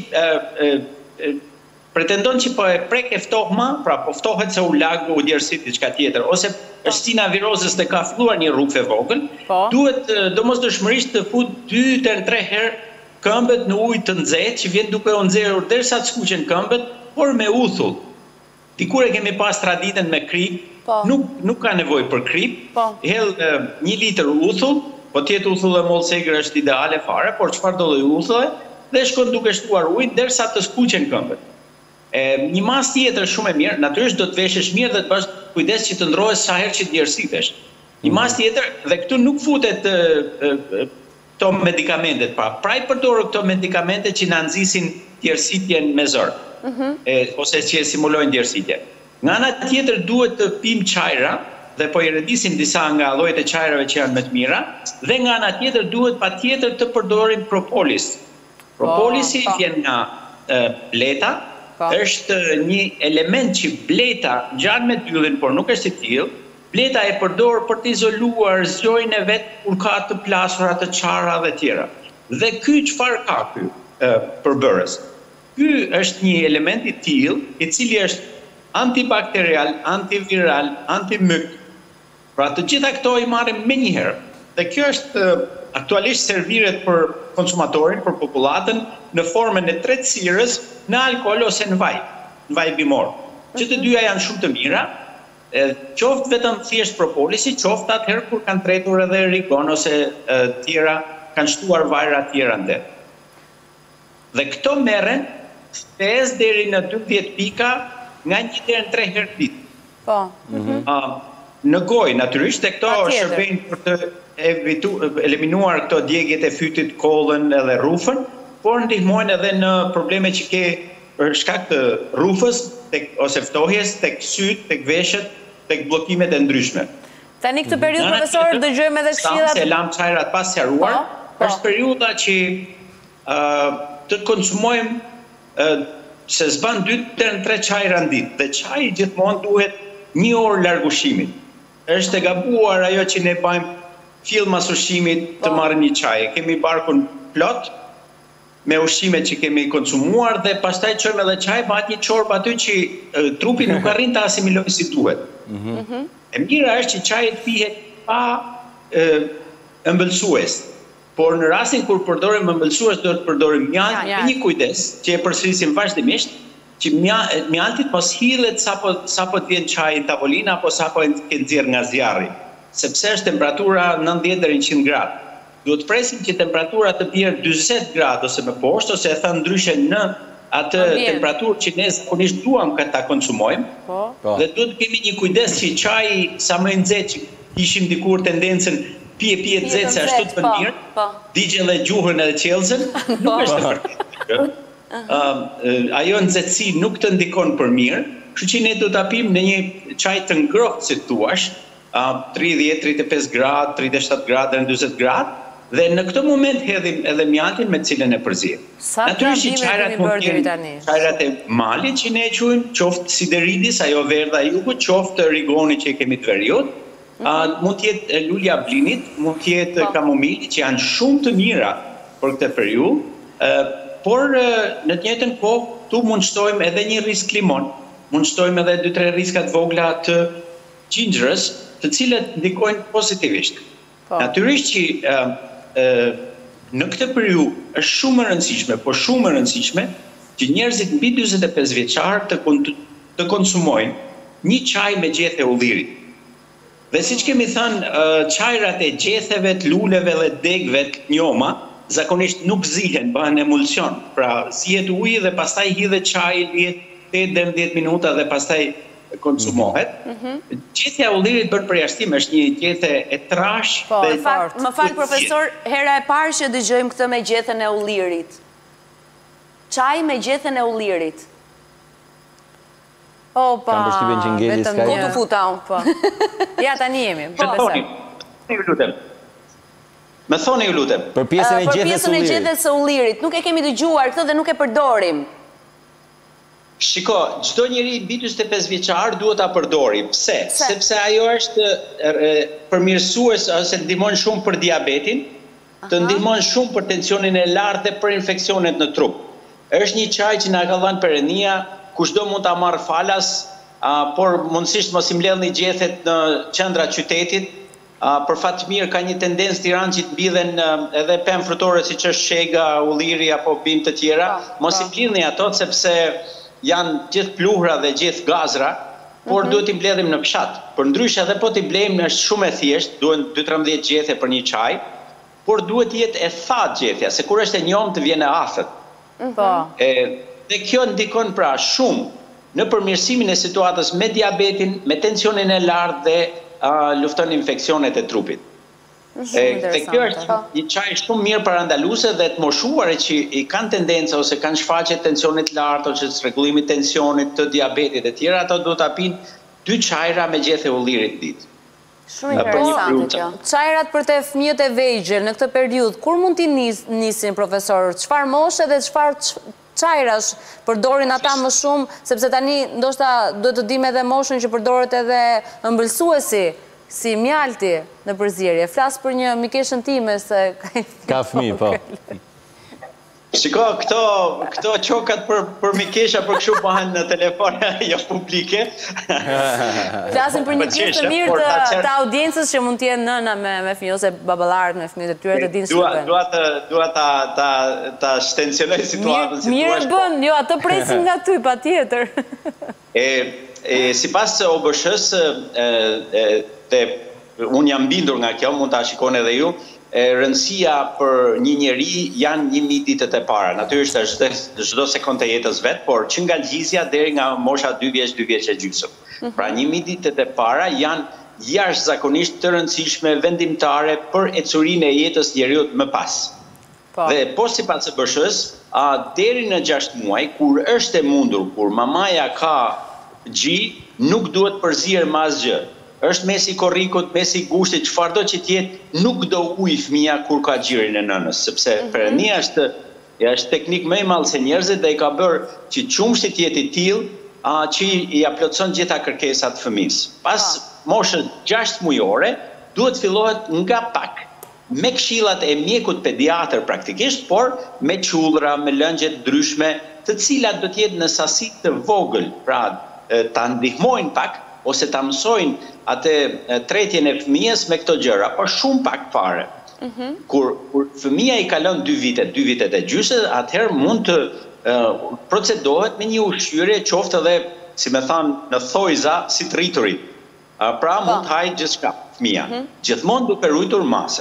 pretendon që po e prek e ftohma, pra po ftohet se u lag, u djersit diçka tjetër, ose është sina virozës dhe ka filluar një rrugë e vogël, duhet domosdoshmërisht të fut dy deri tre herë këmbët në ujë të nxehtë që vjen duke u nxjerrur derisa të skuqen këmbët, por me uthull. Dikur e kemi pas traditën me krip, nuk nuk ka nevojë për krip, hedh një litër uthull, po tjetë uthull e mollë segër është ideale fare, por çfarëdo lloj uthulle, dhe shkon duke shtuar ujë derisa të skuqen këmbët. Një mas tjetër shumë e mirë, natyrisht do të veshësh mirë dhe të bash kujdes që të ndrohesh sa herë që të djersitesh. Një mas tjetër, dhe këtu nuk futet këto medikamentet, pra praj përdorë këto medikamentet që na nxisin djersitjen me zor, ose që simulojnë djersitje. Nga ana tjetër duhet të pim qajra, dhe po i redisim disa nga llojet e qajrave që janë më të mira, dhe nga ana tjetër duhet patjetër të përdorim propolis. Propolisi vjen nga bleta, është një element që bleta gjanë me dyllin, por nuk është i tillë. Bleta e përdor për të izoluar zgjojnë e vet kur ka të plasura, të çara dhe tjera. Dhe ky çfarë ka ky përbërës? Ky është një element i tillë, i cili është antibakterial, antiviral, antimyk. Pra të gjitha këto i marrim me njëherë. Dhe kjo është aktualisht serviret për konsumatorin, për popullatën, në formën e tretësirës, në alkohol ose në vaj, në vaj bimor. Që të dyja janë shumë të mira, qoftë vetëm thjesht propolisi, qoftë atëherë kur kanë tretur edhe rigon ose tjera, kanë shtuar vajra tjera ndë. Dhe këto merren pesë deri në dymbëdhjetë pika nga një deri në tre herë ditë. Po. Në gojë, natyrisht, e këto shërbejnë për të eliminuar këto djegjet e fytit, kollën edhe rrufën, por ndihmojnë edhe në probleme që ke për shkak të rrufës ose ftohjes, tek syt, tek veshët, tek bllokimet e ndryshme. Tani këtë periudhë profesor dëgjojmë edhe këshillat. Se lam çajrat pas sqaruar, është periudha që të konsumojmë se s'ban dy deri tre çajra në ditë, dhe çaji gjithmonë duhet një orë larg ushqimit. Është e gabuar ajo që ne bëjmë fill mas ushqimit të marrim një çaj. Kemi barkun plot me ushqimet që kemi konsumuar dhe pastaj çojmë edhe çaj, pa një çorb aty që trupi nuk arrin ta asimilojë si duhet. E mira është që çaji të pihet pa ëmbëlsues. Por në rastin kur përdorim ëmbëlsues, do të përdorim mjalt me një kujdes, që e përsërisim vazhdimisht, që mjaltit mos hidhet sapo sapo të vjen çaji në tavolinë apo sapo të nxjerr nga zjarri, sepse është temperatura nëntëdhjetë deri në njëqind gradë. duhet presim që temperatura të bjerë dyzet gradë ose më poshtë, ose e thënë ndryshe në atë temperaturë që ne zakonisht duam ka ta konsumojmë. Dhe duhet kemi një kujdes që çaji sa më i nxehtë që ishim dikur tendencën pije pije të nxehtë se ashtu të bën mirë, digjen dhe gjuhën edhe qellësen, nuk është e vërtetë. Ajo nxehtësi nuk të ndikon për mirë, kështu që ne do ta pim në një çaj të ngrohtë, si thuash, tridhjetë tridhjetë e pesë gradë, tridhjetë e shtatë gradë, njëzet gradë, dhe në këtë moment hedhim edhe mjaltin me cilën e përzihem. Sa pranime kemi bërë deri tani? Çajrat e malit që ne e quajmë, qoftë sideridis, ajo verdha jugut, qoftë rigoni që kemi të veriut, mund të jetë lulja blinit, mund të jetë kamomili, që janë shumë të mira për këtë periudhë, por në të njëjtën kohë tu mund shtojmë edhe një risk limon, mund shtojmë edhe dy tre riska të vogla të gjinxhrës, të cilët ndikojnë pozitivisht. Natyrisht që në këtë periudhë është shumë e rëndësishme, por shumë e rëndësishme që njerëzit mbi dyzet e pesë vjeçar të, të konsumojnë një çaj me gjethe ullirit. Dhe siç kemi thënë, çajrat e gjetheve, të luleve dhe degëve të njoma zakonisht nuk zihen, bëhen emulsion. Pra zihet uji dhe pastaj hidhet çaji, lihet tetë deri në dhjetë minuta dhe pastaj konsumohet. Gjetja e ullirit bën përjashtim, është një gjethe e trash. Po, dhe fakt, më fal profesor, hera e parë që dëgjojmë këtë me gjethen e ullirit. Çaj me gjethen e ullirit. Opa, kam përshtypjen që ngeli vetëm s'ka. ku të futa unë, po. Ja tani jemi. Po, Më thoni, ju lutem. Më thoni ju lutem. Për pjesën e gjethes Për pjesën e gjethes së ullirit, nuk e kemi dëgjuar këtë dhe nuk e përdorim. Shiko, çdo njeri mbi dyzet e pesë vjeçar duhet ta përdori. Pse? Sepse ajo është përmirësues ose ndihmon shumë për diabetin, të ndihmon shumë për tensionin e lartë dhe për infeksionet në trup. Është një çaj që na ka dhënë Perëndia, kushdo mund ta marrë falas, por mundësisht mos i mbledhni gjethet në qendra qytetit. Për fat të mirë ka një tendencë Tiranë që të mbidhen edhe pemë frutore siç është shega, ulliri apo bimë të tjera. Mos i mbledhni ato sepse janë gjithë pluhra dhe gjithë gazra, por duhet i mbledhim në fshat. Për ndryshe edhe po t'i blejmë është shumë e thjeshtë, duhen dy tridhjetë gjethe për një çaj, por duhet jetë e thatë gjetja, se kur është e njomë të vjen e afët. Po. Dhe kjo ndikon pra shumë në përmirësimin e situatës me diabetin, me tensionin e lartë dhe lufton infeksionet e trupit. Dhe kjo është një çaj shumë mirë parandaluese dhe të moshuarit që i kanë tendencë ose kanë shfaqje tensionit lartë ose rregullimit tensionit të diabetit e tjera, ato duhet ta pinë dy çajra me gjethe ullirit ditë. Shumë interesante kjo. Çajrat për të fëmijët e vegjël në këtë periudhë, kur mund t'i nisin profesor? Çfarë moshe dhe çfarë çajrash përdorin ata më shumë, sepse tani ndoshta duhet të dimë edhe moshën që përdoret edhe ëmbëlsuesi, si mjalti në përzierje. Flas për një mikeshën time se ka fëmijë, po. Shiko, këto këto çokat për për mikesha për kështu bëhen në telefon jo publike. Flasim për një pjesë të mirë të, të audiencës që mund të jenë nëna me me fëmijë ose baballarët me fëmijët e tyre të dinë shqiptar. Dua ta dua ta ta ta shtensionoj situatën si thua. Mirë bën, jo, atë presim nga ty patjetër. E e sipas O B S H-s te unë jam bindur nga kjo, mund ta shikoni edhe ju. Rëndësia për një njeri janë një mijë ditët e para. Natyrisht është çdo sekondë e jetës vet, por që nga lgjizja deri nga mosha dy vjeç, dy vjeç e gjysmë. Pra një mijë ditët e para janë jashtëzakonisht të rëndësishme vendimtare për ecurinë e jetës njeriut më pas. Dhe po sipas O B S H-s, deri në gjashtë muaj kur është e mundur, kur mamaja ka gji, nuk duhet përzier më asgjë. Është mesi korrikut, mesi gushtit, çfarëdo që të jetë, nuk do ujë fëmia kur ka gjirin e nënës, sepse Perëndia është është teknik më i madh se njerëzit dhe i ka bërë që qumshti të jetë i tillë që i aplotson gjitha kërkesat fëmis. Pas moshës gjashtë mujore, duhet fillohet nga pak, me këshillat e mjekut pediatër praktikisht, por me qullra, me lëngje të ndryshme, të cilat do të jetë në sasi të vogël, pra ta ndihmojnë pak ose ta mësojnë atë tretjen e fëmijës me këto gjëra, por shumë pak fare. Kur kur fëmia i kalon dy vite, dy vitet e gjysmë, atëherë mund të procedohet me një ushqyerje qoftë edhe, si më thanë, në thojza si të rriturit. Pra mund të hajë gjithçka fëmia, gjithmonë duke ruajtur masën.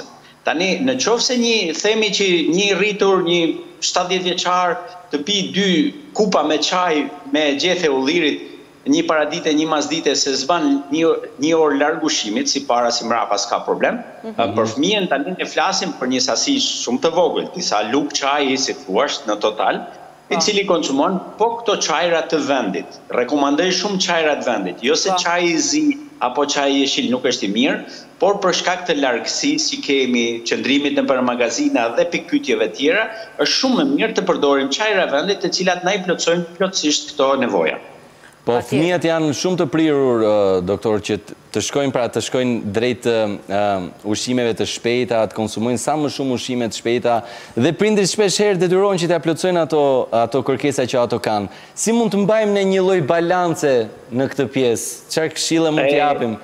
Tani, në qoftë se një, themi që një rritur, një shtatëdhjetë vjeçar të pi dy kupa me çaj me gjethe ullirit, një paradite, një masdite, se zban një, një orë larg ushimit, si para si mrapa s'ka problem. Mm-hmm. Për fëmijën tani ne flasim për një sasi shumë të vogël, disa lug çaji, si thuash, në total, i cili konsumon po këto çajra të vendit. Rekomandoj shumë çajra të vendit, jo se çaji i zi apo çaji i jeshil nuk është i mirë, por për shkak të largësisë që kemi, qëndrimit në për magazina dhe pikpyetjeve tjera, është shumë më mirë të përdorim çajra vendit, të cilat na i plotësojnë plotësisht këto nevoja. Po fëmijët janë shumë të prirur, doktor, që të shkojnë pra të shkojnë drejt ushqimeve të shpejta, të konsumojnë sa më shumë ushqime të shpejta, dhe prindrit shpesh herë detyrojnë që t'ia plotësojnë ato ato kërkesa që ato kanë. Si mund të mbajmë në një lloj balance në këtë pjesë? Çfarë këshille mund t'i japim?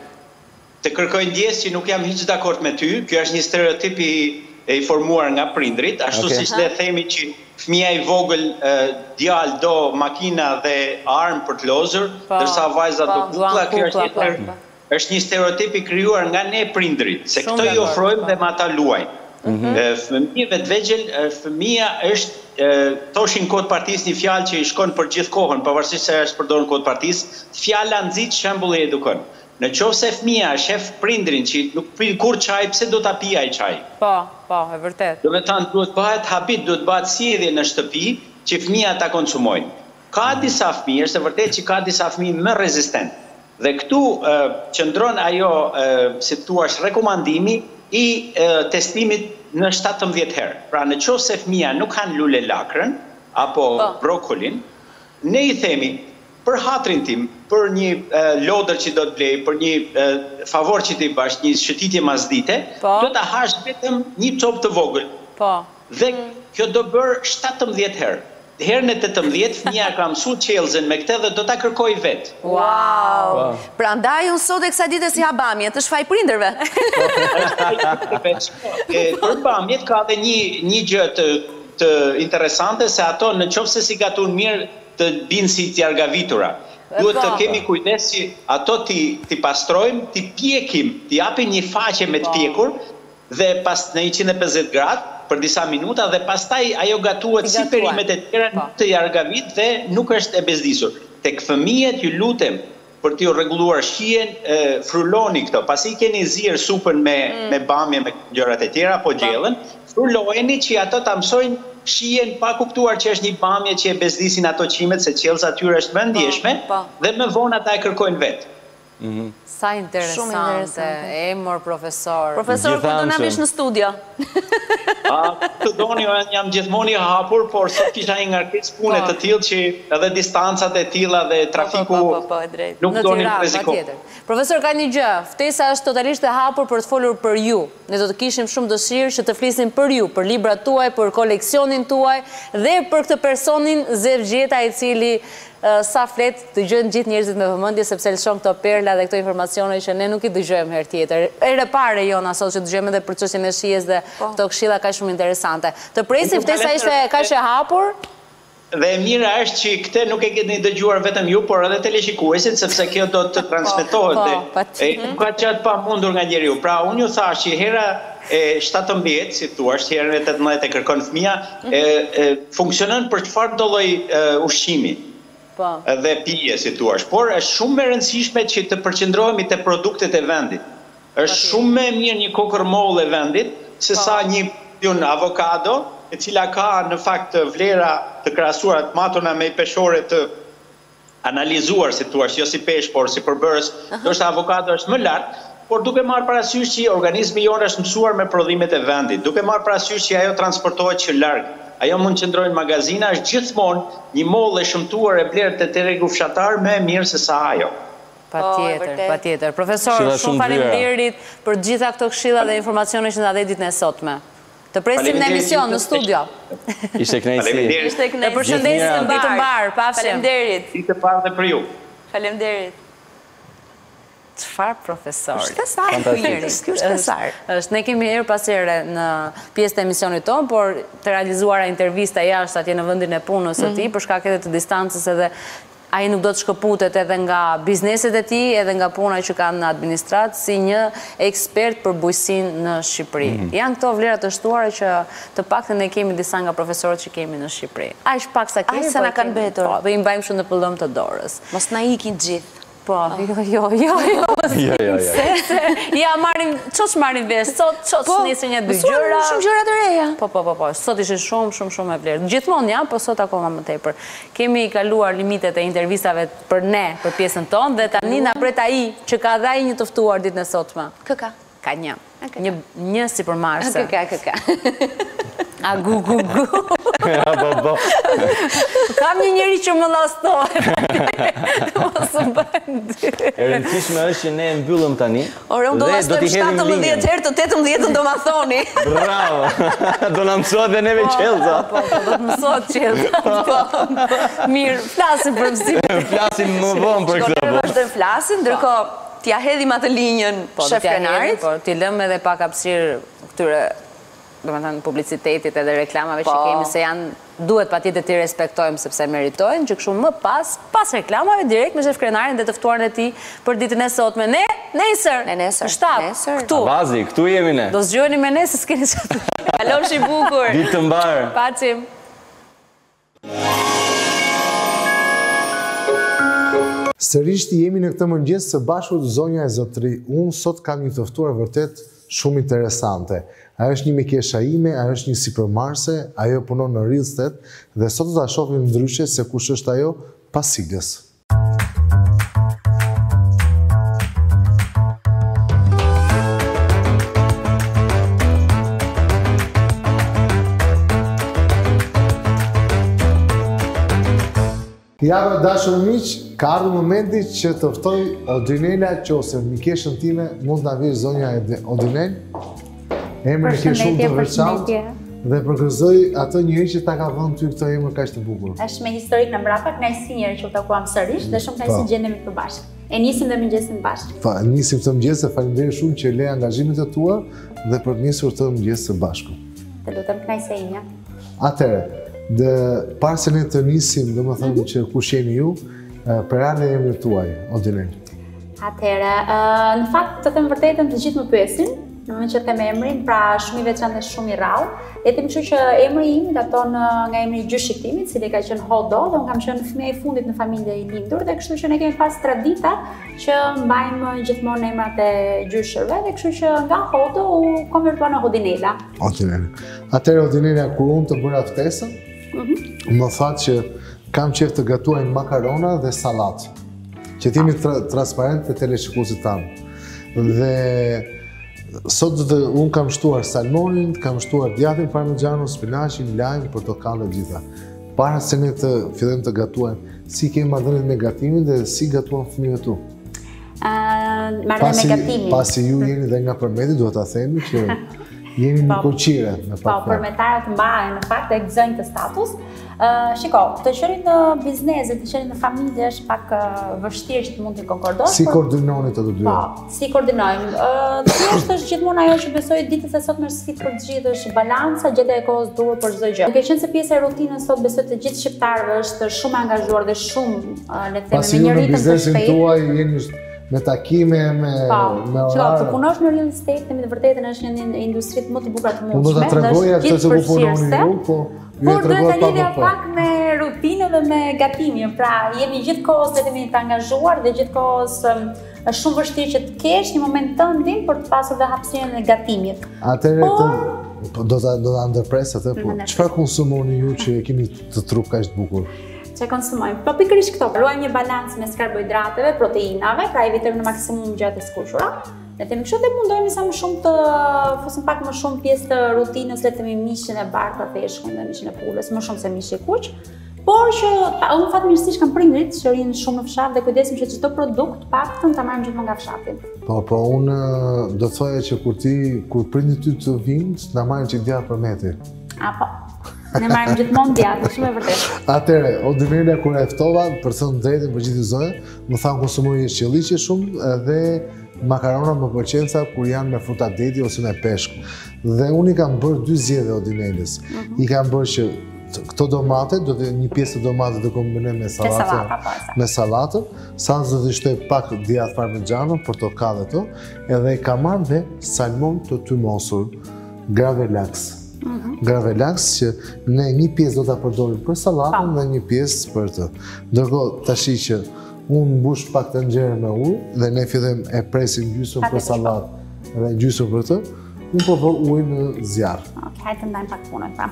Të kërkoj ndjes që nuk jam hiç dakord me ty, ky është një stereotip i i formuar nga prindrit, ashtu siç ne themi që fëmia i vogël djalë do makina dhe armë për të lozur, ndërsa vajza do kuklla, kjo është një është një stereotip i krijuar nga ne prindrit, se këto i ofrojmë dhe ma ta luajnë. Fëmijëve të vegjël, fëmia është thoshin kod partisë një fjalë që i shkon për gjithë kohën, pavarësisht se është përdorur kod partisë, fjala nxit shembulli edukon. Në qoftë se fëmia shef prindrin që nuk pin kur çaj, pse do ta pijë ai çaj? Po, po, e vërtet. Do të thonë duhet bëhet habit, duhet bëhet sjellje në shtëpi që fëmia ta konsumojnë. Ka disa fëmijë, është e vërtetë që ka disa fëmijë më rezistent. Dhe këtu qëndron ajo, si thua, rekomandimi i testimit në shtatëmbëdhjetë herë. Pra në qoftë se fëmia nuk han lule lakrën apo brokolin, ne i themi për hatrin tim, për një lodër që do të blej, për një favor që t'i bash, një shëtitje masdite, do t'a hash vetëm një copë të vogël. Dhe kjo do bërë shtatëmbëdhjetë herë. Herën e tetëmbëdhjetë, fëmia ka mësuar qellëzën me këtë dhe do ta kërkoj vetë. Wow! Prandaj unë sot e kësaj dite si ha bamje, të shfaj prindërve. Për bamjet ka edhe një një gjë të të interesante, se ato në qoftë se si gatun mirë të binë si t'jargavitura. Duhet të kemi kujdes që ato t'i pastrojmë, t'i pjekim, t'i japim një faqe me t'pjekur, dhe pas në njëqind e pesëdhjetë gradë, për disa minuta, dhe pastaj ajo gatuhet si perimet e tjera nuk të jargavit dhe nuk është e bezdisur. Tek fëmijët ju lutem për t'ju rregulluar shijen, fruloni këto, pasi keni zirë supën me bamje, me gjërat e tjera, apo gjellën, frulojeni që ato ta mësojnë shijen pa kuptuar që është një bamje që e bezdisin ato qimet, se qellëza atyre është më ndjeshme, dhe më vonë ata e kërkojnë vetë. Sa interesante, e mor profesor. Profesor, kur do na vish në studio? Të doni, jam gjithmonë i hapur, por sot kisha një ngarkesë pune të tillë që edhe distancat e tilla dhe trafiku nuk doni të rrezikoj. Profesor, ka një gjë, ftesa është totalisht e hapur për të folur për ju. Ne do të kishim shumë dëshirë që të flisim për ju, për librat tuaj, për koleksionin tuaj dhe për këtë personin Zef Gjeta, i cili sa flet dëgjojnë gjithë njerëzit me vëmendje, sepse lëshon këto perla dhe këto informacione që ne nuk i dëgjojmë herë tjetër. Ere pare jona sot që dëgjojmë edhe për çështjen e shijes dhe këto këshilla kaq shumë interesante. Të presim, ftesa ishte kaq e hapur. Dhe e mira është që këtë nuk e keni dëgjuar vetëm ju, por edhe teleshikuesit, sepse kjo do të transmetohet. Nuk ka qatë pa mundur nga njeriu. Pra, unë ju thash që hera e shtatëmbëdhjetë, si thua, herën e tetëmbëdhjetë e kërkon fëmia, funksionon për çfarë do lloj ushqimi dhe pije, si thua. Por është shumë e rëndësishme që të përqendrohemi te produktet e vendit. Është shumë më mirë një kokërmoll e vendit se sa një pion avokado, e cila ka në fakt vlera të krahasuara të matuna me peshore të analizuar, si thua, jo si peshë, por si përbërës, ndoshta avokado është më lart, por duke marrë parasysh që organizmi jonë është mësuar me prodhimet e vendit, duke marrë parasysh që ajo transportohet që larg, ajo mund qëndrojnë magazina, është gjithmonë një mollë e shëmtuar e blerë të tregu fshatar më e mirë se sa ajo. Patjetër, patjetër. Profesor, shumë faleminderit për gjitha këto këshilla dhe informacione që na dhe ditën e sotme. Të presim në emision, në studio. Ishte kënaqësi. Ishte kënaqësi. E përshëndesim ditë mbar, pafshim. Faleminderit. Ditë e parë dhe për ju. Faleminderit. Çfarë profesor? Shtesar, ky është shtesar. Është, ne kemi herë pas here në pjesë të emisionit tonë, por të realizuara intervista jashtë atje në vendin e punës së tij, për shkak edhe të distancës edhe ai nuk do të shkëputet edhe nga bizneset e tij, edhe nga puna që kanë në administratë si një ekspert për bujqësinë në Shqipëri. Mm. Janë këto vlera të shtuara që të paktën ne kemi disa nga profesorët që kemi në Shqipëri. Aq pak sa kemi, aq sa na kanë betur. Po, dhe i mbajmë shumë në pëllëm të dorës. Mos na ikin gjithë. Po, jo, jo, jo, jo. Jo, jo, jo. Ja, marrim, qoç marrim vesh, sot, qoç nisë një dy gjëra. Shumë gjëra të reja. Po, po, po, po, sot ishin shumë, shumë, shumë e vlerë. Gjithmonë ja, po sot akoma më tepër. Kemi kaluar limitet e intervistave për ne, për pjesën tonë, dhe tani na pret ai që ka dhe ai një të ftuar ditën e sotme. Kë ka? Ka një. Një, një si për marse. Kë ka, kë ka. A gu, gu, gu. Ja, bo, bo. Kam një njëri që më lastohet. Mos më bënd. E rëndësishme është që ne mbyllëm tani. Ore, unë do lastoj shtatëmbëdhjetë herë, të tetëmbëdhjetën do ma thoni. Bravo. Do na mësohet dhe neve qelza. Po, po, do të mësohet qelza. Mirë, flasim për mësimin. Flasim më vonë për këtë. Ne vazhdojmë flasim, ndërkohë t'ja hedhim atë linjën shef krenarit. Po, t'i lëmë edhe pak hapësirë këtyre, do më thënë, publicitetit edhe reklamave që kemi, se janë, duhet patjetër t'i respektojmë sepse meritojnë, që kështu më pas, pas reklamave direkt me shef krenarin dhe të ftuarin e tij për ditën e sotme. Ne, nesër. Ne nesër. Shtat, këtu. Bazi, këtu jemi ne. Do zgjoheni me ne se s'keni çfarë. Kalofshi bukur. Ditë të mbarë. Pacim. Sërish jemi në këtë mëngjes së bashku të zonja e zotëri. Unë sot kam një të ftuar vërtet shumë interesante. Ajo është një mikesha ime, ajo është një sipërmarrëse, ajo punon në real estate dhe sot do ta shohim ndryshe se kush është ajo pas sigës. Ja, dashur miq, ka ardhur momenti që të ftoj Odinela Qose, mikeshën time, mund ta vish zonja Odinel. Emri ke shumë të veçantë dhe përgëzoj atë njëri që ta ka vënë ty këtë emër kaq të bukur. Është me historik në mbrapa, kënaqësi njëherë që u takuam sërish dhe shumë kënaqësi gjendemi këtu bashkë. E nisim dhe mëngjesin bashkë. Po, nisim këtë mëngjes dhe faleminderit shumë që le angazhimet e tua dhe për të nisur këtë mëngjes së bashku. Të lutem, kënaqësia ime. Atëherë, dhe parë se ne të nisim, domethënë që kush jeni ju, përane e emrit tuaj, Odinel. Atëherë, në fakt të them vërtetën të gjithë më pyesin, në moment që them emrin, pra shumë i veçantë dhe shumë i rrallë. E them kështu që emri im daton nga emri i gjyshit timit, i cili ka qenë Hodo, dhe unë kam qenë fëmia i fundit në familje i lindur, dhe kështu që ne kemi pas tradita që mbajmë gjithmonë emrat e gjyshërve, dhe kështu që nga Hodo u konvertua në Odinela. Odinela. Atëherë Odinela, kur unë të bëra ftesën, më thatë që kam qef të gatuaj makarona dhe salat, që t'jemi tra transparent të teleshikuesit tanë. Dhe sot të, unë kam shtuar salmonin, kam shtuar djathën parmigiano, spinaqin, lajm, portokallë e gjitha. Para se ne të fillojmë të gatuajmë, si kemi marrëdhënie me gatimin dhe si gatuan fëmijët tu? Uh, marrëdhënie me gatimin. Pasi ju jeni dhe nga përmeti, duhet ta themi që jeni në koqire. Po, përmetarët mbahen në fakt e gëzojnë të status. Uh, shiko, të qëri në biznes, të qëri në familje është pak uh, vështirë që të mund të konkordosh. Si koordinoni të të dyja? Po, si koordinojmë. Uh, të thjesht është gjithmonë ajo që besoj ditës e sot me sfidë për të gjithë është balanca, gjetja e kohës duhur për çdo gjë. Duke qenë se pjesë e rutinës sot besoj të gjithë shqiptarëve është shumë angazhuar dhe shumë uh, le të themi me një ritëm të shpejtë. Pasi ju në biznesin tuaj jeni me takime, me me orare. Të punosh në real estate, themi të vërtetën është një industri më të bukur të mundshme. Unë do ta tregoja këtë që po punoni ju, po Por duhet të lidhja pak me rutinë dhe me gatimin, pra jemi gjithkohës le të themi të angazhuar dhe gjithkohës është shumë vështirë që të kesh një moment tëndin për të pasur dhe hapësirën e gatimit. Atëherë të do ta do ta ndërpres atë, po çfarë konsumoni ju që keni të trup kaq të bukur? Çfarë konsumojmë? Po pikërisht këto, ruajmë një balancë mes karbohidrateve, proteinave, pra evitojmë në maksimum gjatë e skuqura. Le të themi kështu dhe mundohemi sa më shumë të fusim pak më shumë pjesë të rutinës, le të themi mishin e bardhë, peshkun dhe mishin e pulës, më shumë se mishi i kuq. Por që unë fatmirësisht kam prindrit që rrinë shumë në fshat dhe kujdesim që çdo produkt paktën ta marrim gjithmonë nga fshati. Po, po unë do të thoja që kur ti kur prindit ty të vinë, na marrin çik djathtë për meti. A po. Ne marrim gjithmonë djathtë, shumë e vërtetë. Atëherë, Odinela kur e ftova për të thënë drejtën për gjithë zonën, më thanë konsumoj qelliqe shumë dhe makarona më pëlqen sa kur janë me fruta deti ose me peshk. Dhe unë i kam bërë dy zgjedhje Odinelës. I kam bërë që këto domate, do të një pjesë të domate do kombinoj me sallatë, me sallatën, salcë do të shtoj pak djath parmigiano, portokallë këto, edhe i kam marrë dhe salmon të tymosur, gravelax. Gravelax që ne një pjesë do ta përdorim për sallatën dhe një pjesë për të. Ndërkohë tash që unë mbush pak të nxjerrë me ujë dhe ne fillojmë e presim gjysmë për sallatë dhe gjysmë për të, unë po vë ujë në zjarr. Okej, hajde të ndajmë pak punën pra.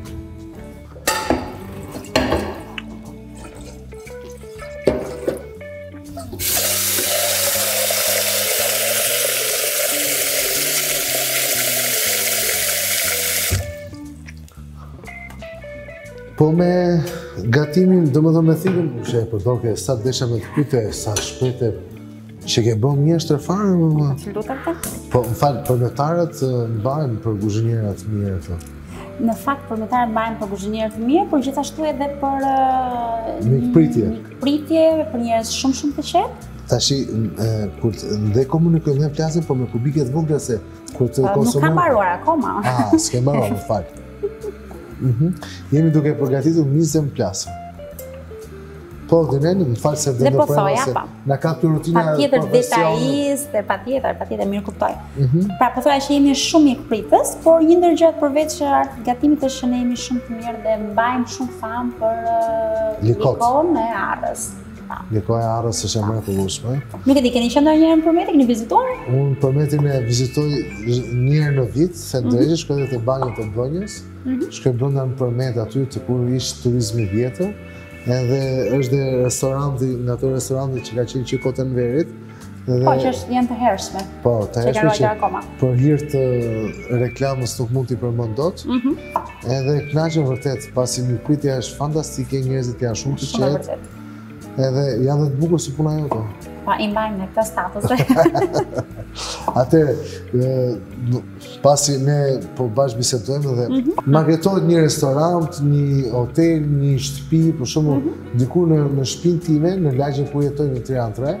Po me gatimin, do më dhe me thikën, që e përdojke, sa të desha me të pyte, sa shpete, që ke bëm mjeshtër farë, më më... Po, më falë, përmetarët mbajnë për kuzhinierët mirë, të. Në fakt, përmetarët mbajnë për kuzhinierët mirë, por gjithashtu edhe për... Mikpritje. Mikpritje, për njerëz shumë shumë të qetë. Tashi, kur dhe komunikojnë dhe flasin, po me kubiket vogla se kur të konsumon... Nuk kam mbaruar akoma. Ah, s'ke mbaruar, më falë. Jemi duke përgatitur njëzet plasë. Po, Dëneni, më falë se dhe do prema se në ka të rutina profesionale. Pa tjetër detajiste, pa tjetër, pa tjetër mirë kuptoj. Pra, po thoja që jemi shumë mikpritës, por një ndër gjërat përveç gatimit është që ne jemi shumë të mirë dhe mbajmë shumë famë për likon e arrës. Likon e arrës është e mrekullueshme. Nuk e di, keni qenë ndonjëherë në Përmet, keni vizituar? Unë Përmetin e vizitoj një herë në vit, se ndrejë, shkoj dhe të banjën të Vënjës, shkoj brenda në Përmet aty të kur ishtë turizmi vjetër, edhe është dhe restoranti, nga të restoranti që ka qenë që kotën verit. Po, që është janë të hershme. Po, të hershme që për hir të reklamës nuk mund t'i përmend dot. Edhe kënaqem vërtet, pasi mikpritja është fantastike, njerëzit janë shumë të qetë. Edhe janë dhe të bukur si puna jote. Pa, i mbajmë në këtë status. Atëre, pasi ne po bashkë bisedojmë dhe marketohet një restorant, një hotel, një shtëpi, për shumë diku në shtëpinë time, në lagjen ku jetoj në Tiranë tre,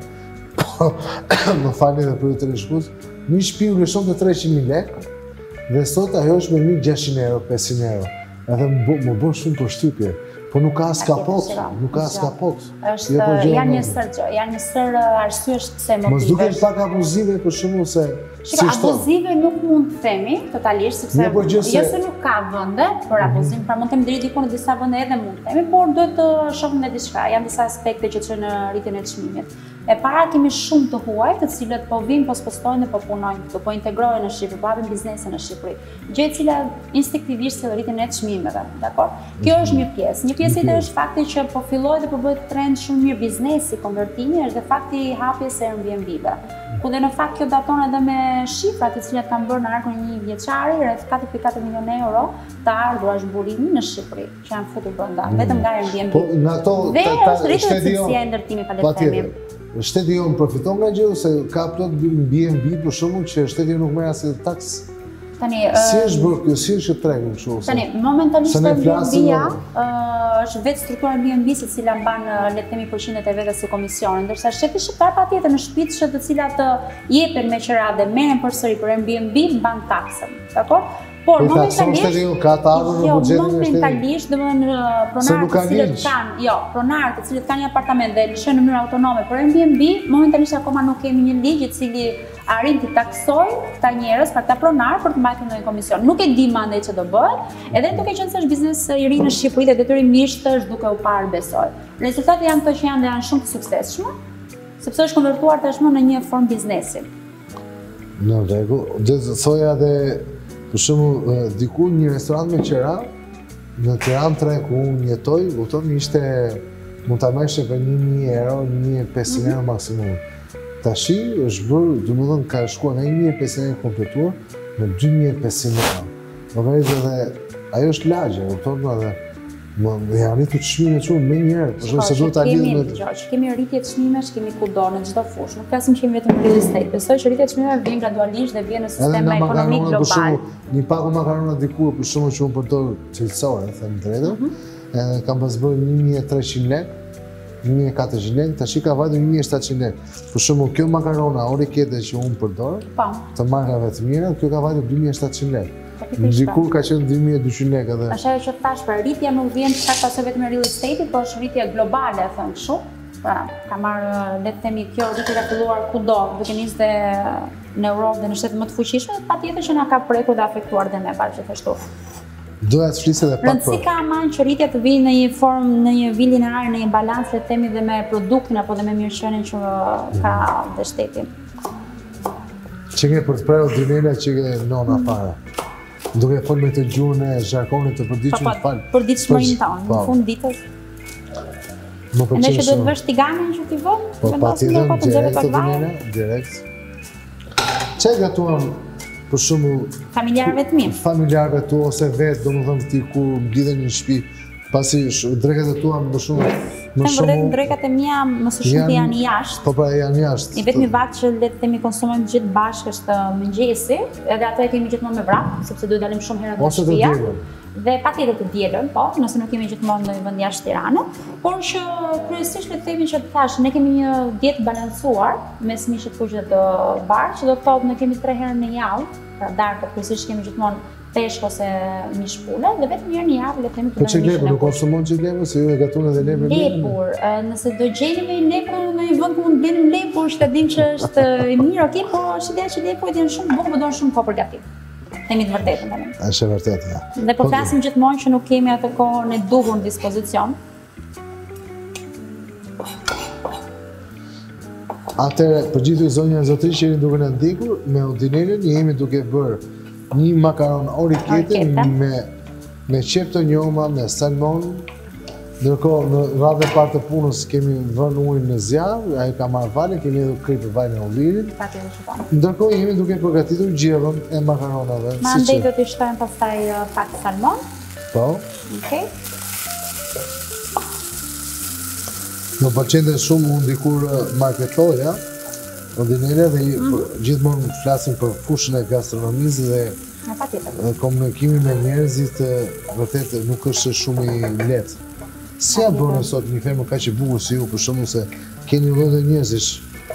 më falni dhe për të rishkus, një shtëpi u lëshon të treqind mijë lekë, dhe sot ajo është me mille e gjashtëqind euro, pesëqind euro. Edhe më bën shumë përshtypje. Po nuk ka as kapot, nuk ka as kapot. Janë një sër gjë, janë një sër arsyesh pse motivesh. Mos duken pak abuzive për shembull se si abuzive nuk mund të themi totalisht sepse jo se nuk ka vende për abuzim, pra mund të themi deri diku në disa vende edhe mund të themi, por duhet të shohim edhe diçka. Janë disa aspekte që çojnë në rritjen e çmimit. E para kemi shumë të huaj, të cilët po vinë, po spostojnë dhe po punojnë këtu, po integrohen në Shqipëri, po hapin biznese në Shqipëri. Gjë e cila instinktivisht sjell rritjen e çmimeve, dakor? Kjo është një pjesë. Një pjesë tjetër është fakti që po filloi dhe po bëhet trend shumë mirë biznesi, konvertimi, është dhe fakti i hapjes së Airbnb-ve. Ku dhe në fakt kjo daton edhe me shifrat të cilat kanë bërë në arkun e një vjeçari, rreth katër pikë katër milionë euro të ardhur zhburimi në Shqipëri, që janë futur brenda, vetëm nga Airbnb. Po nga ato dhe është rritur cilësia e ndërtimit, pa le të themi. Shteti jonë përfiton nga gjë, se ka plot B and B për shembull që shteti nuk merr asnjë taks. Tani, si është bërë kjo, si është tregu kështu? Tani, momentalisht Airbnb-ja është vetë struktura e Airbnb se cila mban le të themi përqindjet e veta si komisione, ndërsa shteti shqiptar patjetër në shtëpitë të cilat jepen me qira dhe merren përsëri për Airbnb mban taksën, dakor? Por momentalisht ka të ardhur në buxhetin e shtetit. Momentalisht, domethënë pronarët të cilët kanë, jo, pronarët të cilët kanë një apartament dhe lëshojnë në mënyrë autonome për Airbnb, momentalisht akoma nuk kemi një ligj i cili arrin të taksojë këta njerëz, pra këta pronarë për të mbajtur ndonjë komision. Nuk e di mandej që do bëhet, edhe duke qenë se është biznes i ri në Shqipëri dhe detyrimisht është duke u parë besoj. Rezultatet janë këto që janë dhe janë shumë të suksesshme, sepse është konvertuar tashmë në një formë biznesi. Në rregull, do të thoja dhe për shembull, diku një restorant me qira, në Tiranë tre ku unë jetoj, kupton, ishte mund ta merrshë për një mijë euro, një mijë e pesëqind euro maksimum. Tashi është bërë, domethënë ka shkuar nga një mijë e pesëqind euro kompletuar në dy mijë e pesëqind euro. Do vëre edhe ajo është lagje, kupton, edhe më janë rritur çmimet shumë më një herë, por se duhet ta lidhim me kemi rritje të çmimesh, kemi kudo në çdo fushë. Nuk flasim që jemi vetëm real estate. Besoj që rritja e çmimeve vjen gradualisht dhe vjen në sistemin ekonomik global. Një pagu makarona diku për shkakun që unë përdor cilësore, them drejtën, edhe kam pas bërë një mijë e treqind lekë, një mijë e katërqind lekë, tash ka vajtur një mijë e shtatëqind lekë. Për shembull, kjo makarona orikete që unë përdor, të markave të mira, kjo ka vajtur dy mijë e shtatëqind lekë. Dikur ka qenë dy mijë e dyqind lekë edhe. Është ajo që thash, pra rritja nuk vjen të shkak pasojave të real estate-it, por është rritja globale, e thënë kështu. Pra, ka marrë, le të themi, kjo rritje ka filluar kudo, duke nisë dhe në Europë dhe në shtetet më të fuqishme, patjetër që na ka prekur dhe afektuar dhe ne gjithashtu. Doja të flisë edhe pak Rëndësi ka aman që rritja të vijë në një formë, në një vi linear, në një balans, le të themi, dhe me produktin apo dhe me mirëqenien që ka dhe shteti. Që ke për të prerë Dinela që ke nona fare. Duke folë me të gjuhën e zharkonit të përditshëm të falë. Përditshmërinë tonë, në fund ditës. Më E ne që duhet vësh tiganin që t'i vëmë, Po pa t'i dhëmë direkt të Dinela, direkt. Që e gatuam për shumë familjarëve të mi? Familjarëve tu ose vetë, do më dhëmë ti ku mblidhen një shtëpi, pasi drekat e tua më shumë... Në vërtet drekat e mia më së shumti janë jashtë. Po pra janë jashtë. I vetmi vakt që le të themi konsumojmë gjithë bashkë është mëngjesi, edhe ato e kemi gjithmonë me vrap, sepse duhet dalim shumë herë nga shtëpia. Dhe patjetër të dielën, po, nëse nuk kemi gjithmonë në një vend jashtë Tiranës, por që kryesisht le të themi që të thash, ne kemi një dietë balancuar mes mishit kuq dhe të bar, që do të thotë ne kemi tre herë në javë, pra darkë kryesisht kemi gjithmonë peshk ose mish pule, dhe vetëm një herë në javë le të themi të bëjmë. Po çelepur, nuk konsumon çelepur, se ju e gatun edhe lepur. Lepur, nëse do gjeni me lepur në një vend ku mund blenim lepur, që dim që është i mirë, okay, po është ideja që lepurit janë shumë bukur, por do shumë kohë për gatim. Themi të vërtetën tani. Është e vërtetë, ja. Dhe po flasim gjithmonë që nuk kemi atë kohën e duhur në dispozicion. Atëherë, përgjithësi zonja e zotërisë që jeni duke na ndjekur, me Udinelën jemi duke bërë një makaron orikete me me qep të njoma, me salmon. Ndërkohë në radhën e parë të punës kemi vënë ujin në zjarr, ai ka marrë valë, kemi edhe krip për vajin e ullirit. Patjetër që po. Ndërkohë jemi duke përgatitur gjellën e makaronave. Mandej do t'i shtojmë pastaj pak salmon. Po. Okej. Më pëlqente shumë unë dikur marketoja, Udinele dhe gjithmonë flasim për fushën e gastronomisë dhe komunikimi me njerëzit vërtet nuk është shumë i lehtë. Si ja bënë sot një femër kaq e bukur si ju, për shembull se keni vënë njerëzish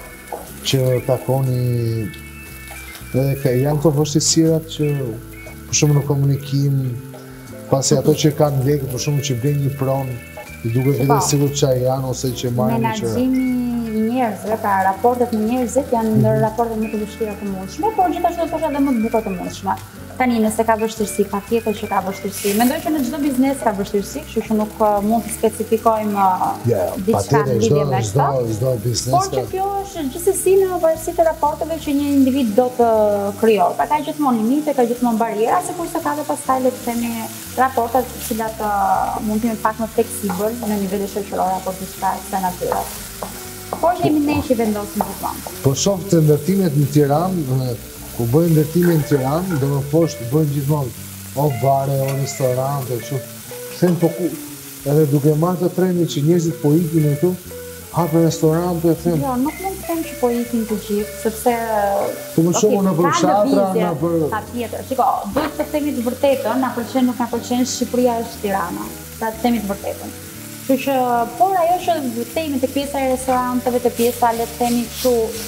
që takoni edhe ka janë këto vështirësirat që për shembull në komunikim, pasi ato që kanë lekë, për shembull që blen një pronë, i duket vetë sikur çaj janë ose që marrin që menaxhimi i njerëzve, pra raportet me njerëzit janë ndër raportet më të vështira të mundshme, por gjithashtu do thosha edhe më të bukura të mundshme. Tani nëse ka vështirësi, patjetër që ka vështirësi. Mendoj që në çdo biznes ka vështirësi, kështu që nuk mund të specifikojmë diçka në lidhje me këtë. Çdo biznes. Por që kjo është gjithsesi në varësi të raporteve që një individ do të krijojë. Pra ka gjithmonë limite, ka gjithmonë barriera, sikurse ka edhe pastaj le të themi raportet të cilat mund të jenë pak më fleksibël në nivele shoqërore apo diçka e kësaj natyre. Por jemi ne që vendosim gjithmonë. Po shoh të ndërtimet në Tiranë, ku bëjnë ndërtime në Tiranë, do më poshtë bëjnë gjithmonë o bare, o restorante, kështu. Them po ku, edhe duke marrë të trendin që njerëzit po ikin këtu, hapë restorante, them. Jo, nuk mund të them që po ikin të gjithë, sepse po më shumë në për shatra, në për patjetër. Shiko, duhet të themi të vërtetën, na pëlqen nuk na pëlqen, Shqipëria është Tirana. Ta të themi të vërtetën. Kështu që, por ajo që themi të pjesa e restoranteve, të pjesa le të themi kështu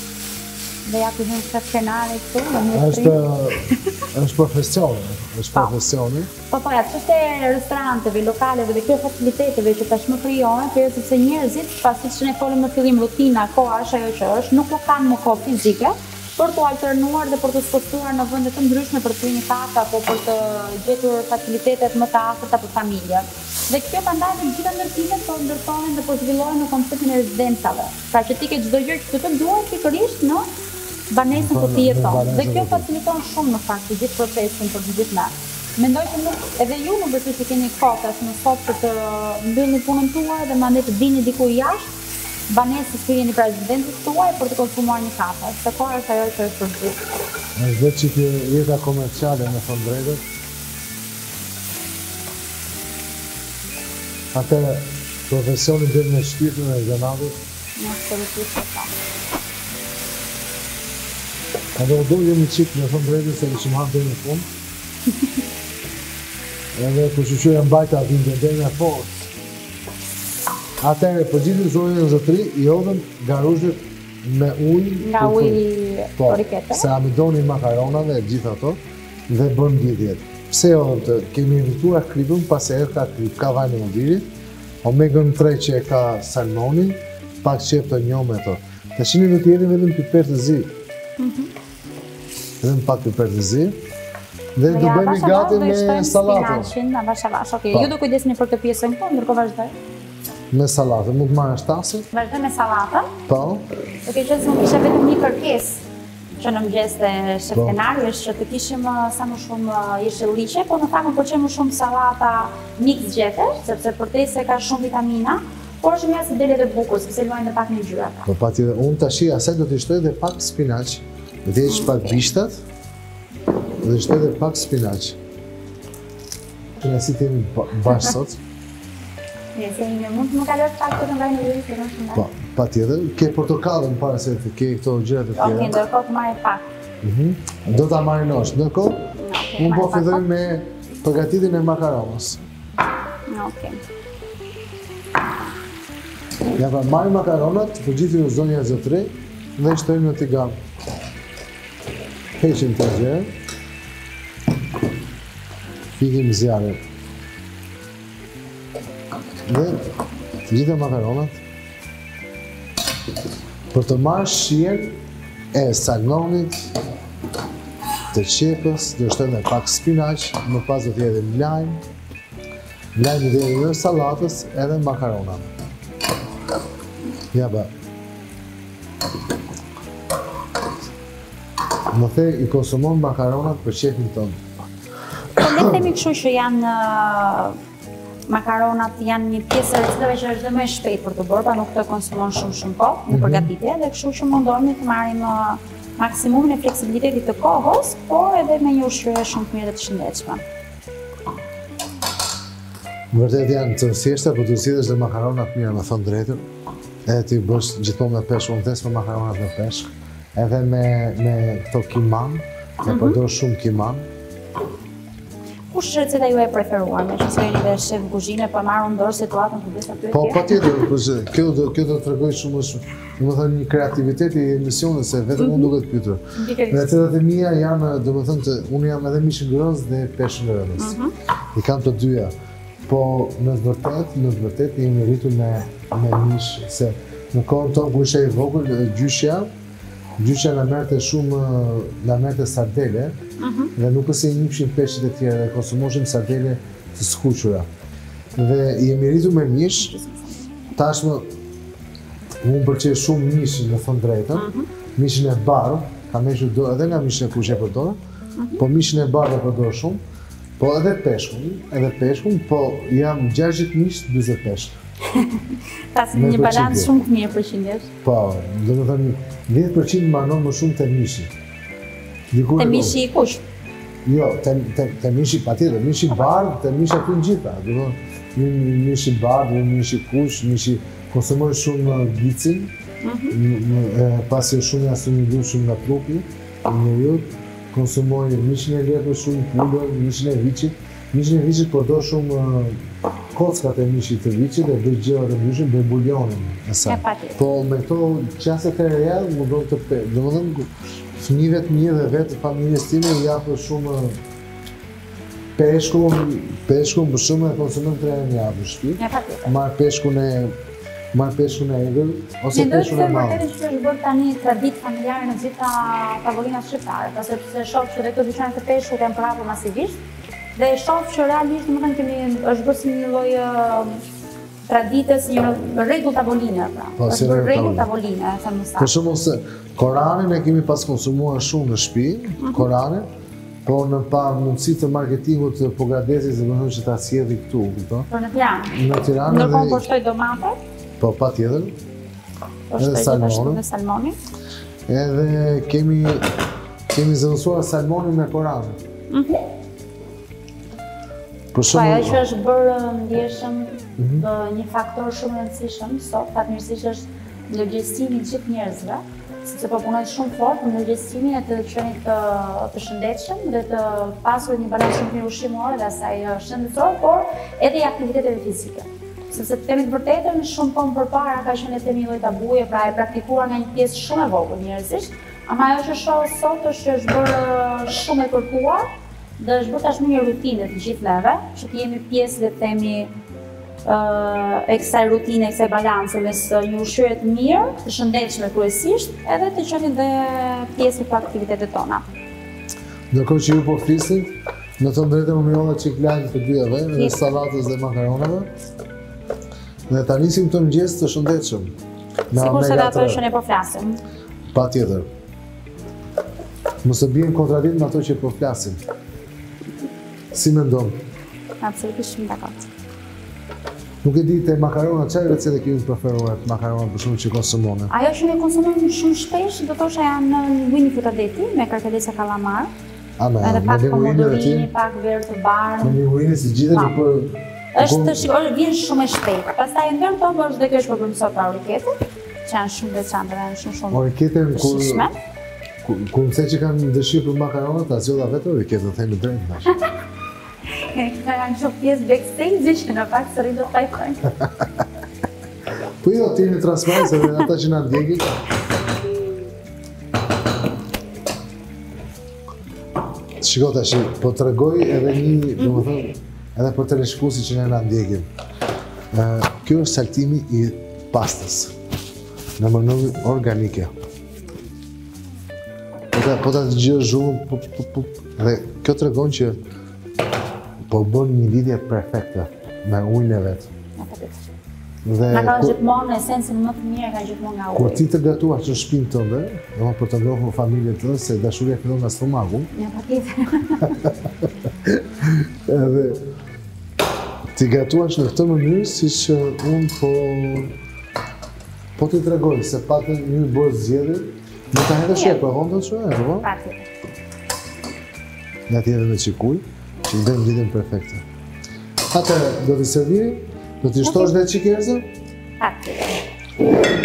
dhe ja ku hyn ka skenare këtu, është është profesion, është profesioni. Po po, ja, çështë e restoranteve, lokaleve dhe këto faciliteteve që tashmë krijohen, për sepse njerëzit, pasi që ne folëm në fillim rutina, koha është ajo që është, nuk kanë më kohë fizike për të alternuar dhe për të spostuar në vende të ndryshme për të një kafe apo për të gjetur facilitetet më të afërta për familje. Dhe kjo prandaj të gjitha ndërtimet po ndërtohen dhe po zhvillohen në konceptin e rezidencave. Pra që ti ke çdo gjë që të duhet pikërisht në banesën ku ti jeton. Dhe kjo faciliton shumë në fakt të gjithë procesin për të gjithë ne. Mendoj që nuk, edhe ju nuk besoj që keni kohë tash në sot për të mbyllni punën tuaj dhe mandej të dini diku jashtë banesës ku jeni pra rezidencës tuaj për të konsumuar një kafe. Se koha është ajo që është për gjithë. Është vetë që kjo jeta komerciale në fund drejtët. Atëherë, profesionin dhe me shpirtin e zanatit. Në absolutisht e ta. Edhe u dojë një qikë në fund drejtët se këshim hapë dhe në fund. Edhe këshuqyre mbajta vinde dhe në forës. Atëherë, për gjithë zonjën në zotëri, i odhën garuzhet me ujë. Nga ujë orikete. Se amidoni makaronave e gjithë ato. dhe bën lidhjet. Pse jo, të kemi invituar klipën, pas e ka klip, ka vajnë në virit, Omegën tre që e ka salmoni, pak qep të njo me to. Të shini do t'jeri vetëm piper të zi. Vetëm pak piper të zi. Dhe do bëjmë gati me salatën. Avash, avash, okej. Ju do kujdesni për këtë pjesën këtu, ndërkohë vazhdoj. Me salatën, mund të marrë shtasin? Vazhdoj me salatën. Po. Duke qenë se unë kisha vetëm një kërkesë që në mëngjes të shef Kenari është që të kishim sa më shumë jeshilliqe, po në fakt më pëlqen më shumë sallata mix gjetër, sepse përtej se ka shumë vitamina, por është mirë se del edhe bukur, sepse luajnë edhe pak në ngjyra. Po patjetër, unë tash asaj do t'i shtoj edhe pak spinaq, do t'i heq pak bishtat, dhe shtoj edhe pak spinaq. Që ne si t'jemi bashkë sot. Nëse një mund të më kaloj pak të ngaj në ujë, të në shumë. Po, patjetër, ke portokallën para se të ke këto gjërat e tjera. Okej, ndërkohë të marrë pak. Do ta marinosh, ndërkohë, unë po filloj me përgatitjen e makaronës. Okej. Ja pra marrim makaronat, përgjithë në zonja zotëri, dhe i shtojmë në tigan. Heqim të gjë. Fikim zjarën. Dhe të gjitha makaronat për të marrë shijen e salmonit, të qepës, do shtojmë pak spinaq, më pas do t'jedhe lajm, lajm do t'jedhe në salatës edhe makaronat. Ja ba. Më the i konsumon makaronat për qefin tonë. Po le themi kështu që janë makaronat janë një pjesë e recetave që është dhe më e shpejt për të bërë, pa nuk të konsumon shumë shumë kohë në përgatitje, dhe kështu që mundohemi të marrim maksimumin e fleksibilitetit të kohës, por edhe me një ushqyerje shumë të mirë dhe të shëndetshme. Vërtet janë të thjeshta, por të zgjidhësh dhe makaronat mirë, me thënë drejtën. Edhe ti bësh gjithmonë me peshk, unë thesë me makaronat me peshk, edhe me me këto kiman, me përdor shumë kiman. Kush është receta juaj e preferuar, me që s'keni dhe shef kuzhine, pa marrë në dorë situatën të bëjë aty? Po, patjetër, kjo do kjo do të tregoj shumë shumë, domethënë një kreativitet i emisionit, se vetëm unë duket pyetur. Recetat e mia janë, domethënë, unë jam edhe mish ngrënës dhe peshk ngrënës. I kam të dyja. Po në të vërtetë, në të vërtetë jemi rritur me me mish, se në kohën tonë kur isha i vogël, gjyshja, gjyshja na merrte shumë, na merrte sardele, dhe nuk është se i njihshin peshqit e tjerë, dhe konsumoshim sardele të skuqura. Dhe jemi rritur me mish, tashmë unë pëlqej shumë mishin, në thënë drejtën, mishin e bardhë, kam hequr dorë edhe nga mishin e kuq e përdor, po mishin e bardhë e përdor shumë, po edhe peshkun, edhe peshkun, po jam gjashtëdhjetë mish, dyzet peshk. Pasi një balancë shumë të mirë përqindjesh. Po, do të thënë dhjetë përqind manon më shumë të mishi. Të mishi i kush? Jo, të mishi patjetër, mishi bardhë, të mishi aty në gjitha. Do të thënë mishi bardhë, mishi kush, mishi konsumoj shumë gicin, pasi shumë jasë një du shumë nga trupi, në jutë, konsumoj mishin e lepër shumë, pullën, mishin e viqit. Mishin e viqit përdor shumë kockat e mishit të viqit dhe bëj gjëra të ndryshme, bëj buljonin e saj. Po me këto qaset e reja, mundon të pe, domethënë fëmijëve të mi dhe vetë familjes time i japë shumë peshkun, peshkun për shumë e konsumojmë tre herë në javë në shtëpi. Marr peshkun e marr peshkun e egër ose peshkun e madh. Ne do të them që është bërë tani traditë familjare në gjitha tavolinat shqiptare, pa sepse shoh që këto dyqanet të peshkut janë prapë masivisht. Dhe e shoh që realisht më kanë kemi është bërë si një lloj traditës, një rregull tavoline, pra. Është bërë rregull tavoline, e them sa. Për shembull se Koranin e kemi pas konsumuar shumë në shtëpi, Koranin, po në pa mundësi të marketingut të Pogradesis, domethënë që ta sjellë këtu, kupton? Po në Tiranë. Në Tiranë. Ndërkohë po shtoj domate. Po patjetër. Edhe salmonin. Edhe salmonin. Edhe kemi kemi zëvendësuar salmonin me Koranin. Mhm. Po ajo që është bërë ndjeshëm një faktor shumë rëndësishëm sot, fatmirësisht është ndërgjegjësimi i gjithë njerëzve, sepse po punojnë shumë fort në ndërgjegjësimin e të qenit të, të shëndetshëm dhe të pasur një balancë shumë mirë ushqimore dhe asaj shëndetësore, por edhe i aktiviteteve fizike. Sepse të themi të vërtetën, shumë kohë përpara ka qenë themi një lloj tabuje, pra e praktikuar nga një pjesë shumë e vogël njerëzisht, ama ajo që shoh sot është që është bërë shumë e kërkuar dhe është bërë tashmë një rutinë të gjithëve, që të jemi pjesë le të themi e kësaj rutine, e kësaj balance mes një ushqyere të mirë, të shëndetshme kryesisht, edhe të qenë dhe pjesë të aktivitetet tona. Ndërkohë që ju po flisin, në të drejtë më mirë që klajnë të dyjave, dhe salatës dhe makaronave, dhe ta nisim të mëngjes të shëndetshëm. Sikur se dhe ato që ne po flasim. Pa tjetër. Mëse bien kontradikt me ato që po flasim. Si mendon? Absolutisht shumë dakord. Nuk e di te makarona, çfarë recete keni preferuar makarona për shkak që konsumone? Ajo që ne konsumojmë shumë shpesh, do thosha janë linguini frutadeti me karkadesa kalamar. Edhe pak pomodorini, pak verë të bardhë. Me linguini si gjithë për është shikoj vjen shumë e shpejtë. Pastaj në verë tonë është dhe kjo është për sot pa orikete, që janë shumë veçantë dhe janë shumë shumë. Orikete kur kur mëse që kanë dëshirë për makaronat, ta zgjodha vetë orikete, themi drejt tash. Ka janë shumë pjesë backstage që në pak së rritë të tajkojnë. Po jo, ti një transparentës edhe ata që nga ndjekit. Shiko tash, po të regoj edhe një, do më thëmë, edhe për të reshkusi që nga ndjekin. Kjo është saltimi i pastës, në mënyrë organike. Po ta të gjë zhumë, dhe kjo të regon që po bën një lidhje perfekte me ujin e vet. Dhe na ka gjithmonë esencën më të mirë ka gjithmonë nga uji. Kur ti të gatuash në shtëpinë tënde, domethënë për të ngrohur familjen tënde se dashuria fillon nga stomaku. Ja, patjetër. Edhe ti gatuash në këtë mënyrë siç unë po po t'i tregoj se patë një bërë zgjedhje, më ta hedhësh e provon të çojë, apo? Patjetër. Ja ti edhe me çikuj. Që ndem lidhjen perfekte. Atëherë, do t'i serviri? Do t'i shtosh dhe qikerëzë? Patjetër.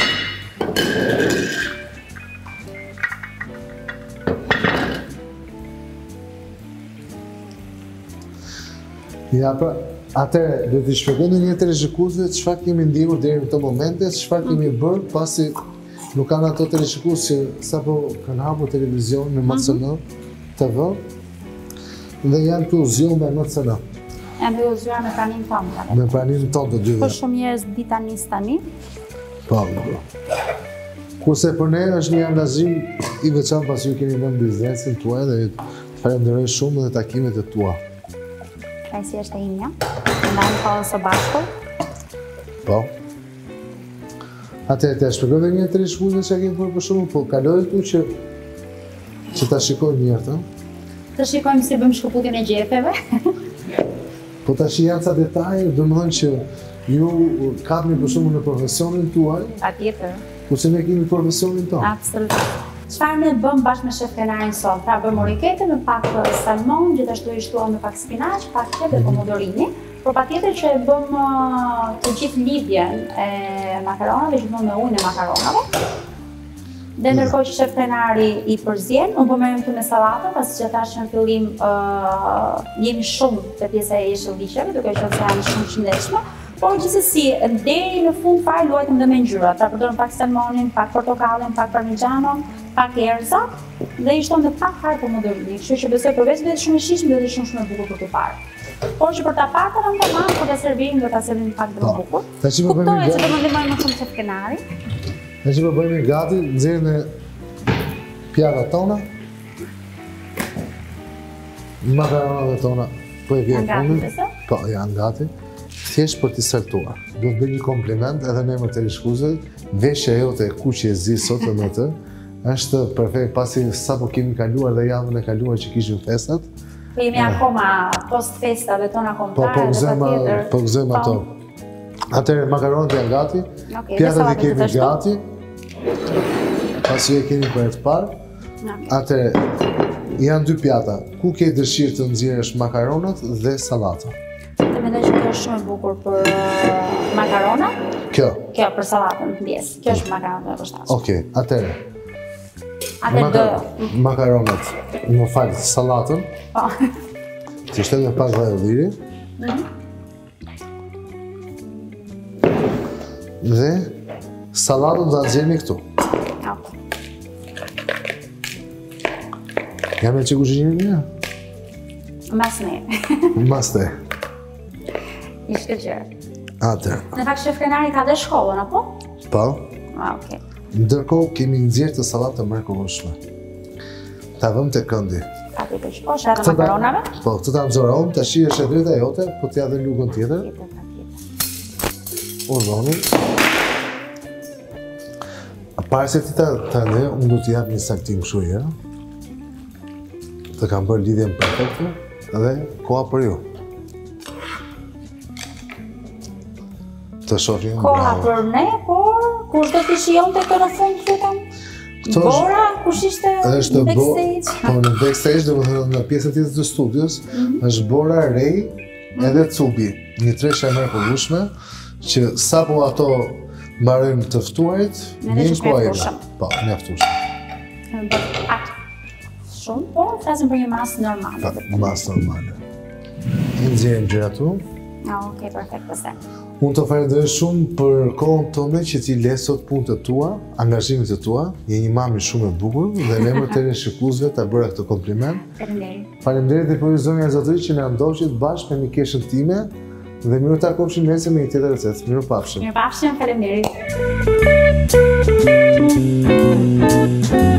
Ja, pra, atëherë, do t'i shpjegoj në një të rishikuesve çfarë kemi ndjekur deri në këtë momente, çfarë kemi bërë pasi nuk kanë ato të rishikues që sapo kanë hapur televizion në M C N T V. Dhe janë të uzjuar me M C N. Janë të uzjuar me pranin tonë. Me pranin tonë të dyve. Po shumë njerëz di tani tani. Po, po. Kurse për ne është një angazhim i veçantë pasi ju keni vënë biznesin tuaj dhe ju falenderoj shumë dhe takimet e tua. Ai si është e imja. Ndajmë kohën së bashku. Po. Atë të shpjegoj edhe një të rishkuesve që kemi bërë për shkakun, po kaloj këtu që që ta shikojmë një herë. Të shikojmë si bëjmë shkëputjen e gjepeve. Po tash janë ca detaje, domethënë që ju kapni për shembull në profesionin tuaj. Patjetër. Kurse ne kemi profesionin tonë. Absolutisht. Çfarë ne bëm bashkë me shef krenarin sot? Pra bëm orikete me pak salmon, gjithashtu i shtuam me pak spinaq, pak qep dhe pomodorini. Por patjetër që e bëm të gjithë lidhjen e makaronave, gjithmonë me ujin e makaronave. Dhe ndërkohë që shef krenari i përzjen, unë po merrem këtu me sallatën, pasi që thash që në fillim jemi shumë te pjesa e jeshilliqeve, duke qenë se janë shumë shëndetshme, por gjithsesi deri në fund fare luajtëm dhe me ngjyra. Pra përdorëm pak salmonin, pak portokallin, pak parmigianon, pak erza dhe i shton dhe pak fare pomodorini. Kështu që besoj përveç vetë shumë e shijshme dhe shumë shumë e bukur për të parë. Por që për ta parë ta tamam, kur ta servirim do ta servirim pak më bukur. Tash më bëjmë gati. Do të ndihmojmë më shumë shef krenari. Ne që po bëjmë gati, nxjerrim në pjatat tona. Makaronat tona po e vjen fundit. Po janë gati. Thjesht për t'i saltuar. Do të bëj një kompliment edhe në emër të rishkuesve. Veshja jote e kuqe e zi sot me të është perfekt pasi sapo kemi kaluar dhe javën e kaluar që kishim festat. Po jemi akoma post festave tona kombëtare. Po po gëzojmë, po gëzojmë ato. Atëherë makaronat janë gati. Pjatat i kemi gati. Pasi e keni për e të parë. Atëherë janë dy pjata. Ku ke dëshirë të nxjerrësh makaronat dhe sallatën? Të mendoj që kjo është shumë e bukur për makarona. Kjo? Kjo për sallatën, ndjes. Kjo është makarona e përshtatshme. Okej, atëherë. Atëherë do makaronat, më fal, sallatën. Po. Të shtem me pak vaj ulliri. Dhe sallatën do ta nxjerrni këtu. Jam e që kushinjën një? Mas ne. Mas te. Ishte gjërë. Atër. Në fakt shef Krenari ka dhe shkollën, apo? Po. Ah, okej. Ndërkohë kemi nxjerrë të sallatë të mrekullueshme. Ta vëmë te këndi. Ka të të shkosh edhe makaronave? Po, këtë ta nxorojmë, tash është e drejta jote, po t'ja dhe lugën tjetër. Urdhoni. A parë se ti ta ta le, unë do t'i jap një saktim kështu herë. Të kam bërë lidhjen perfekte dhe koha për ju. Të shohim. Koha për ne, por kush do t'i shijonte këtë në fund, lutem? Bora, kush ishte është në bo, backstage? po në backstage, dhe më thënë në pjesën tjetër të studios, është Bora, Rej, edhe Cubi, një treshe e mrekullueshme, që sa po ato mbarojnë të ftuarit, vjen koha ime. Po, mjaftueshëm. Shumë, po flasim për një masë normale. Po, masë normale. I nxjerrim gjërat tu. Ah, okej, perfekt, pëse. Unë të falenderoj shumë për kohën tënde që ti le sot punët e tua, angazhimet e tua. Je një mami shumë e bukur dhe në emër të teleshikuesve ta bëra këtë kompliment. Faleminderit. Faleminderit dhe për zonja Zotëri që na ndoqët bashkë me mikeshën time dhe miru takoheshim nesër me një tjetër recetë. Mirupafshim. Mirupafshim, faleminderit.